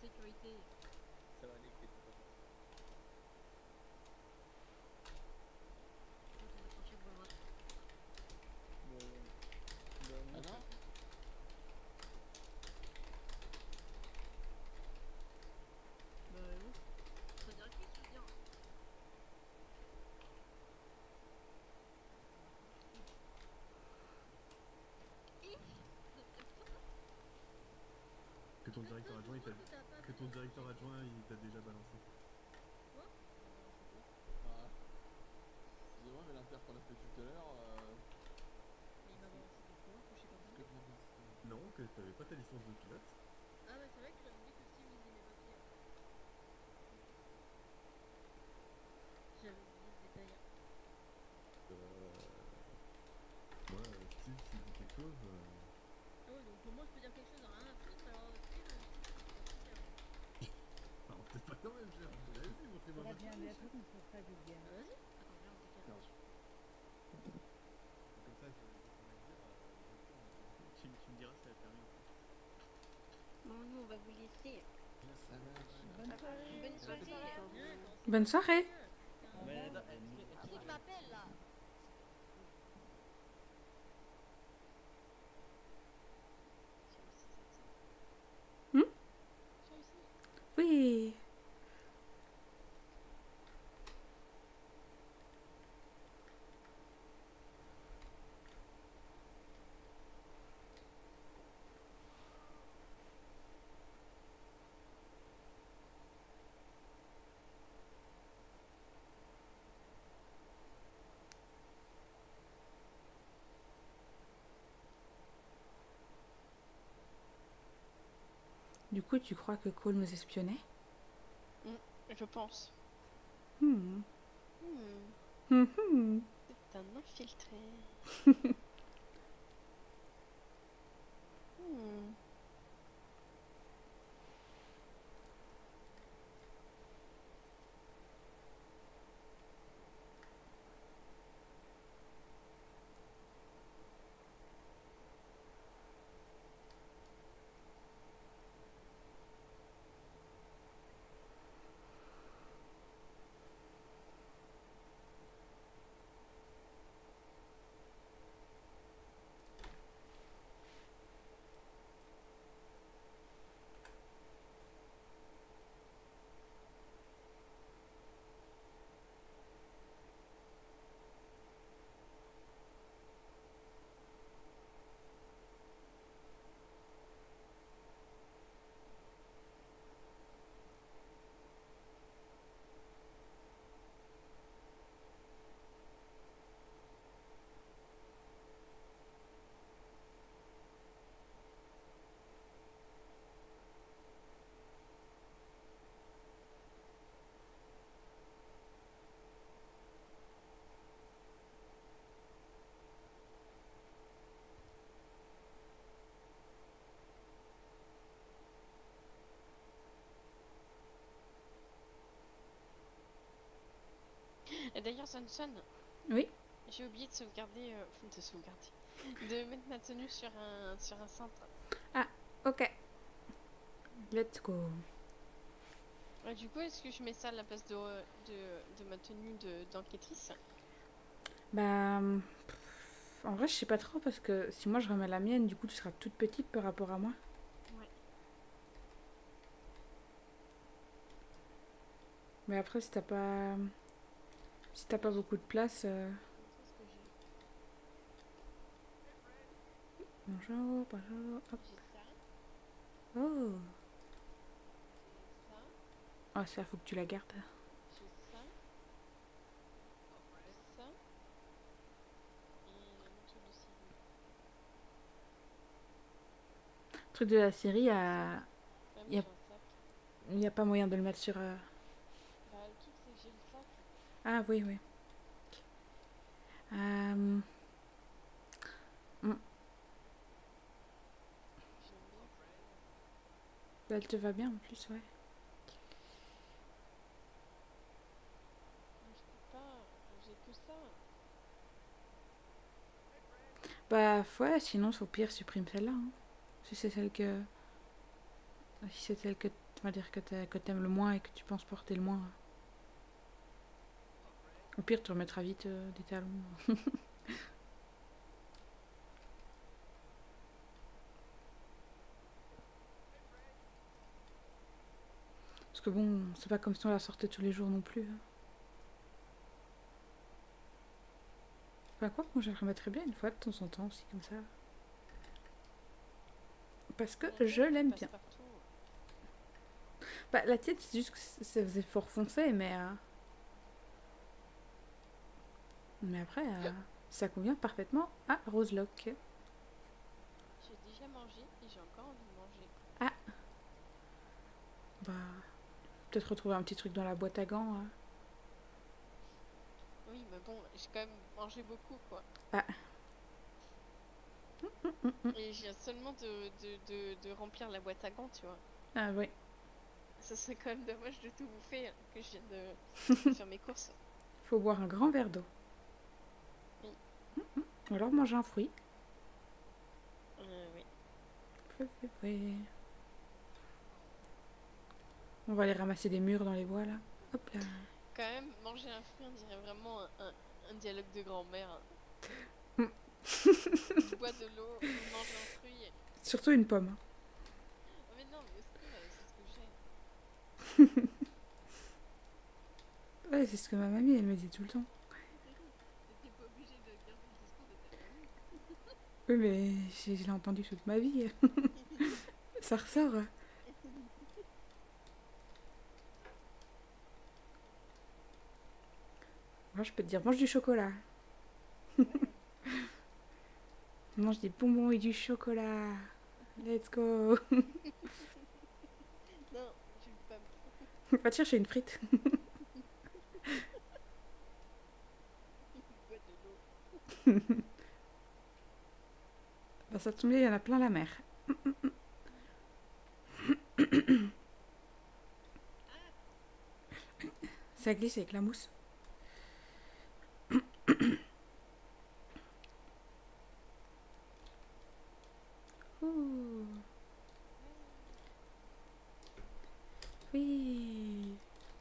sécurité. Ça va aller, t'es pas content. Je vais tomber tranquille pour le droite. Bon, bah, Ah moi, non Bah non. Ça dirait que je veux dire. Que ton directeur adjoint, il t'a... Que ton directeur adjoint, il t'a déjà balancé. Ah. Excusez-moi, mais l'inter qu'on a fait tout à l'heure, euh, Mais il m'a balancé des fois, que je sais pas c'est comment. complètement bien. Non, que t'avais pas ta licence de pilote. Ah bah c'est vrai que j'avais oublié que Steve lisait mes papiers. J'avais oublié ce détail. Euh... Moi, euh, Steve, s'il dit quelque chose... euh, Ah ouais, donc pour moi je peux dire quelque chose, rien à foutre, alors Steve, Steve, c'est super. Alors, peut-être pas quand même, cher. Allez-y, montrez-moi On a votre bien licence. des trucs, on se ferait du bien. Ah vas-y. Attends, viens, on se décale. Quinze. Comme ça, je, je pourrais dire... Euh, tu, tu me diras si elle a permis ou pas. Bon, nous, on va vous laisser. Ça marche. Bonne soirée. Bonne soirée. Viens, quand c'est Bonne soirée. Au Mais revoir. attends, est-ce que- est-ce Qui que- tu m'appelles là? Hmm? Tiens ici. Oui. Du coup, tu crois que Cole nous espionnait? Je pense. Hmm. Hmm, Hmm, hmm. c'est un infiltré. Hmm. Et d'ailleurs, Sonson, Oui. j'ai oublié de sauvegarder, euh, de sauvegarder, de mettre ma tenue sur un, sur un cintre. Ok. Let's go. Ouais, du coup, est-ce que je mets ça à la place de, de, de ma tenue de- d'enquêtrice? Bah... pff, En vrai, je sais pas trop parce que si moi je remets la mienne, du coup tu seras toute petite par rapport à moi. Ouais. Mais après, si t'as pas... Si t'as pas beaucoup de place... euh, C'est ce que j'ai. Bonjour, bonjour, hop. J'ai ça, Oh. j'ai ça, Ah, ça, faut que tu la gardes. j'ai ça, j'ai ça, et un truc de civil. Le truc de la série, il y a... Ouais, mais Y a- j'ai un sac. Il n'y a pas moyen de le mettre sur... euh, Bah, le truc, c'est que j'ai le sac. Ah oui, oui. Euh, J'aime bien. Elle te va bien en plus, ouais. Mais je peux pas, j'ai que ça. Bah ouais, sinon au pire supprime celle-là. Hein. Si c'est celle que... Si c'est celle que... On va dire que t'a- que t'aimes le moins et que tu penses porter le moins. Au pire, tu remettras vite euh, des talons. Parce que bon, c'est pas comme si on la sortait tous les jours non plus. hein. Enfin, quoi, moi je la remettrais bien une fois de temps en temps aussi, comme ça. Parce que Mon je père, il l'aime passe bien. partout. Bah, la tienne, c'est juste que c- ça faisait fort foncé, mais. euh, Mais après, euh, ça convient parfaitement à Roselock. J'ai déjà mangé et j'ai encore envie de manger. Bah. Peut-être retrouver un petit truc dans la boîte à gants. hein. Oui, mais bon, j'ai quand même mangé beaucoup, quoi. Ah. Et je viens seulement de, de, de, de remplir la boîte à gants, tu vois. Ah oui. Ça serait quand même dommage de tout bouffer, hein, que je viens de de faire mes courses. Faut boire un grand verre d'eau. Oui. Ou alors manger un fruit. Euh, oui. Oui, oui, oui. On va aller ramasser des murs dans les bois là. Hop là. Quand même, manger un fruit, on dirait vraiment un, un, un dialogue de grand-mère. hein. Mm. Je bois de l'eau, je mange un fruit. Surtout une pomme. hein. Oh, mais non, mais aussi, euh, c'est ce que j'ai. Ouais, c'est ce que ma mamie elle me dit tout le temps. T'es pas obligé de garder le discours de ta famille. Oui, mais j'ai- je l'ai entendu toute ma vie. Ça ressort. Moi, je peux te dire, mange du chocolat. Mange des bonbons et du chocolat. Let's go. Non, je vais pas me Va te chercher une frite. boire de l'eau. Bah, ça tombe bien, il y en a plein la mer. Ça glisse avec la mousse. Ouh. Oui.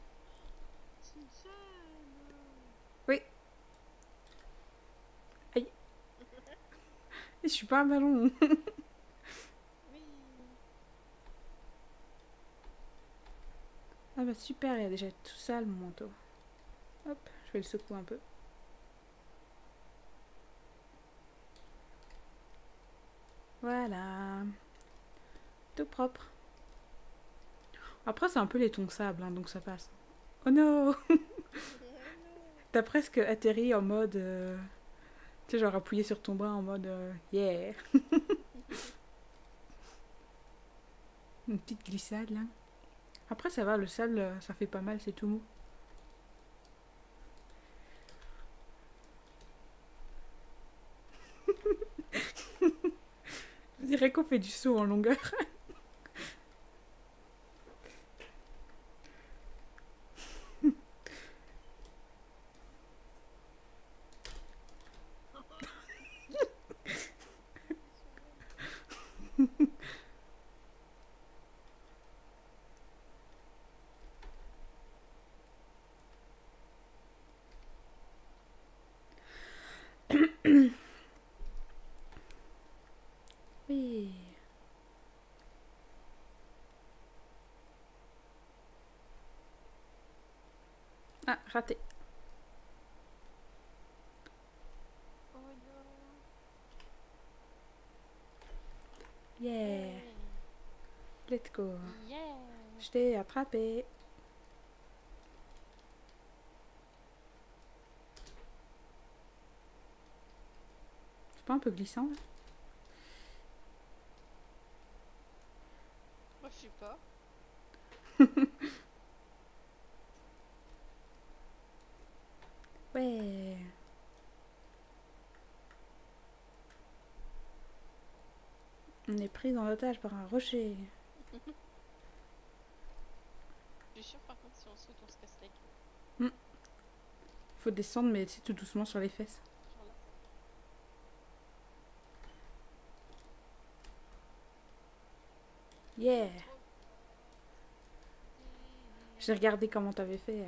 Oui. Aïe. Je suis pas un ballon. Oui. Ah bah super, il y a déjà tout sale mon manteau. Hop, je vais le secouer un peu. Voilà. Tout propre. Après c'est un peu les tons sable, hein, donc ça passe. Oh non. T'as presque atterri en mode... euh, Tu sais, genre appuyé sur ton bras en mode... euh, Yeah. Une petite glissade là. Après ça va, le sable, euh, ça fait pas mal, c'est tout mou. Je dirais qu'on fait du saut en longueur. Oui. Ah, raté. Oh non. Yeah. Let's go. Yeah. Je t'ai attrapé. C'est pas un peu glissant là? Moi, je sais pas. Ouais. On est pris en otage par un rocher. Je suis sûre, par contre, si on saute, on se casse la gueule. Faut descendre mais c'est tout doucement sur les fesses. Genre là. Yeah. J'ai regardé comment t'avais fait.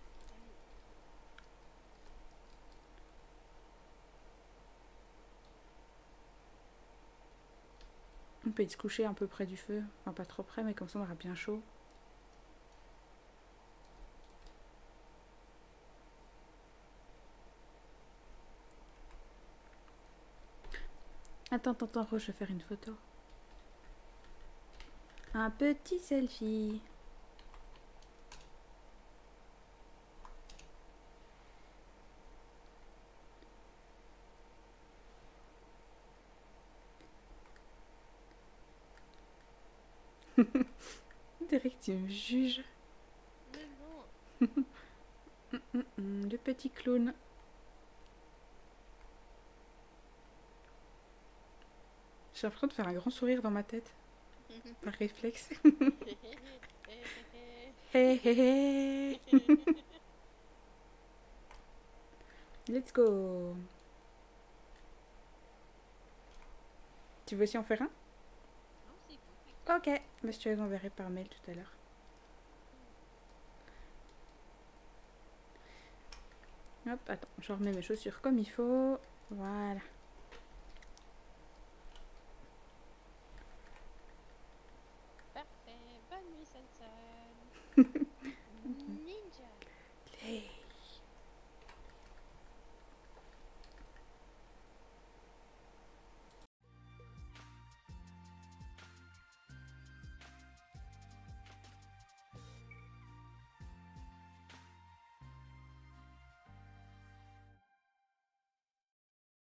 On peut y se coucher un peu près du feu. Enfin, pas trop près, mais comme ça on aura bien chaud. Attends, attends, attends, Rose, je vais faire une photo. Un petit selfie. Derek, tu me juges. Mais non. Hum, hum, le petit clown. J'ai l'impression de faire un grand sourire dans ma tête. Par réflexe. Hé hé hé. Let's go. Tu veux aussi en faire un? Non, c'est bon. Ok, mais je te les enverrai par mail tout à l'heure. Hop, attends, je remets mes chaussures comme il faut. Voilà. Parfait. Bonne nuit, Sansan.